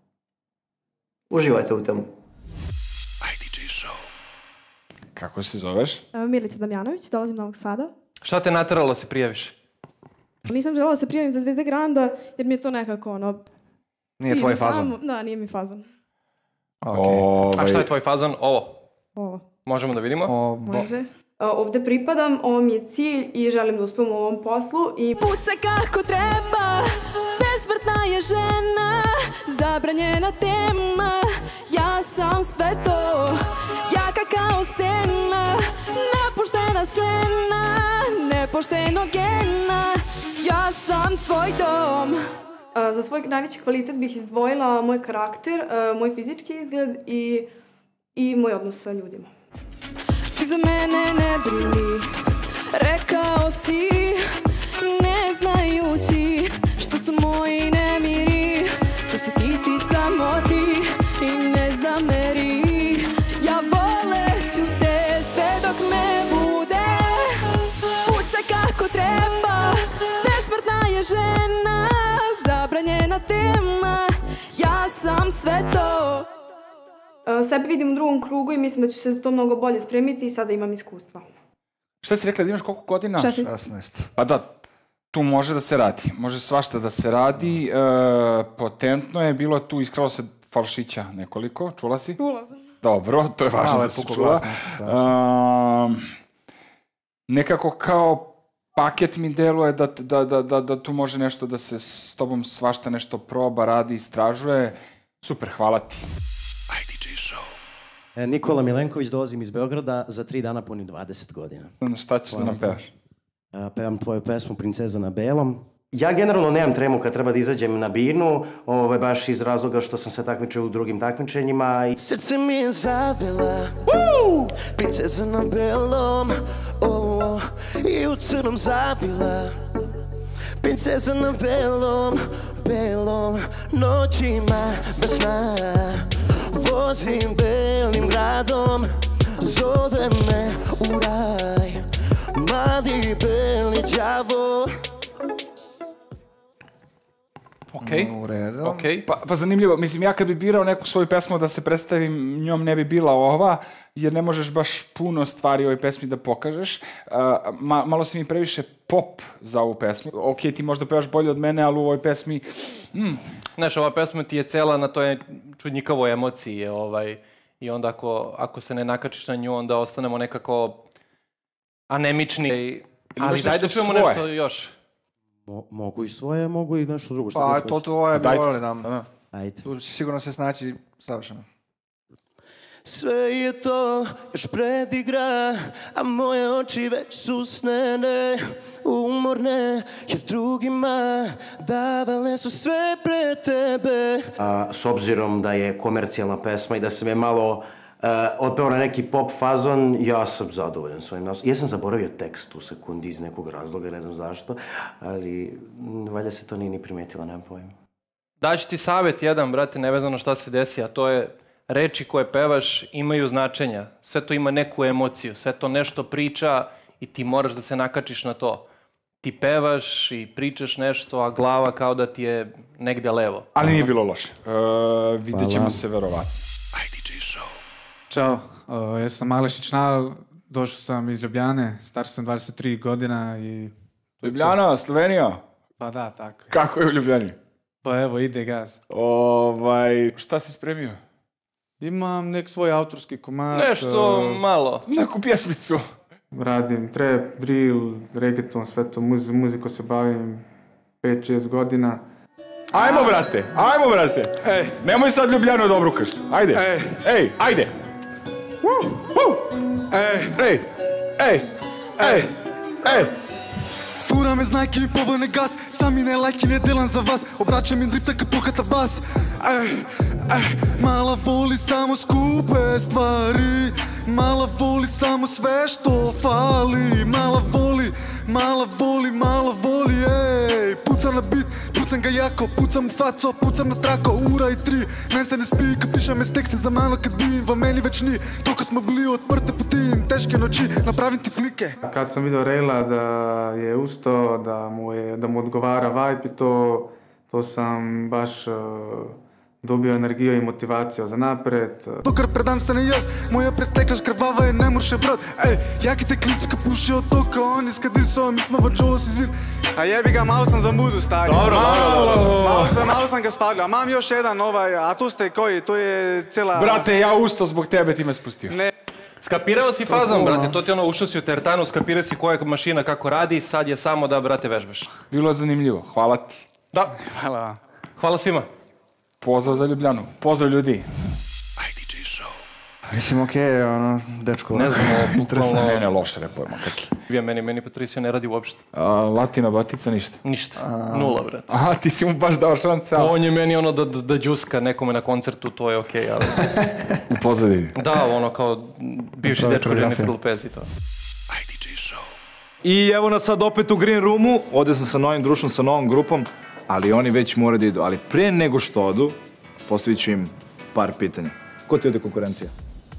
uživajte u temu.
I D J Show. Kako se zoveš?
Milica Damjanović, dolazim iz Novog Sada.
Šta te nateralo se prijaviš?
Nisam želela da se prijavim za Zvezde Granda, jer mi je to nekako ono...
Nije tvoj fazon?
Tamo. Da, nije mi fazon.
Okay. A šta je tvoj fazon? Ovo?
Ovo.
Možemo da vidimo?
O, Može. Ovde pripadam, ovo mi je cilj i želim da uspem u ovom poslu i...
Puca kako treba, besmrtna je žena, zabranjena tema, ja sam sve to, jaka kao stena, napuštena scena, nepošteno gena, ja sam tvoj dom.
Za svoj najveći kvalitet bih izdvojila moj karakter, moj fizički izgled i, i moj odnos sa ljudima.
Ti za mene ne brini, rekao si, ne znajući što su moji nemiri. To si ti, ti, samo ti i ne zameri. Ja voleću te sve dok me bude. Pucaj kako treba, besmrtna je žena, zabranjena tema, ja sam sve to.
Sebe vidim u drugom krugu i mislim da ću se za to mnogo bolje spremiti i sada imam iskustva.
Šta si rekla da imaš koliko godina?
šesnaest.
Pa da, tu može da se radi. Može svašta da se radi. E, potentno je bilo tu, iskralo se falšića nekoliko. Čula si?
Čula sam.
Dobro, to je važno da se čula. E, nekako kao paket mi deluje da, da, da, da, da tu može nešto da se s tobom svašta nešto proba, radi, istražuje. Super, hvala ti.
Nikola Milenković, dolazim iz Beograda, za tri dana punim dvadeset godina.
Šta ćeš da nam pevaš?
Pevam tvoju pesmu Princeza na belom.
Ja generalno nemam tremu kad treba da izađem na binu, ovaj, baš iz razloga što sam se takmičio u drugim takmičenjima. I...
Srce mi je zavila, uh! Princeza na belom, oh, i u crnom zavila. Princeza na belom, belom noćima bez sna. Vozim belim gradom, zove me u raj, mali beli đavo.
Okej,
U redu.
okej. Pa, pa zanimljivo, mislim, ja kad bi birao neku svoju pesmu da se predstavim, njom ne bi bila ova, jer ne možeš baš puno stvari u ovoj pesmi da pokažeš. Uh, ma, malo si mi previše pop za ovu pesmu. Ok, ti možda pevaš bolje od mene, ali u ovoj pesmi... Mm.
Znaš, ova pesma ti je cela na toj čudnjikavoj emociji, ovaj, i onda ako, ako se ne nakačiš na nju, onda ostanemo nekako anemični. Ali daj da čujemo
svoje?
nešto još.
Mo, mogu i svoje, mogu i nešto drugo. Što
Pa
god
to
hoćete.
tvoje bi
Dajte.
volili nam.
Ajde.
Tu će sigurno se snaći savršeno.
Sve je to još predigra, a moje oči već su snene, umorne, jer drugima davale su sve pre tebe.
A, s obzirom da je komercijalna pesma i da se me malo uh, otpeo na neki pop fazon, ja sam zadovoljan svojim nastupom. Ja sam zaboravio tekst u sekundi iz nekog razloga, ne znam zašto, ali m, valjda se to nije ni primetila, nemam pojma.
Daću ti savjet jedan, brate, nevezano šta se desi, a to je reči koje pevaš imaju značenja. Sve to ima neku emociju, sve to nešto priča i ti moraš da se nakačiš na to. Ti pevaš i pričaš nešto, a glava kao da ti je negde levo.
Ali nije bilo loše. Uh, vidjet ćemo se verovatno.
I D J Show.
Ćao, uh, ja sam Alešić Nal, došao sam iz Ljubljane, star sam dvadeset tri godina i...
Ljubljana, Slovenija?
Pa da, tako.
Kako je u Ljubljani?
Pa evo, ide gaz.
Ovaj, šta si spremio?
Imam nek svoj autorski komad.
Nešto
uh,
malo.
Neku pjesmicu.
Radim trap, drill, reggaeton, sve to, muzi, muziko se bavim pet šest godina.
Ajmo, brate, ajmo, brate. Ej. Nemoj sad Ljubljanu da obrukaš. Ajde. Ej, ej, ajde. Uh, uh. Ej, ej, ej, ej, ej.
Fura me znajki i povojne gas, sami ne lajki ne delam za vas, obraćam im drifta kad pokata bas. Ej, ej, mala voli samo skupe stvari, mala voli samo sve što fali, mala voli, mala voli, mala voli, ej. Pucam na bit, pucam ga jako, pucam u faco, pucam na trako, ura i tri, men se ne spi, kad pišem iz tekste za malo kad dim, va meni već ni, toko smo bili otprte putin, teške noći, napravim ti flike.
Kad sam vidio Rejla da je ustao, da mu, je, da mu odgovara vibe i to, to sam baš uh, dobio energiju i motivaciju za napred.
Dokar predam se ne jas, moja preteklaš krvava je ne može brat. Ej, jaki te klici kad puši od toka, on iskadir so, mi smo vađolo si zvir.
A jebi ga, malo sam za mudu stari.
Dobro, dobro, dobro.
Malo sam, malo sam ga stavljao. Mam još jedan ovaj, a tu ste koji, to je cela...
Brate, ja usto zbog tebe, ti me spustio.
Ne.
Skapirao si fazom, brate, to ti ono, ušao si u teretanu, skapirao si koja mašina kako radi, sad je samo da, brate, vežbaš.
Bilo je zanimljivo, hvala ti.
Da.
Hvala.
Hvala svima.
Pozdrav za Ljubljanu, pozdrav ljudi.
I D J Show.
Mislim, okej, okay, ono, dečko.
Ne znam, bukvalno...
Ne, ne, loše repujemo, kaki.
Vija, meni, meni Patricio ne radi uopšte.
A, Latina, Batica, ništa?
Ništa, A... nula, brate.
Aha, ti si mu baš dao šanse, ali...
On je meni ono da, da, da džuska nekome na koncertu, to je okej, okay, ali...
U pozadini.
Da, ono kao bivši dečko Jennifer Lopez i to.
I D J Show.
I evo nas sad opet u Green Roomu, ovdje sam sa novim društvom, sa novom grupom, ali oni već moraju da idu. Ali pre nego što odu, postavit ću im par pitanja. Ko ti ovdje konkurencija?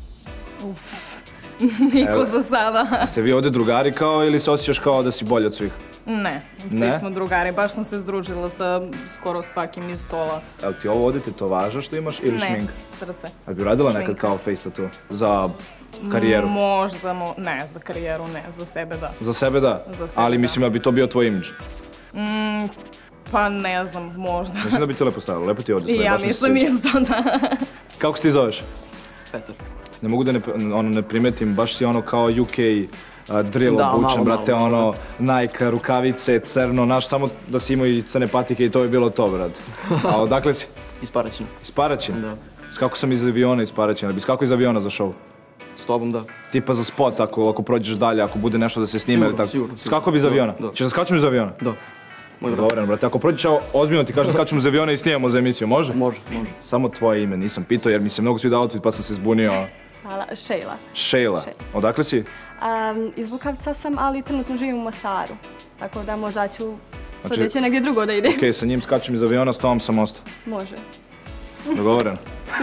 Uf, niko Evo. Za sada.
Se vi ovdje drugari kao ili se osjećaš kao da si bolji od svih?
Ne, svi ne? smo drugari, baš sam se združila sa skoro svakim iz stola.
Evo ti ovo ovdje tetovaža što imaš ili
ne,
šmink?
Ne, srce.
Ali bi radila
šmink.
Nekad kao face tattoo za karijeru?
Možda, mo ne, za karijeru ne, za sebe da.
Za sebe da?
Za sebe
ali
da.
Mislim da bi to bio tvoj imidž?
Mm, pa ne znam, možda.
Mislim da bi te lepo stavilo, lepo ti ovdje stoji.
I ja mislim isto, da.
Kako se ti zoveš?
Petar.
Ne mogu da ne, ono, ne primetim, baš si ono kao U K uh, drill da, obučen, brate, malo, ono, Nike, rukavice, crno, naš, samo da si imao i crne patike i to bi bilo to, brate. A odakle si?
Iz Paraćina.
Iz Paraćina?
Da.
Skako sam iz aviona iz Paraćina, bi skako iz aviona za show?
S tobom, da.
Tipa za spot, ako, ako prođeš dalje, ako bude nešto da se snime ili tako.
Sigurno,
skako bi iz aviona?
Da.
Češ da skačem iz aviona?
Da.
Dobro, brate, ako prođeš ozbiljno ti kažem skačem iz aviona i snimamo za emisiju, može?
Može, može.
Samo tvoje ime nisam pitao jer mi se mnogo sviđa outfit pa sam se zbunio.
Hvala, Šejla.
Šejla. Odakle si?
Um, iz Lukavca sam, ali trenutno živim u Mostaru. Tako da možda ću
Znači, to da će negdje drugo da ide.
Okej, okay, sa njim skačem iz aviona, s tobom sam ostao.
Može.
Dogovoreno.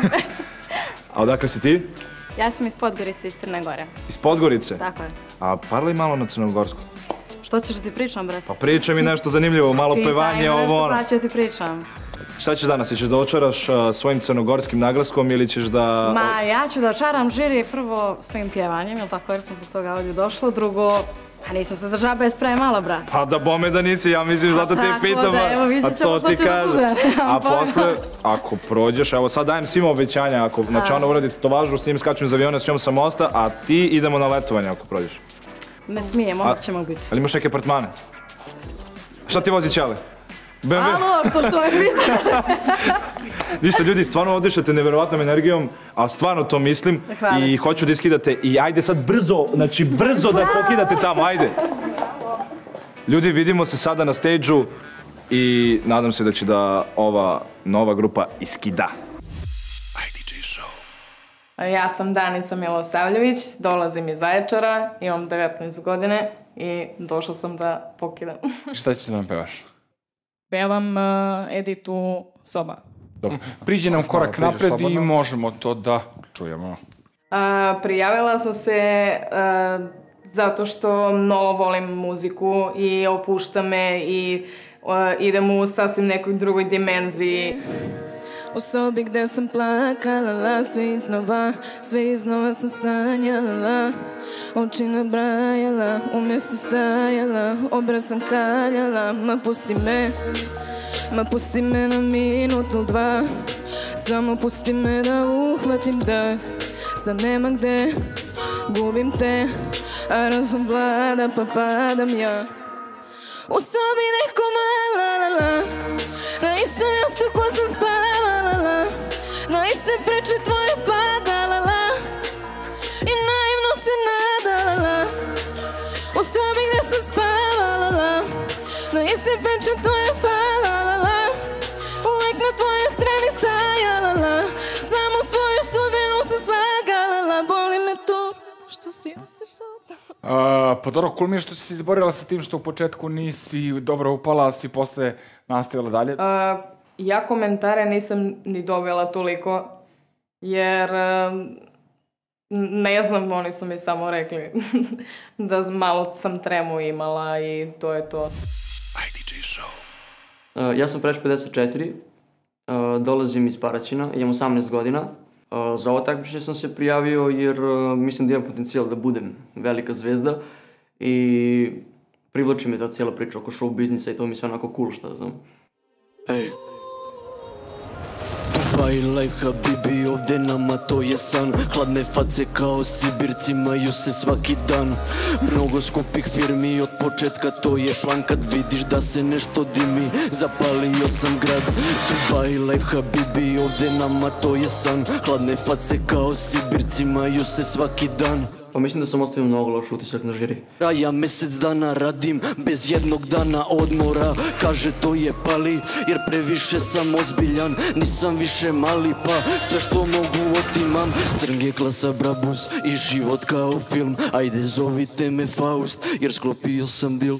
A odakle si ti?
Ja sam iz Podgorice, iz Crne Gore.
Iz Podgorice?
Tako je.
A parli malo na crnogorsku.
Što ćeš da ti pričam, brate?
Pa pričaj mi nešto zanimljivo, malo pevanje, ovo ono.
Pa ću da ti pričam.
Šta ćeš danas? Ćeš da očaraš uh, svojim crnogorskim naglaskom ili ćeš da...
Ma, ja ću da očaram žiri prvo svojim pjevanjem, jel tako, jer sam zbog toga ovdje došla. Drugo, pa nisam se za džabe spremala, brat.
Pa da bome da nisi, ja mislim, zato ti pitam, a to ti kaže. A posle, ako prođeš, evo sad dajem svima obećanja, ako znači ona uradi tetovažu, s njim skačem iz aviona, s njom sam osta, a ti idemo na letovanje ako prođeš.
Ne smijem, ovdje ćemo biti.
Ali imaš neke apartmane? Šta ti vozi Ćale? B M W?
Alo, to što me pita.
Ništa, ljudi, stvarno odišete neverovatnom energijom, a stvarno to mislim.
Hvala.
I hoću da iskidate i ajde sad brzo, znači brzo da pokidate tamo, ajde. Ljudi, vidimo se sada na stage-u i nadam se da će da ova nova grupa iskida.
I D J Show.
Ja sam Danica Milosavljević, dolazim iz Zaječara, imam devetnaest godine i došla sam da pokidam.
Šta ćeš da nam pevaš?
Pevam uh, Editu Soba.
Dobro. Priđi nam korak napred i možemo to da čujemo.
Uh, prijavila sam se uh, zato što mnogo volim muziku i opušta me i uh, idem u sasvim nekoj drugoj dimenziji. U sobi gde sam plakala, sve iznova, sve iznova sam sanjala. Oči nabrajala, umjesto stajala, obraz sam kaljala. Ma pusti me, ma pusti me na minut ili dva. Samo pusti me da uhvatim dah. Sad nema gde, gubim te, a razum vlada pa padam ja. U sobi neko mala la la, na istom mjestu ko sam spavala, na iste priče tvoje padala i naivno se nadala. U sobi gde sam spavala, na iste priče tvoje padala, uvek na tvoje strani stajala, samo svoju sudbinu sam slagala. Boli me to što si otišao.
Uh, pa dobro, cool mi je što si se izborila sa tim što u početku nisi dobro upala, si posle nastavila dalje.
Uh, ja komentare nisam ni dobila toliko, jer uh, ne znam, oni su mi samo rekli da malo sam tremu imala i to je to.
I D J Show.
Uh, ja sam Preš pedeset četiri, uh, dolazim iz Paraćina, imam osamnaest godina. Uh, za ovo takmičenje sam se prijavio jer uh, mislim da imam potencijal da budem velika zvezda i privlači me ta cijela priča oko show biznisa i to mi sve onako cool, šta znam.
Ej. Dubai life habibi, ovdje nama to je san. Hladne face kao Sibirci, imaju se svaki dan. Mnogo skupih firmi, od početka to je plan. Kad vidiš da se nešto dimi, zapalio sam grad. Dubai life habibi, ovdje nama to je san. Hladne face kao Sibirci, imaju se svaki dan.
Pa mislim da sam ostavio mnogo loš utisak na žiri.
Ja mjesec dana radim, bez jednog dana odmora. Kaže to je pali, jer previše sam ozbiljan. Nisam više mali, pa sve što mogu otimam. Crnge klasa brabus i život kao film. Ajde zovite me Faust, jer sklopio sam dil.
Uh,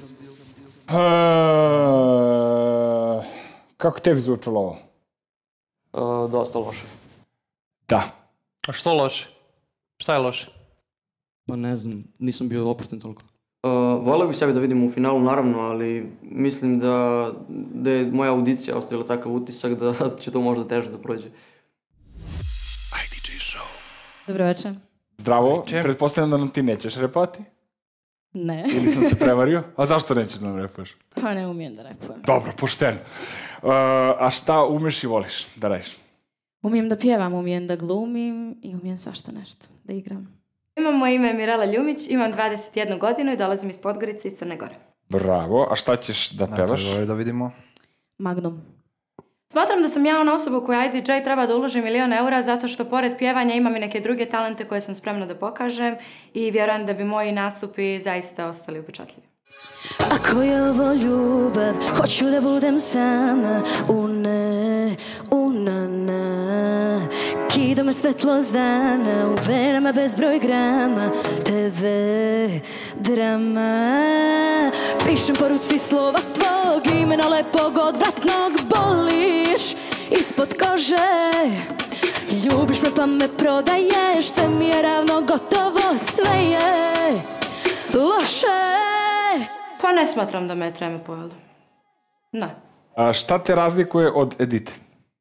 kako tebi zvučalo ovo?
Uh, dosta loše.
Da.
A što loše? Šta je loše?
Pa ne znam, nisam bio opušten toliko. Uh, volio bih sebe da vidim u finalu, naravno, ali mislim da, da je moja audicija ostavila takav utisak da će to možda teže da prođe.
I D J Show.
Dobro večer.
Zdravo, pretpostavljam da nam ti nećeš repati?
Ne.
Ili sam se prevario? A zašto nećeš da nam repaš?
Pa ne umijem da repujem.
Dobro, pošteno. Uh, a šta umeš i voliš da radiš?
Umijem da pjevam, umijem da glumim i umijem svašta nešto, da igram.
Imamo ime Mirela Ljumić, imam dvadeset jednu godinu i dolazim iz Podgorice iz Crne Gore.
Bravo, a šta ćeš da pevaš?
Najbolje da vidimo.
Magnum.
Smatram da sam ja ona osoba koja I D J treba da uloži milion eura zato što pored pjevanja imam i neke druge talente koje sam spremna da pokažem i vjerujem da bi moji nastupi zaista ostali upečatljivi.
Ako je ovo ljubav, hoću da budem sama. U ne, u na na. Kidam očima svetlost dana, u venama bezbroj grama, tebe drama. Pišem po ruci slova tvog imena lepog odvratnog, boliš ispod kože. Ljubiš me pa me prodaješ, sve mi je ravno gotovo, sve je loše.
Pa ne smatram da me je treme pojelo. Ne.
A šta te razlikuje od Edite?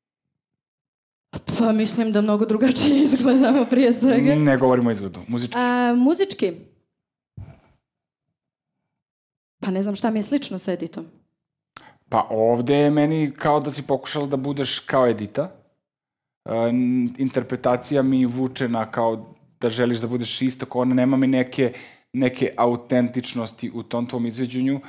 Pa mislim da mnogo drugačije izgledamo prije svega.
Ne govorimo o izgledu, muzički.
A, muzički? Pa ne znam šta mi je slično sa Editom.
Pa ovde je meni kao da si pokušala da budeš kao Edita. Uh, interpretacija mi vuče na kao da želiš da budeš isto kao ona, nema mi neke, neke autentičnosti u tom tvom izveđenju.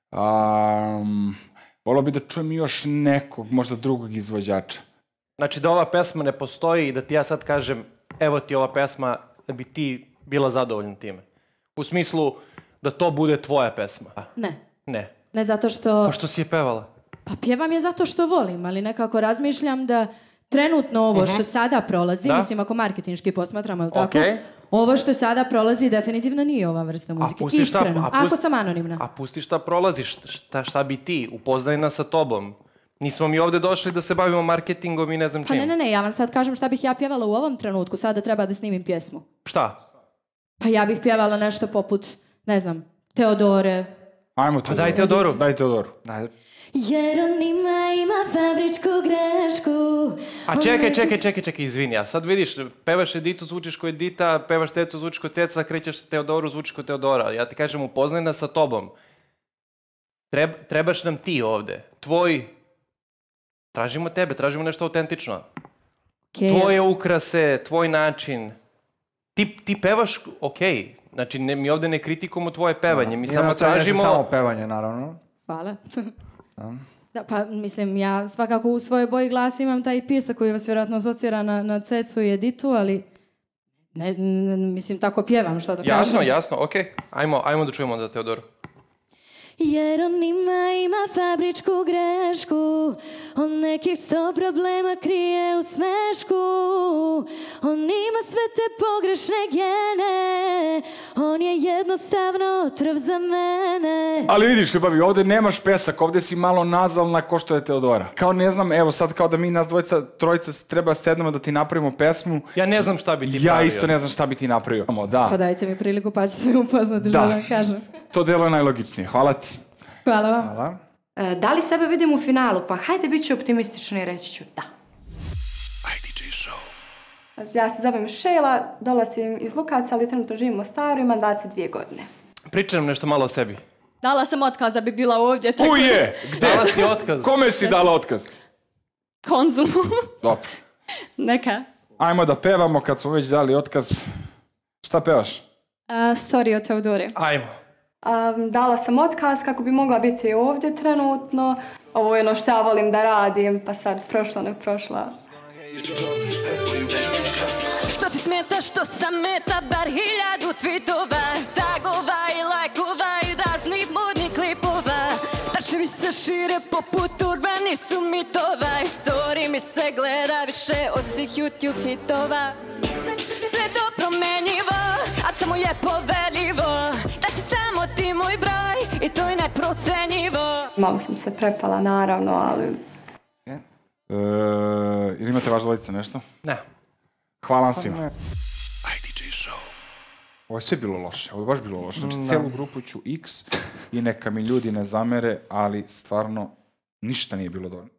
Um, volao bi da čujem još nekog, možda drugog izvođača.
Znači da ova pesma ne postoji i da ti ja sad kažem evo ti ova pesma, da bi ti bila zadovoljna time. U smislu da to bude tvoja pesma.
Ne.
Ne.
Ne zato što...
Pa što si je pevala?
Pa pjevam je zato što volim, ali nekako razmišljam da trenutno ovo što sada prolazi,
Da.
mislim ako marketinški posmatramo, ali tako,
Okej.
ovo što sada prolazi definitivno nije ova vrsta muzike.
pusti šta-
Iskreno,
a pusti-
ako sam anonimna.
A pusti šta prolaziš, šta, šta bi ti, upoznaj nas sa tobom. Nismo mi ovde došli da se bavimo marketingom i ne znam
Pa
čim.
ne, ne, ne, ja vam sad kažem šta bih ja pjevala u ovom trenutku, sada treba da snimim pjesmu.
Šta?
Pa ja bih pjevala nešto poput, ne znam, Teodore.
Ajmo
Pa daj Teodoru.
Daj Teodoru.
Jer on ima, ima fabričku grešku.
A čekaj, čekaj, čekaj, čekaj, izvini, a sad vidiš, pevaš Editu, zvučiš ko Edita, pevaš Cecu, zvučiš ko Ceca, krećeš Teodoru, zvučiš ko Teodora. Ja ti kažem, upoznaj nas sa tobom. Treb, trebaš nam ti ovde. Tvoj... Tražimo tebe, tražimo nešto autentično.
Okay.
Tvoje ukrase, tvoj način. Ti, ti pevaš, okej. Znači, ne, mi ovde ne kritikujemo tvoje pevanje, mi samo tražimo...
Samo pevanje, naravno.
Hvala. Da, pa mislim, ja svakako u svojoj boji glasa imam taj pisak koji vas vjerojatno asocira na, na Cecu i Editu, ali ne, n- mislim, tako pjevam, što da kažem.
Jasno, jasno, okej. Ajmo, ajmo da čujemo onda Teodoru.
Jer on ima, ima fabričku grešku. On nekih sto problema krije u smešku. On ima sve te pogrešne gene. On je jednostavno otrov za mene.
Ali vidiš, Ljubavi, ovde nemaš pesak, ovde si malo nazalna ko što je Teodora. Kao ne znam, evo sad kao da mi nas dvojica, trojica treba sednemo da ti napravimo pesmu.
Ja ne znam šta bi ti
Ja
pravio.
isto ne znam šta bi ti napravio. Da,
Pa dajte mi priliku pa ćete me upoznati,
Da.
što da vam kažem.
to delo je najlogičnije. Hvala ti.
Hvala vam.
Hvala.
E, da li sebe vidim u finalu? Pa hajde, bit ću optimistična i reći ću da.
Ja se zovem Šejla, dolazim iz Lukaca, ali trenutno živim u Mostaru, imam dvadeset dvije godine.
Pričaj nam nešto malo o sebi.
Dala sam otkaz da bi bila ovdje. Tako...
U je! Gde?
Dala si otkaz.
Kome si dala otkaz?
Konzumu.
Dobro.
Neka.
Ajmo da pevamo kad smo već dali otkaz. Šta pevaš?
Uh, sorry o Teodore.
Ajmo.
Um, dala sam otkaz kako bi mogla biti ovdje trenutno. Ovo je ono što ja volim da radim, pa sad prošla ne prošla.
Što ti smeta što sam meta bar hiljadu tweetova, tagova i lajkova i raznih modnih klipova. Trčevi se šire poput urbani su mitova i story mi se gleda više od svih YouTube hitova. Sve to promenjivo, a samo je poveljivo, da si samo ti moj broj i to je neprocenjivo.
Malo sam se prepala, naravno, ali...
E, ili imate vaš dvojica nešto?
Ne.
Hvala vam svima. Ovo je sve bilo loše, ovo je baš bilo loše. Znači,
Da.
celu grupu ću X i neka mi ljudi ne zamere, ali stvarno ništa nije bilo dovoljno.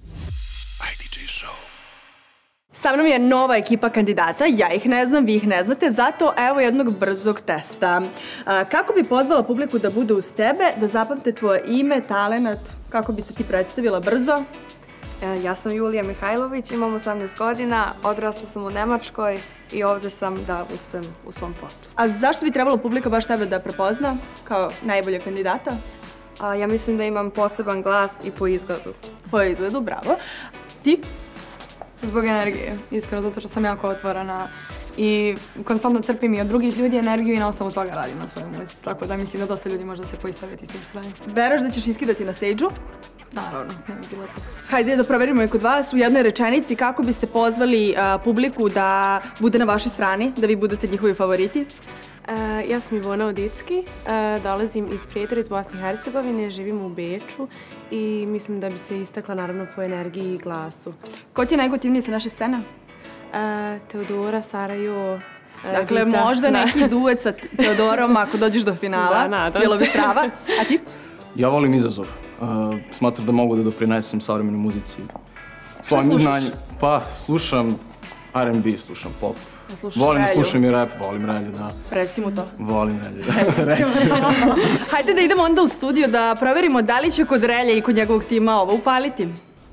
Sa mnom je nova ekipa kandidata, ja ih ne znam, vi ih ne znate, zato evo jednog brzog testa. A, kako bi pozvala publiku da bude uz tebe, da zapamte tvoje ime, talenat, kako bi se ti predstavila brzo?
E, Ja sam Julija Mihajlović, imam osamnaest godina, odrasla sam u Nemačkoj i ovdje sam da uspem u svom poslu.
A zašto bi trebalo publika baš tebe da prepozna kao najbolje kandidata?
A, ja mislim da imam poseban glas i po izgledu.
Po izgledu, bravo. Ti?
Zbog energije, iskreno, zato što sam jako otvorena i konstantno crpim i od drugih ljudi energiju i na osnovu toga radim na svojoj muzici. Tako da mislim da dosta ljudi može da se poistovjeti s tim što radim.
Veraš da ćeš iskidati na stage-u?
Naravno, ne bi bilo to.
Hajde da proverimo i kod vas u jednoj rečenici kako biste pozvali uh, publiku da bude na vašoj strani, da vi budete njihovi favoriti.
Uh, ja sam Ivona Odicki, uh, dolazim iz Prijetora, iz Bosne i Hercegovine, živim u Beču i mislim da bi se istakla naravno po energiji i glasu.
Ko ti je najgotivniji sa naše scene?
Uh, Teodora, Sarajo, uh,
Dakle,
Vita.
možda neki duet sa Teodorom ako dođeš do finala.
Da, nadam
Bilo bi
se.
strava. A ti?
Ja volim izazov. Uh, smatram da mogu da doprinesem savremenoj muzici. Svojim
slušaš?
znanjem. Pa, slušam R and B, slušam pop.
Slušaš
Volim,
Relju?
slušam i rap, volim Relju, da.
Recimo to.
Volim Relju, da. Reći.
Hajde da idemo onda u studio da proverimo da li će kod Relje i kod njegovog tima ovo upaliti.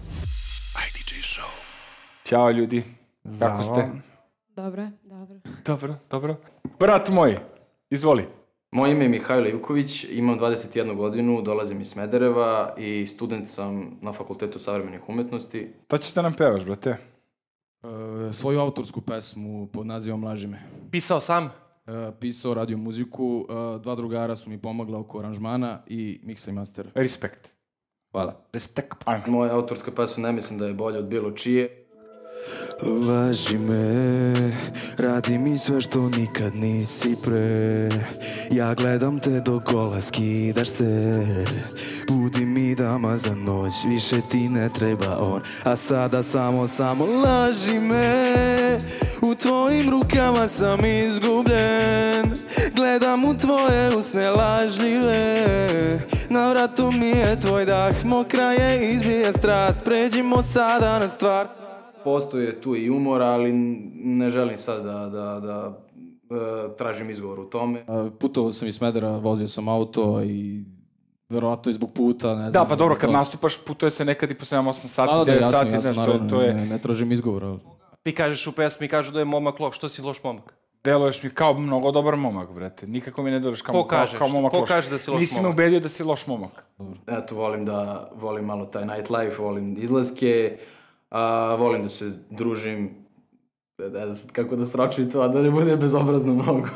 Ćao ljudi, kako ste?
Dobro, dobro.
Dobro, dobro. Brat moj, izvoli.
Moje ime je Mihajlo Ivković, imam dvadeset jednu godinu, dolazim iz Smedereva i student sam na Fakultetu savremenih umetnosti.
To ćeš da nam pevaš, brate?
E, svoju autorsku pesmu pod nazivom Laži me.
Pisao sam?
E, pisao, radio muziku, e, dva drugara su mi pomogla oko aranžmana i miksa i mastera.
Respekt.
Hvala. Respekt. Moja autorska pesma ne mislim da je bolja od bilo čije.
Laži me, radi mi sve što nikad nisi pre. Ja gledam te dok gola skidaš se. Budi mi dama za noć, više ti ne treba on. A sada samo, samo laži me. U tvojim rukama sam izgubljen. Gledam u tvoje usne lažljive. Na vratu mi je tvoj dah, mokra je, izbija strast. Pređimo sada na stvar.
Postoje tu i umor, ali ne želim sad da, da, da e, tražim izgovor u tome.
Putovao sam iz Smedera, vozio sam auto i verovatno i zbog puta, ne znam.
Da, pa dobro, kad nastupaš, putuje se nekad i po sedam osam sati,
Da, da,
devet
jasno,
sati,
jasno,
znaš, to,
naravno,
to je...
ne, ne tražim izgovor, ali...
Ti kažeš u pesmi, kažu da je momak loš, što si loš momak?
Deluješ mi kao mnogo dobar momak, brate. Nikako mi ne deluješ kao,
Ko
kao,
kažeš?
kao momak
Ko
loš.
kaže da si loš
Nisi me
momak?
ubedio da si loš momak.
Eto, volim da, volim malo taj nightlife, volim izlaske, a, volim da se družim, ne znam kako da sročim to, a da ne bude bezobrazno mnogo.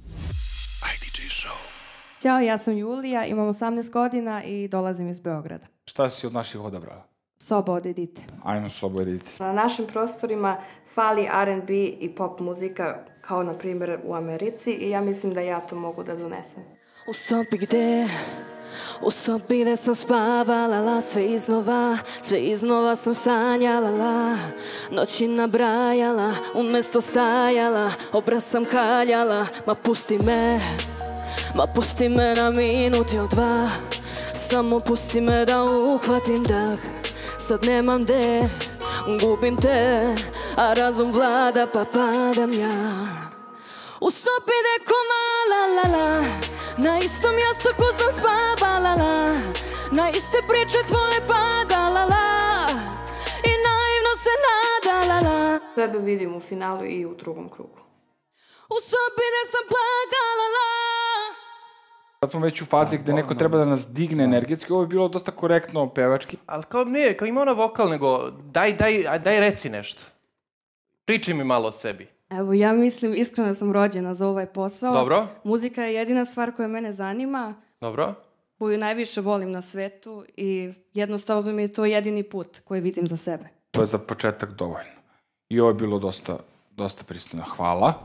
Ćao, ja sam Julija, imam osamnaest godina i dolazim iz Beograda.
Šta si od naših odabrala?
Soba od Edite.
Ajmo sobu editi.
Na našim prostorima fali R and B i pop muzika, kao na primjer u Americi, i ja mislim da ja to mogu da donesem.
U sobi gde, u sobi gde sam spavala, la, sve iznova, sve iznova sam sanjala, la, noći nabrajala, umjesto stajala, obraz sam kaljala, ma pusti me, ma pusti me na minut ili dva, samo pusti me da uhvatim dah, sad nemam de, gubim te, a razum vlada pa padam ja. U sobi neko mala, la, la, na istom jastuku sam spavala, la, na iste priče tvoje padala, la, i naivno se nadala, la.
Sebe vidim u finalu i u drugom krugu.
U sobi ne sam plakala, la.
Sad smo već u fazi gde neko treba da nas digne energetski, ovo je bilo dosta korektno pevački.
Ali kao ne, kao ima ona vokal, nego daj, daj, daj reci nešto. Priči mi malo o sebi.
Evo, ja mislim, iskreno da sam rođena za ovaj posao.
Dobro.
Muzika je jedina stvar koja mene zanima,
Dobro.
koju najviše volim na svetu i jednostavno mi je to jedini put koji vidim za sebe.
To je za početak dovoljno. I ovo je bilo dosta, dosta pristojno. Hvala.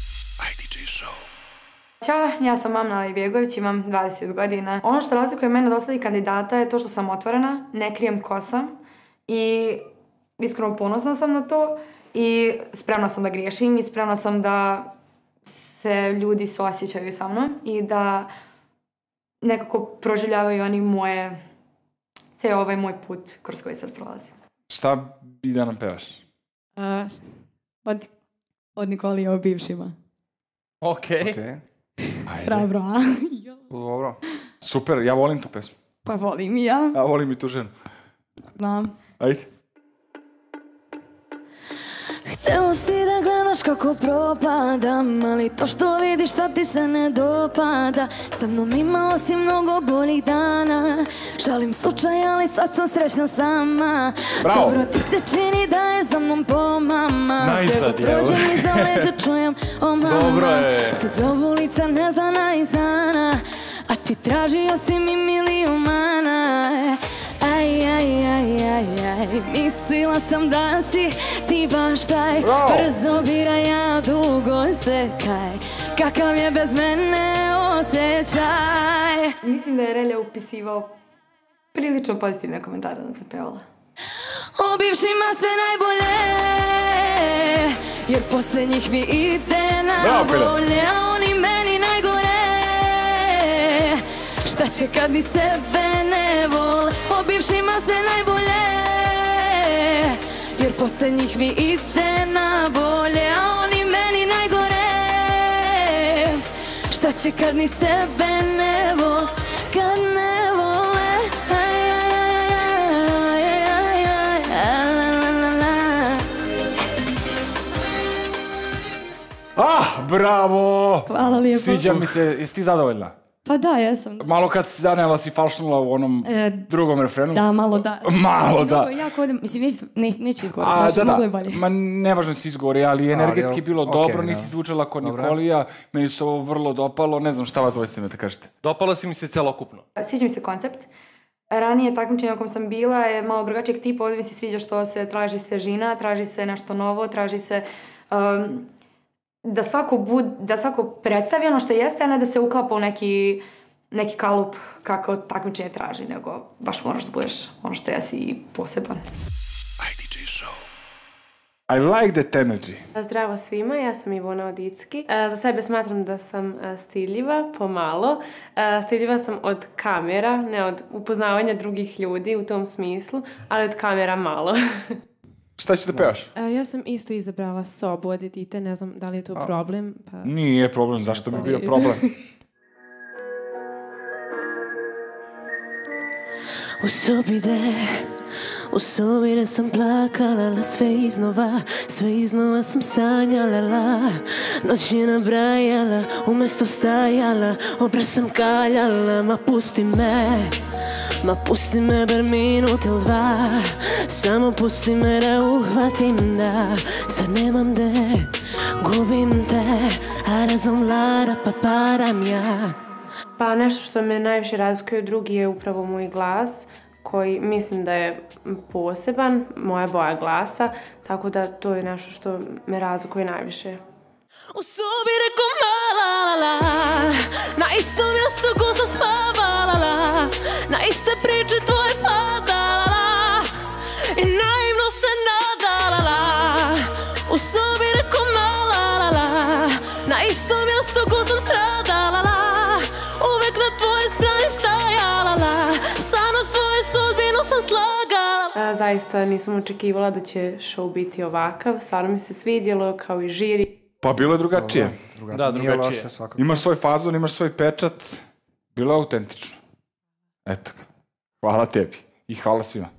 Ćao, ja sam Amna Ivjegović, imam dvadeset godina. Ono što razlikuje mene od ostalih kandidata je to što sam otvorena, ne krijem ko sam i iskreno ponosna sam na to i spremna sam da griješim i spremna sam da se ljudi suosjećaju sa mnom i da nekako proživljavaju oni moje, ceo ovaj moj put kroz koji sad prolazim.
Šta bi da nam pevaš?
Uh, od, od Nikolija o bivšima.
Okej.
Okay.
Hrabro, a?
Dobro.
Super, ja volim tu pesmu.
Pa volim i ja.
Ja volim i tu ženu.
Znam.
Ajde.
Hteo si da gledaš kako propadam, ali to što vidiš sad ti se ne dopada. Sa mnom imao si mnogo boljih dana, žalim slučaj, ali sad sam srećna sama.
Bravo.
Dobro ti se čini da je za mnom pomama.
Najzad,
Tebe
evo.
prođem iza leđa, čujem o mama.
Dobro je.
Sad zovu lica neznana iz dana, a ti tražio si mi miliju mana. Aj, aj. Aj, aj, aj, aj, mislila sam da si ti baš taj. Brzo bira, ja dugo sekaj. Kakav je bez mene osjećaj.
Mislim da je Relja upisivao prilično pozitivne komentare dok sam pevala.
O bivšima sve najbolje, jer posle njih mi ide na bolje, a oni meni najgore. Šta će kad mi sebe ne vole? O bivšima sve najbolje, jer posle njih mi ide na bolje, a oni meni najgore. Šta će kad mi sebe ne vole? Kad ne vole.
Ah, bravo!
Hvala lijepo.
Sviđa mi se, jesi ti zadovoljna?
Pa da, jesam.
Malo kad si zanela si falšnula u onom
E,
drugom refrenu.
Da, malo da.
Malo da.
Mnogo jako ovdje, mislim, neće, ne, neće izgovoriti,
A,
znači,
da,
moglo je
da.
bolje.
Ma nevažno si izgovori, ali energetski
Ali,
bilo
ok,
dobro,
da.
nisi zvučala kod
Dobro.
Nikolija, meni se ovo vrlo dopalo, ne znam šta vas dvojste me da kažete.
Dopala si mi se celokupno.
Sviđa mi se koncept. Ranije takmičenje na kom sam bila je malo drugačijeg tipa, ovdje mi se sviđa što se traži svežina, traži se nešto novo, traži se um, da, svako bud, da svako predstavi ono što jeste, a ne da se uklapa u neki, neki kalup kako takmičenje traži, nego baš moraš da budeš ono što jesi i poseban.
I like that energy.
Zdravo svima, ja sam Ivona Odicki. E, za sebe smatram da sam e, stidljiva, pomalo. E, stidljiva sam od kamera, ne od upoznavanja drugih ljudi u tom smislu, ali od kamera malo.
Šta ćeš da pevaš?
E, ja sam isto izabrala sobu od Edite, ne znam da li je to problem. Pa...
Nije problem, zašto bi bio problem?
U sobi de, u sobi de sam plakala sve iznova, sve iznova sam sanjala, noć je nabrajala, umjesto stajala, obraz sam kaljala, ma pusti me, ma pusti me bar minut ili dva, samo pusti me da uhvatim da, sad nemam de, gubim te, a razum vlada pa param ja.
Pa nešto što me najviše razlikuje od drugih je upravo moj glas, koji mislim da je poseban, moja boja glasa, tako da to je nešto što me razlikuje najviše.
U sobi reko mala la la, na istom mjestu ko sam spavala la, na iste priče tvoje padala la, i naivno se nadala la. U sobi reko mala la la, na istom mjestu ko sam stradala la, uvek na tvoje strani stajala la, samo svoju sudbinu sam slagala.
A, zaista nisam očekivala da će show biti ovakav, stvarno mi se svidjelo kao i žiri.
Pa bilo je drugačije.
Druga-
Da,
nije
drugačije.
loše svakako.
Imaš svoj fazon, imaš svoj pečat. Bilo je autentično. Eto ga. Hvala tebi. I hvala svima.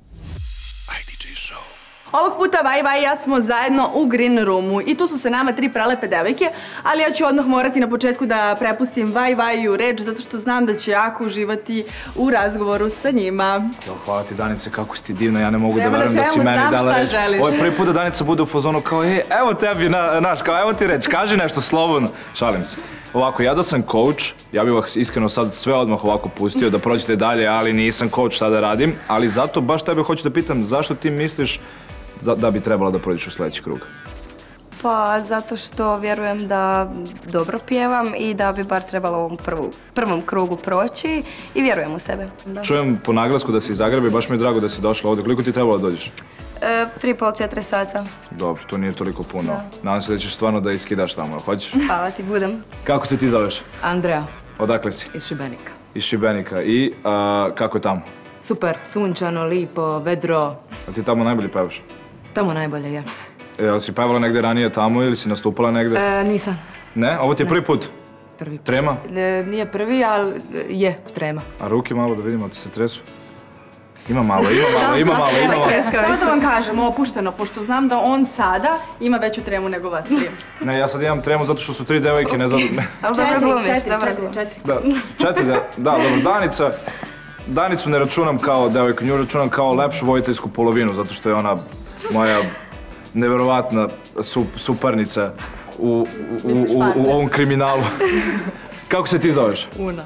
Ovog puta Vaj Vaj i ja smo zajedno u Green Roomu i tu su se nama tri prelepe devojke, ali ja ću odmah morati na početku da prepustim Vaj Vaju reč zato što znam da će jako uživati u razgovoru sa njima.
Jo, hvala ti Danice, kako si ti divna, ja ne mogu
Nema
da verujem
na
da si
čemu,
meni
znam
dala
šta
reč.
želiš.
Ovo je prvi put da Danica bude u fazonu kao, e, evo tebi, na, naš, kao, evo ti reč, kaži nešto slobodno. Šalim se. Ovako, ja da sam coach, ja bih vas iskreno sad sve odmah ovako pustio da prođete dalje, ali nisam coach, šta da radim, ali zato baš tebe hoću da pitam, zašto ti misliš da, da bi trebala da prođeš u sljedeći krug?
Pa zato što vjerujem da dobro pjevam i da bi bar trebalo u ovom prvu, prvom krugu proći i vjerujem u sebe. Da.
Čujem po naglasku da si iz Zagreba i baš mi je drago da si došla ovdje. Koliko ti je trebalo da dođeš?
E, tri pol, četiri sata.
Dobro, to nije toliko puno. Nadam se da ćeš stvarno da iskidaš tamo, hoćeš?
Hvala ti, budem.
Kako se ti zoveš?
Andreja,
Odakle si?
iz Šibenika.
Iz Šibenika. I a, kako je tamo?
Super, sunčano, lipo, vedro.
A ti tamo najbolje pevaš?
Tamo najbolje je.
E, jel si pevala negdje ranije tamo ili si nastupala negdje?
E, nisam.
Ne? Ovo ti je
Ne.
prvi put?
Prvi.
Trema?
E, nije prvi, ali je trema.
A ruke malo da vidimo, ti se tresu? Ima malo, ima malo, ima malo, ima malo.
Samo da vam kažem, opušteno, pošto znam da on sada ima veću tremu nego vas tri.
Ne, ja sad imam tremu zato što su tri devojke, ne znam...
Ali dobro glumiš,
četiri,
dobro
četiri,
glumiš.
četiri.
Da, četiri, da, da, dobro, Danica, Danicu ne računam kao devojku, nju računam kao lepšu vojiteljsku polovinu, zato što je ona moja neverovatna sup, suparnica u, u, u, u, u ovom kriminalu. Kako se ti zoveš?
Una.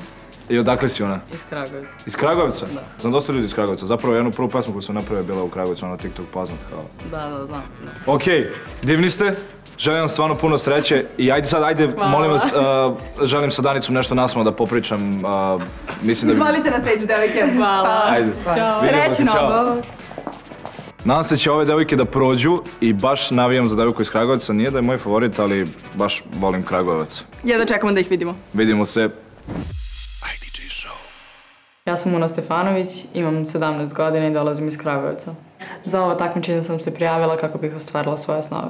I odakle si ona?
Iz Kragujevca.
Iz Kragujevca?
Da.
Znam dosta ljudi iz Kragujevca. Zapravo jednu prvu pesmu koju sam napravio bila u Kragujevcu, ono TikTok poznat kao.
Da, da, znam.
Ok, divni ste. Želim vam stvarno puno sreće i ajde sad, ajde,
Hvala.
molim vas, uh, želim sa Danicom nešto naslovno da popričam. Uh, mislim da bi...
Izvolite na stage, devojke.
Hvala.
Ajde.
Ćao.
Vidimo se,
Srećno.
čao. Nadam se da će ove devojke da prođu i baš navijam za devojku iz Kragujevca. Nije da je moj favorit, ali baš volim Kragujevac.
Jedno čekamo da ih vidimo.
Vidimo se.
Ja sam Una Stefanović, imam sedamnaest godina i dolazim iz Kragujevca. Za ovo takmičenje sam se prijavila kako bih ostvarila svoje snove.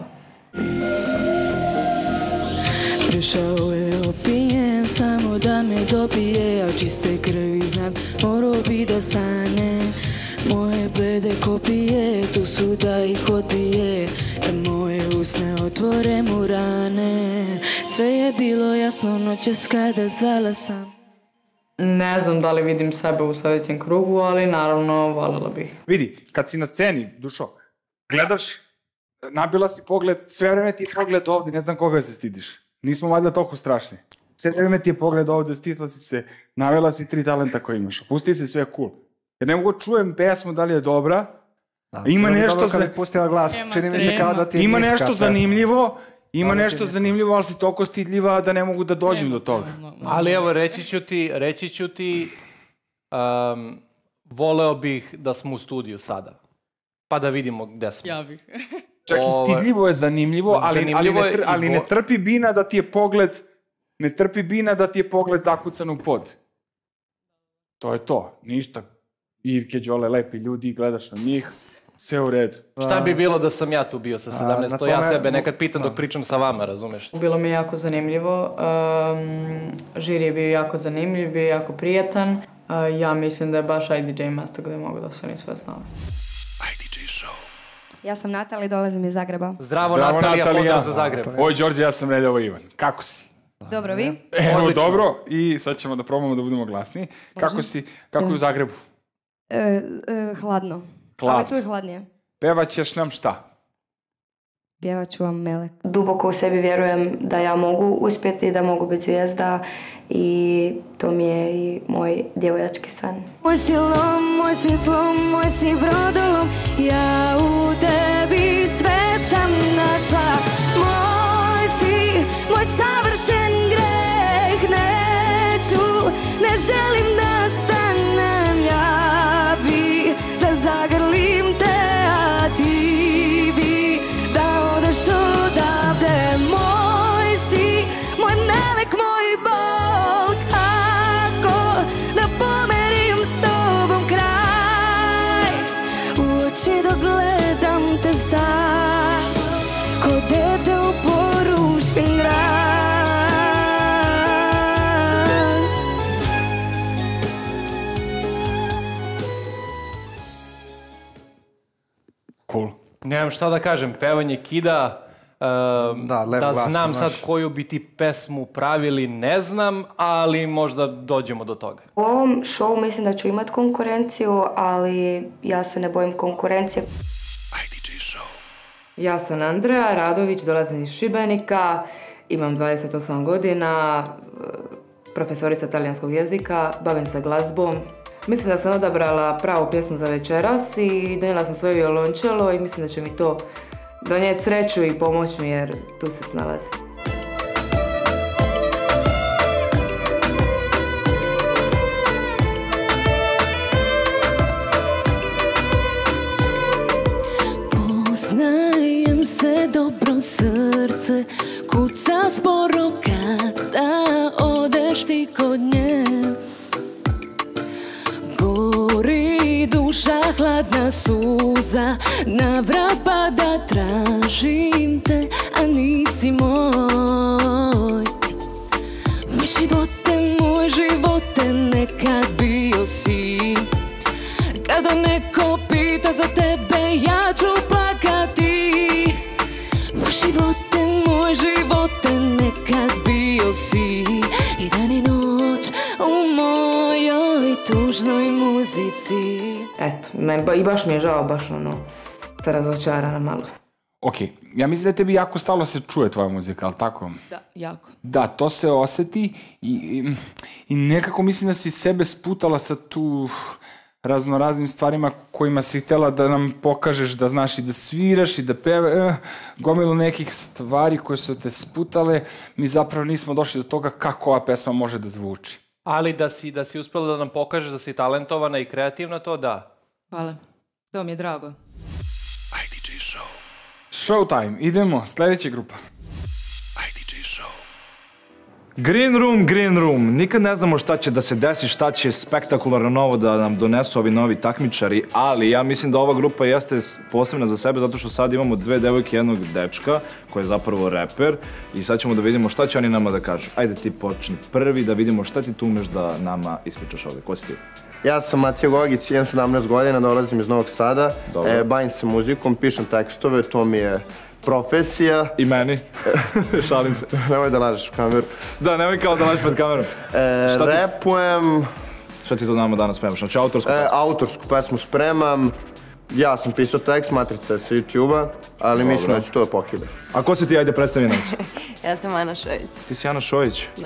Prišao je opijen, samo da me dobije, a čiste krvi znam, morao bi da stane. Moje blede kopije, tu su da ih odbije, da moje usne otvore mu rane. Sve je bilo jasno noćas kada zvala sam.
Ne znam da li vidim sebe u sljedećem krugu, ali naravno voljela bih.
Vidi, kad si na sceni, Dušo, gledaš, nabila si pogled, sve vreme ti je pogled ovdje, ne znam koga se stidiš. Nismo valjda toliko strašni. Sve vreme ti je pogled ovdje, stisla si se, navela si tri talenta koje imaš. Pusti se, sve je cool. Jer ne mogu čujem pesmu da li je dobra,
Da,
ima
bilo bi
nešto
dobro kad
za...
bi pustila glas, čini mi se kao da ti je
Ima
niska
nešto
pesma.
zanimljivo, ima
Da, da ti
nešto
je-
zanimljivo, ali si toliko stidljiva da ne mogu da dođem do toga.
Ali evo, reći ću ti, reći ću ti, um, voleo bih da smo u studiju sada. Pa da vidimo gde smo.
Ja bih.
Čak i
Ovaj,
stidljivo je zanimljivo, ali, ali,
zanimljivo
ne,
je
tr,
i
ali ne
bo-
trpi bina da ti je pogled, ne trpi bina da ti je pogled zakucan u pod. To je to, ništa. Ivke, Đole, lepi ljudi, gledaš na njih, sve u redu.
Šta bi bilo da sam ja tu bio sa sedamnaest?
na
To ja
tvome-
sebe nekad pitam dok pričam sa vama, razumeš?
Bilo mi je jako zanimljivo, um, žiri je bio jako zanimljiv, bio je jako prijatan. Uh, ja mislim da je baš I D J mesto gdje mogu da ostvarim svoje snove.
Ja sam Natalija i dolazim iz Zagreba.
Zdravo, Natalija, pozdrav za Zagreb.
Oj, Đorđe, ja sam Relja, ovo Ivan. Kako si?
Dobro, vi?
Evo,
Odlično.
dobro. I sad ćemo da probamo da budemo glasniji. Kako si, kako je u Zagrebu?
E, e, hladno.
Hladno.
Ali tu je hladnije.
Pevaćeš nam šta?
Pjevat ću vam Melek.
Duboko u sebi vjerujem da ja mogu uspjeti, da mogu biti zvijezda i to mi je i moj djevojački san.
Moj si lom, moj si slom, moj si brodolom, ja u tebi sve sam našla. Moj si, moj savršen greh, neću, ne želim da stanem, ja bi da zagrlim te, a ti bi da odeš odavde. Moj si, moj melek, moj bol, kako da pomerim s tobom kraj. U oči dok gledam te sad, ko dete u porušen grad.
Cool.
Nemam šta da kažem, pevanje kida, um,
Da, lep
da
glas
znam
imaš.
sad koju bi ti pesmu pravili, ne znam, ali možda dođemo do toga.
U ovom šovu mislim da ću imat konkurenciju, ali ja se ne bojim konkurencije.
Ja sam Andreja Radović, dolazim iz Šibenika, imam dvadeset osam godina, profesorica talijanskog jezika, bavim se glazbom. Mislim da sam odabrala pravu pjesmu za večeras i donijela sam svoje violončelo i mislim da će mi to donijeti sreću i pomoć mi jer tu se snalazim.
Poznajem se dobro, srce kuca sporo kada odeš ti kod nje. Gori duša, hladna suza, na vrat pada, tražim te, a nisi moj. Moj živote, moj živote, nekad bio si. Kada neko pita za tebe, ja ću plakati. Moj živote, moj živote, nekad bio si. I dan i noć u mojoj tužnoj muzici.
Eto, men, ba, i baš mi je žao, baš ono, se razočarana malo.
Ok, ja mislim da je tebi jako stalo se čuje tvoja muzika, ali tako?
Da, jako.
Da, to se oseti i, i, i nekako mislim da si sebe sputala sa tu raznoraznim stvarima kojima si htjela da nam pokažeš da znaš i da sviraš i da peva, eh, gomilu nekih stvari koje su te sputale, mi zapravo nismo došli do toga kako ova pesma može da zvuči.
Ali da si, da si uspela da nam pokažeš da si talentovana i kreativna, to da.
Hvala, to mi je drago.
I D J Show.
Showtime, idemo, sljedeća grupa.
I D J Show.
Green Room, Green Room. Nikad ne znamo šta će da se desi, šta će spektakularno novo da nam donesu ovi novi takmičari, ali ja mislim da ova grupa jeste posebna za sebe zato što sad imamo dve devojke i jednog dečka koji je zapravo reper i sad ćemo da vidimo šta će oni nama da kažu. Ajde ti počni prvi da vidimo šta ti tu umeš da nama ispričaš ovdje. Ko si ti?
Ja sam Matija Gogić, imam sedamnaest godina, dolazim iz Novog Sada, e, bavim se muzikom, pišem tekstove, to mi je profesija.
I meni. Šalim se.
Nemoj da lažeš u kameru.
Da, nemoj kao da lažeš pred kamerom.
E,
Šta ti-
repujem...
Šta ti to nama danas spremaš? Znači autorsku
E,
pesmu?
autorsku pesmu spremam. Ja sam pisao tekst, matrica je sa YouTube-a, ali
Dobro.
mislim da ću to da pokida.
A ko si ti? Ajde, predstavi nam se.
Ja sam Ana Šojić.
Ti si Ana Šojić?
Da.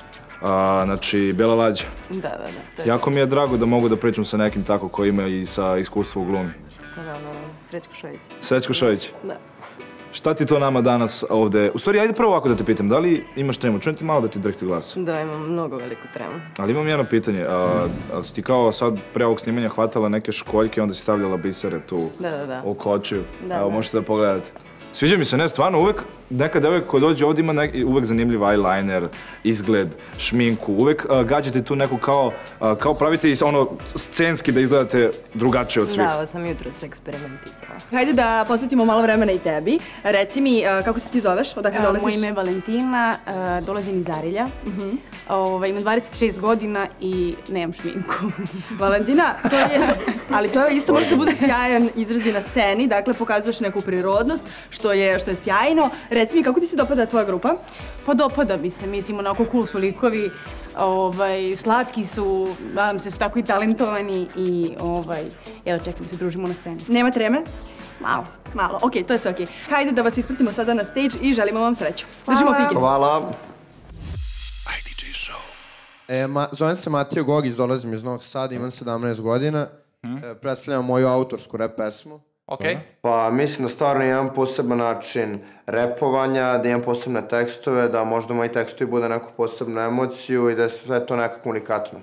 A, znači, Bela lađa.
Da, da, da. To je
Jako mi je drago da mogu da pričam sa nekim tako koji ima i sa iskustvom u glumi.
Da, da, da. Srećko Šojić.
Srećko Šojić.
Da.
Šta ti to nama danas ovde... U stvari, ajde prvo ovako da te pitam, da li imaš tremu? Čujem ti malo da ti drhti glas.
Da, imam mnogo veliku tremu.
Ali imam jedno pitanje, a, a si ti kao sad pre ovog snimanja hvatala neke školjke, onda si stavljala bisere tu
Da, da, da.
u kočiju.
Da,
Evo,
da.
možete da pogledate. Sviđa mi se, ne, stvarno, uvek neka devojka koja dođe ovdje ima nek, uvek zanimljiv eyeliner, izgled, šminku, uvek uh, gađate tu neku kao, uh, kao pravite is- ono scenski da izgledate drugačije od svih.
Da, ovo sam jutros eksperimentisala.
Hajde da posvetimo malo vremena i tebi. Reci mi, uh, kako se ti zoveš? Odakle
Uh,
dolaziš?
moje ime je Valentina, uh, dolazim iz Arilja.
Mhm.
Ovaj, imam dvadeset šest godina i nemam šminku.
Valentina, to je, ali to je isto može da bude sjajan izraz i na sceni, dakle pokazuješ neku prirodnost, što je, što je sjajno. Reci mi, kako ti se dopada tvoja grupa?
Pa dopada mi se, mislim, onako cool su likovi, ovaj, slatki su, nadam se su tako i talentovani i ovaj, evo čekam da se družimo na sceni.
Nema treme?
Malo.
Malo, okej, to je sve okej. Hajde da vas ispratimo sada na stage i želimo vam sreću. Držimo fige.
Hvala.
I D J Show.
E, ma, zovem se Matija Gogić, dolazim iz Novog Sada, imam sedamnaest godina. E, predstavljam moju autorsku rap pesmu.
Okej.
Pa mislim da stvarno imam poseban način repovanja, da imam posebne tekstove, da možda moji tekstovi bude neku posebnu emociju i da je sve to nekako unikatno.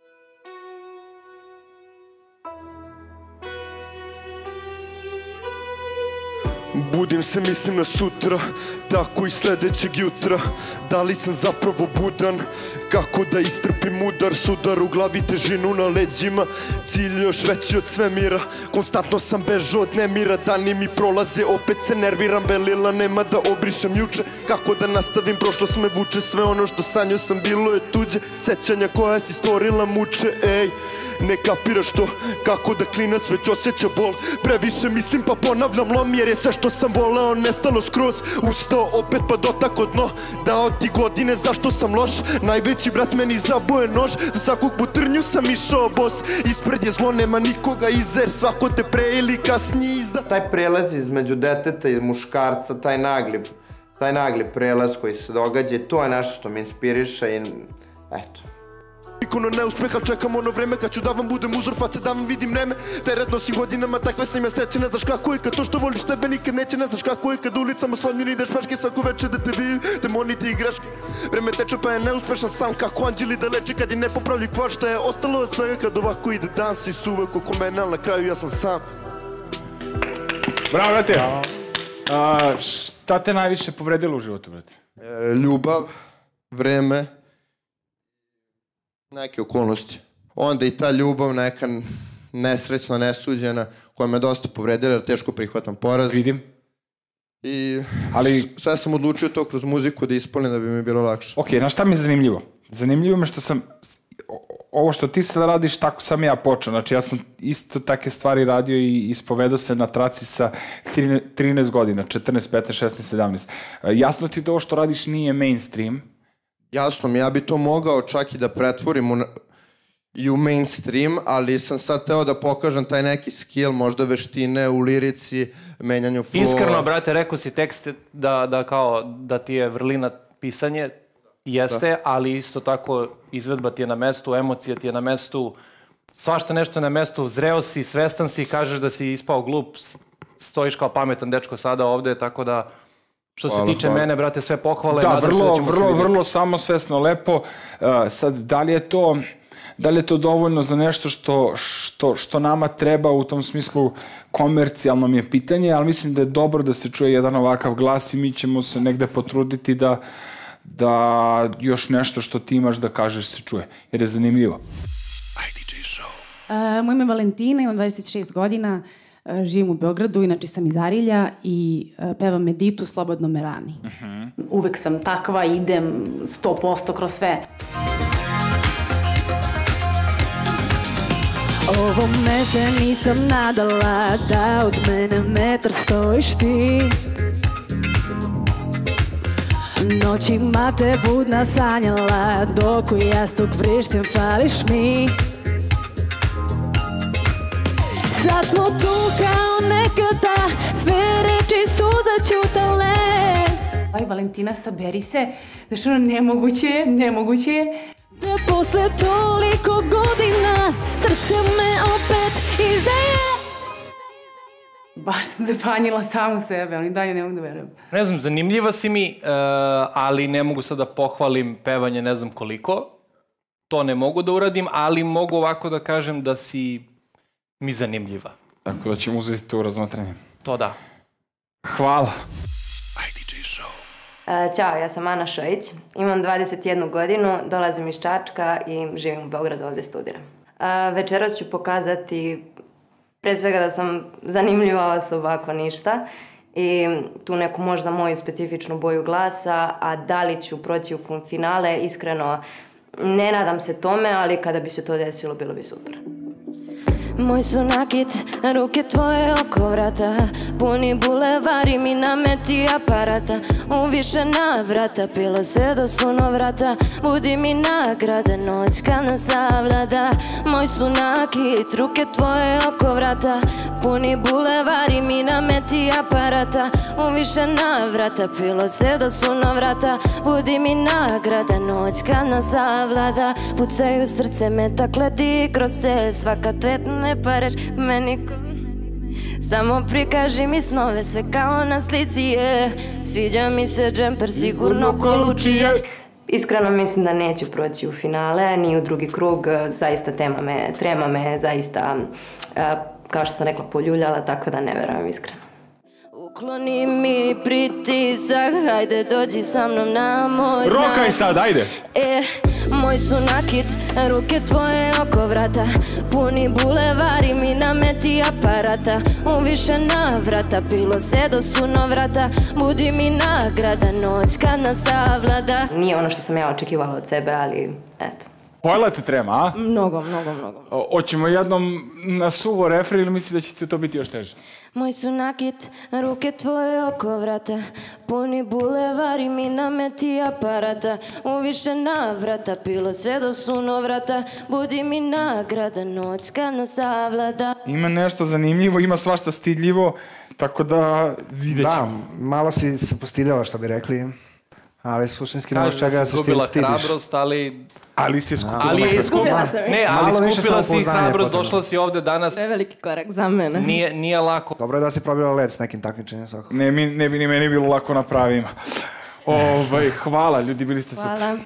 Budim se, mislim na sutra, tako i sljedećeg jutra. Da li sam zapravo budan? Kako da istrpim udar, sudar u glavi, težinu na leđima. Cilj još veći od svemira, konstantno sam bežao od nemira. Dani mi prolaze, opet se nerviram, belila nema da obrišem juče. Kako da nastavim, prošlost me vuče, sve ono što sanjao sam bilo je tuđe. Sećanja koja si stvorila muče, ej, ne kapiraš to, kako da klinac već osjeća bol. Previše mislim pa ponavljam lom, jer je sve što sam voleo nestalo skroz. Ustao opet pa dotako dno, dao ti godine zašto sam loš. Najveći brat meni zaboje nož, za svakog putrnju sam išao bos. Ispred je zlo, nema nikoga iza, jer svako te pre ili kasnije izda.
Taj prelaz između deteta i muškarca, taj nagli, taj nagli prelaz koji se događa, to je nešto što me inspiriše i eto.
Ikono neuspeha, čekam ono vreme kad ću da vam budem uzor face, da vam vidim vreme. Teret nosim godinama, takve sam ja sreće, ne znaš kako je kad to što voliš tebe nikad neće, ne znaš kako je kad ulicama slonjeni ideš peške svako večer da te vidi, demoni ti igraš. Vreme teče pa je neuspešan sam kako anđeli da leče kad je nepopravljiv kvar, što je ostalo od svega kad ovako ide dan, si su uvek oko mene, ali na kraju ja sam sam.
Bravo, brate. A, šta te najviše povredilo u životu, brate?
E, ljubav, vreme, neke okolnosti. Onda i ta ljubav, neka nesrećna, nesuđena, koja me dosta povredila jer teško prihvatam poraz.
Vidim.
I
Ali...
sve sam odlučio to kroz muziku da ispolim da bi mi bilo lakše.
Ok, znaš šta mi je zanimljivo? Zanimljivo me što sam, ovo što ti sad radiš, tako sam ja počeo. Znači ja sam isto take stvari radio i ispovedao se na traci sa trinaest godina, četrnaest, petnaest, šesnaest, sedamnaest. Jasno ti da ovo što radiš nije mainstream?
Jasno mi, ja bi to mogao čak i da pretvorim u... i u mainstream, ali sam sad teo da pokažem taj neki skill, možda veštine u lirici, menjanju flowa.
Iskreno, brate, rekao si tekst da, da, kao, da ti je vrlina pisanje, jeste, da. Ali isto tako izvedba ti je na mestu, emocija ti je na mestu, svašta nešto je na mestu, zreo si, svestan si, kažeš da si ispao glup, stojiš kao pametan dečko sada ovde, tako da što se hvala, tiče hvala. Mene, brate, sve pohvale.
Da, vrlo, da vrlo, vrlo samosvesno, lepo. Uh, sad, da li je to... Da li je to dovoljno za nešto što, što, što nama treba, u tom smislu komercijalno mi je pitanje, ali mislim da je dobro da se čuje jedan ovakav glas i mi ćemo se negde potruditi da, da još nešto što ti imaš da kažeš se čuje, jer je zanimljivo.
I D J Show.
Uh, moje ime je Valentina, imam dvadeset šest godina, uh, živim u Beogradu, inače sam iz Arilja i uh, pevam Meditu, Slobodno me rani. Uh-huh. Uvek sam takva, idem sto posto kroz sve.
Ovome se nisam nadala, da od mene metar stojiš ti. Noćima te budna sanjala, dok u jastuk vrišćem fališ mi. Sad smo tu kao nekada, sve reči su začutale.
Aj, Valentina, saberi se, znaš ono, nemoguće je, nemoguće je.
Da posle toliko godina srce me opet izdaje.
Baš sam zapanjila samu sebe, oni dalje ne mogu da verujem.
Ne znam, zanimljiva si mi, uh, ali ne mogu sad da pohvalim pevanje ne znam koliko. To ne mogu da uradim, ali mogu ovako da kažem da si mi zanimljiva.
Tako da ćemo uzeti to u razmatranje.
To da.
Hvala.
Ćao, ja sam Ana Šojić, imam dvadeset jednu godinu, dolazim iz Čačka i živim u Beogradu, ovde studiram. Večeras ću pokazati pre svega da sam zanimljiva osoba ako ništa i tu neku možda moju specifičnu boju glasa, a da li ću proći u finale, iskreno ne nadam se tome, ali kada bi se to desilo bilo bi super.
Moj su nakit, ruke tvoje oko vrata, puni bulevari mi nameti aparata. U više navrata, pilo se do sunovrata, budi mi nagrada, noć kad nas savlada. Moj su nakit, ruke tvoje oko vrata, puni bulevari mi nameti aparata. U više navrata, pilo se do sunovrata, budi mi nagrada, noć kad nas savlada. Pucaju srce, metak leti kroz cev, svaka tvetne pa reć meni ko... Samo prikaži mi snove, sve kao na slici je. Sviđa mi se džemper, sigurno ko lučije.
Iskreno mislim da neću proći u finale, ni u drugi krug. Zaista tema me, trema me, zaista, kao što sam rekla, poljuljala, tako da ne verujem iskreno.
Ukloni mi pritisak, hajde dođi sa mnom na moj znak.
Rokaj sad, ajde!
E, moj su nakit, ruke tvoje oko vrata, puni bulevari mi nameti aparata. U više navrata, pilo se do sunovrata, budi mi nagrada, noć kad nas savlada.
Nije ono što sam ja očekivala od sebe, ali eto.
Pojela te trema, a?
Mnogo, mnogo, mnogo.
Hoćemo jednom na suvo refren ili misliš da će ti to biti još teže?
Moj su nakit, ruke tvoje oko vrata, puni bulevari mi nameti aparata. U više navrata, pilo se do sunovrata, budi mi nagrada, noć kad nas savlada.
Ima nešto zanimljivo, ima svašta stidljivo, tako da vidjet ćemo.
Da, malo si se postidela, što bi rekli. Ali suštinski nemaš čega da se stidiš.
Kažeš da si izgubila hrabrost, ali...
Ali si je skupila.
Ali je izgubila sam. Ne, ali skupila si hrabrost, došla si ovde danas.
To je veliki korak za mene.
Nije, nije lako.
Dobro je da si probila led s nekim takmičenjem svakako.
Ne, mi, ne bi ni meni bilo lako na pravima. Ovaj, hvala, ljudi, bili ste super.
Hvala.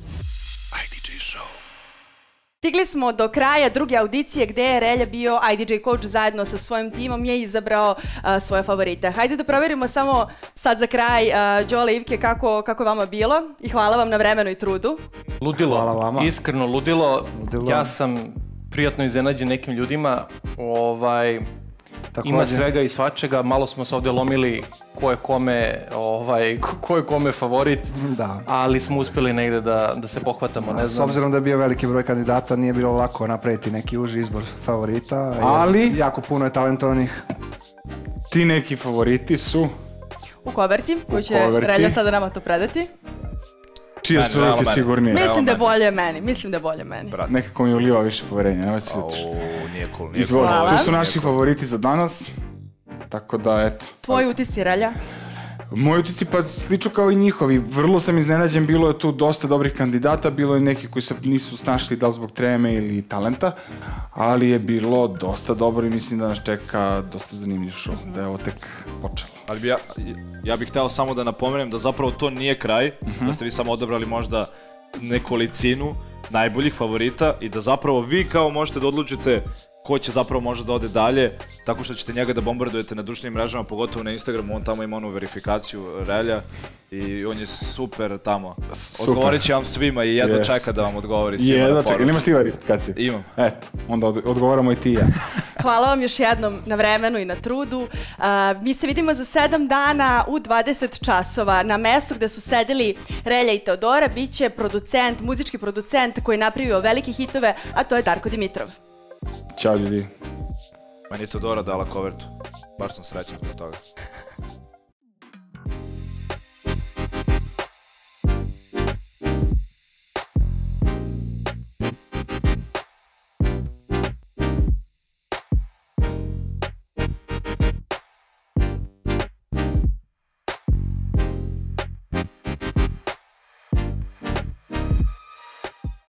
Stigli smo do kraja druge audicije gde je Relja bio I D J coach zajedno sa svojim timom, je izabrao uh, svoje favorite. Hajde da proverimo samo sad za kraj, uh, Đole, Ivke, kako, kako je vama bilo i hvala vam na vremenu i trudu.
Ludilo,
hvala vama.
Iskreno ludilo. ludilo. Ja sam prijatno iznenađen nekim ljudima. Ovaj, ima svega i svačega, malo smo se ovde lomili ko je kome, ovaj, ko je kome favorit,
da.
Ali smo uspjeli negde da, da se pohvatamo, ne znam.
S obzirom da je bio veliki broj kandidata, nije bilo lako napraviti neki uži izbor favorita.
Ali?
Jako puno je talentovanih.
Ti neki favoriti su?
U koverti, koju će Relja sada nama to predati.
Čije su ruke sigurnije?
Mislim da je bolje meni, mislim da je bolje meni.
Nekako mi uliva više poverenja, nemoj se ljutiš.
Nije cool, nije
Izvoli,
cool.
tu su naši favoriti za danas. Tako da, eto.
Tvoji utisci, Relja?
Moji utisci pa slično kao i njihovi. Vrlo sam iznenađen, bilo je tu dosta dobrih kandidata, bilo je neki koji se nisu snašli da li zbog treme ili talenta, ali je bilo dosta dobro i mislim da nas čeka dosta zanimljiv show, da je ovo tek počelo.
Ali bi ja, ja bih hteo samo da napomenem da zapravo to nije kraj,
Mhm.
da ste vi samo odabrali možda nekolicinu najboljih favorita i da zapravo vi kao možete da odlučite ko će zapravo možda da ode dalje, tako što ćete njega da bombardujete na društvenim mrežama, pogotovo na Instagramu, on tamo ima onu verifikaciju Relja i on je super tamo.
Super.
Odgovorit će vam svima i jedva
Yes.
čeka da vam odgovori svima
Jedva
na
čeka,
poruku.
ili imaš ti verifikaciju?
Imam.
Eto, onda od- odgovaramo i ti i ja.
Hvala vam još jednom na vremenu i na trudu. A, mi se vidimo za sedam dana u dvadeset časova na mestu gde su sedeli Relja i Teodora. Biće producent, muzički producent koji je napravio velike hitove, a to je Darko Dimitrov.
Ćao ljudi.
Meni je Teodora dala kovertu, baš sam srećan zbog toga.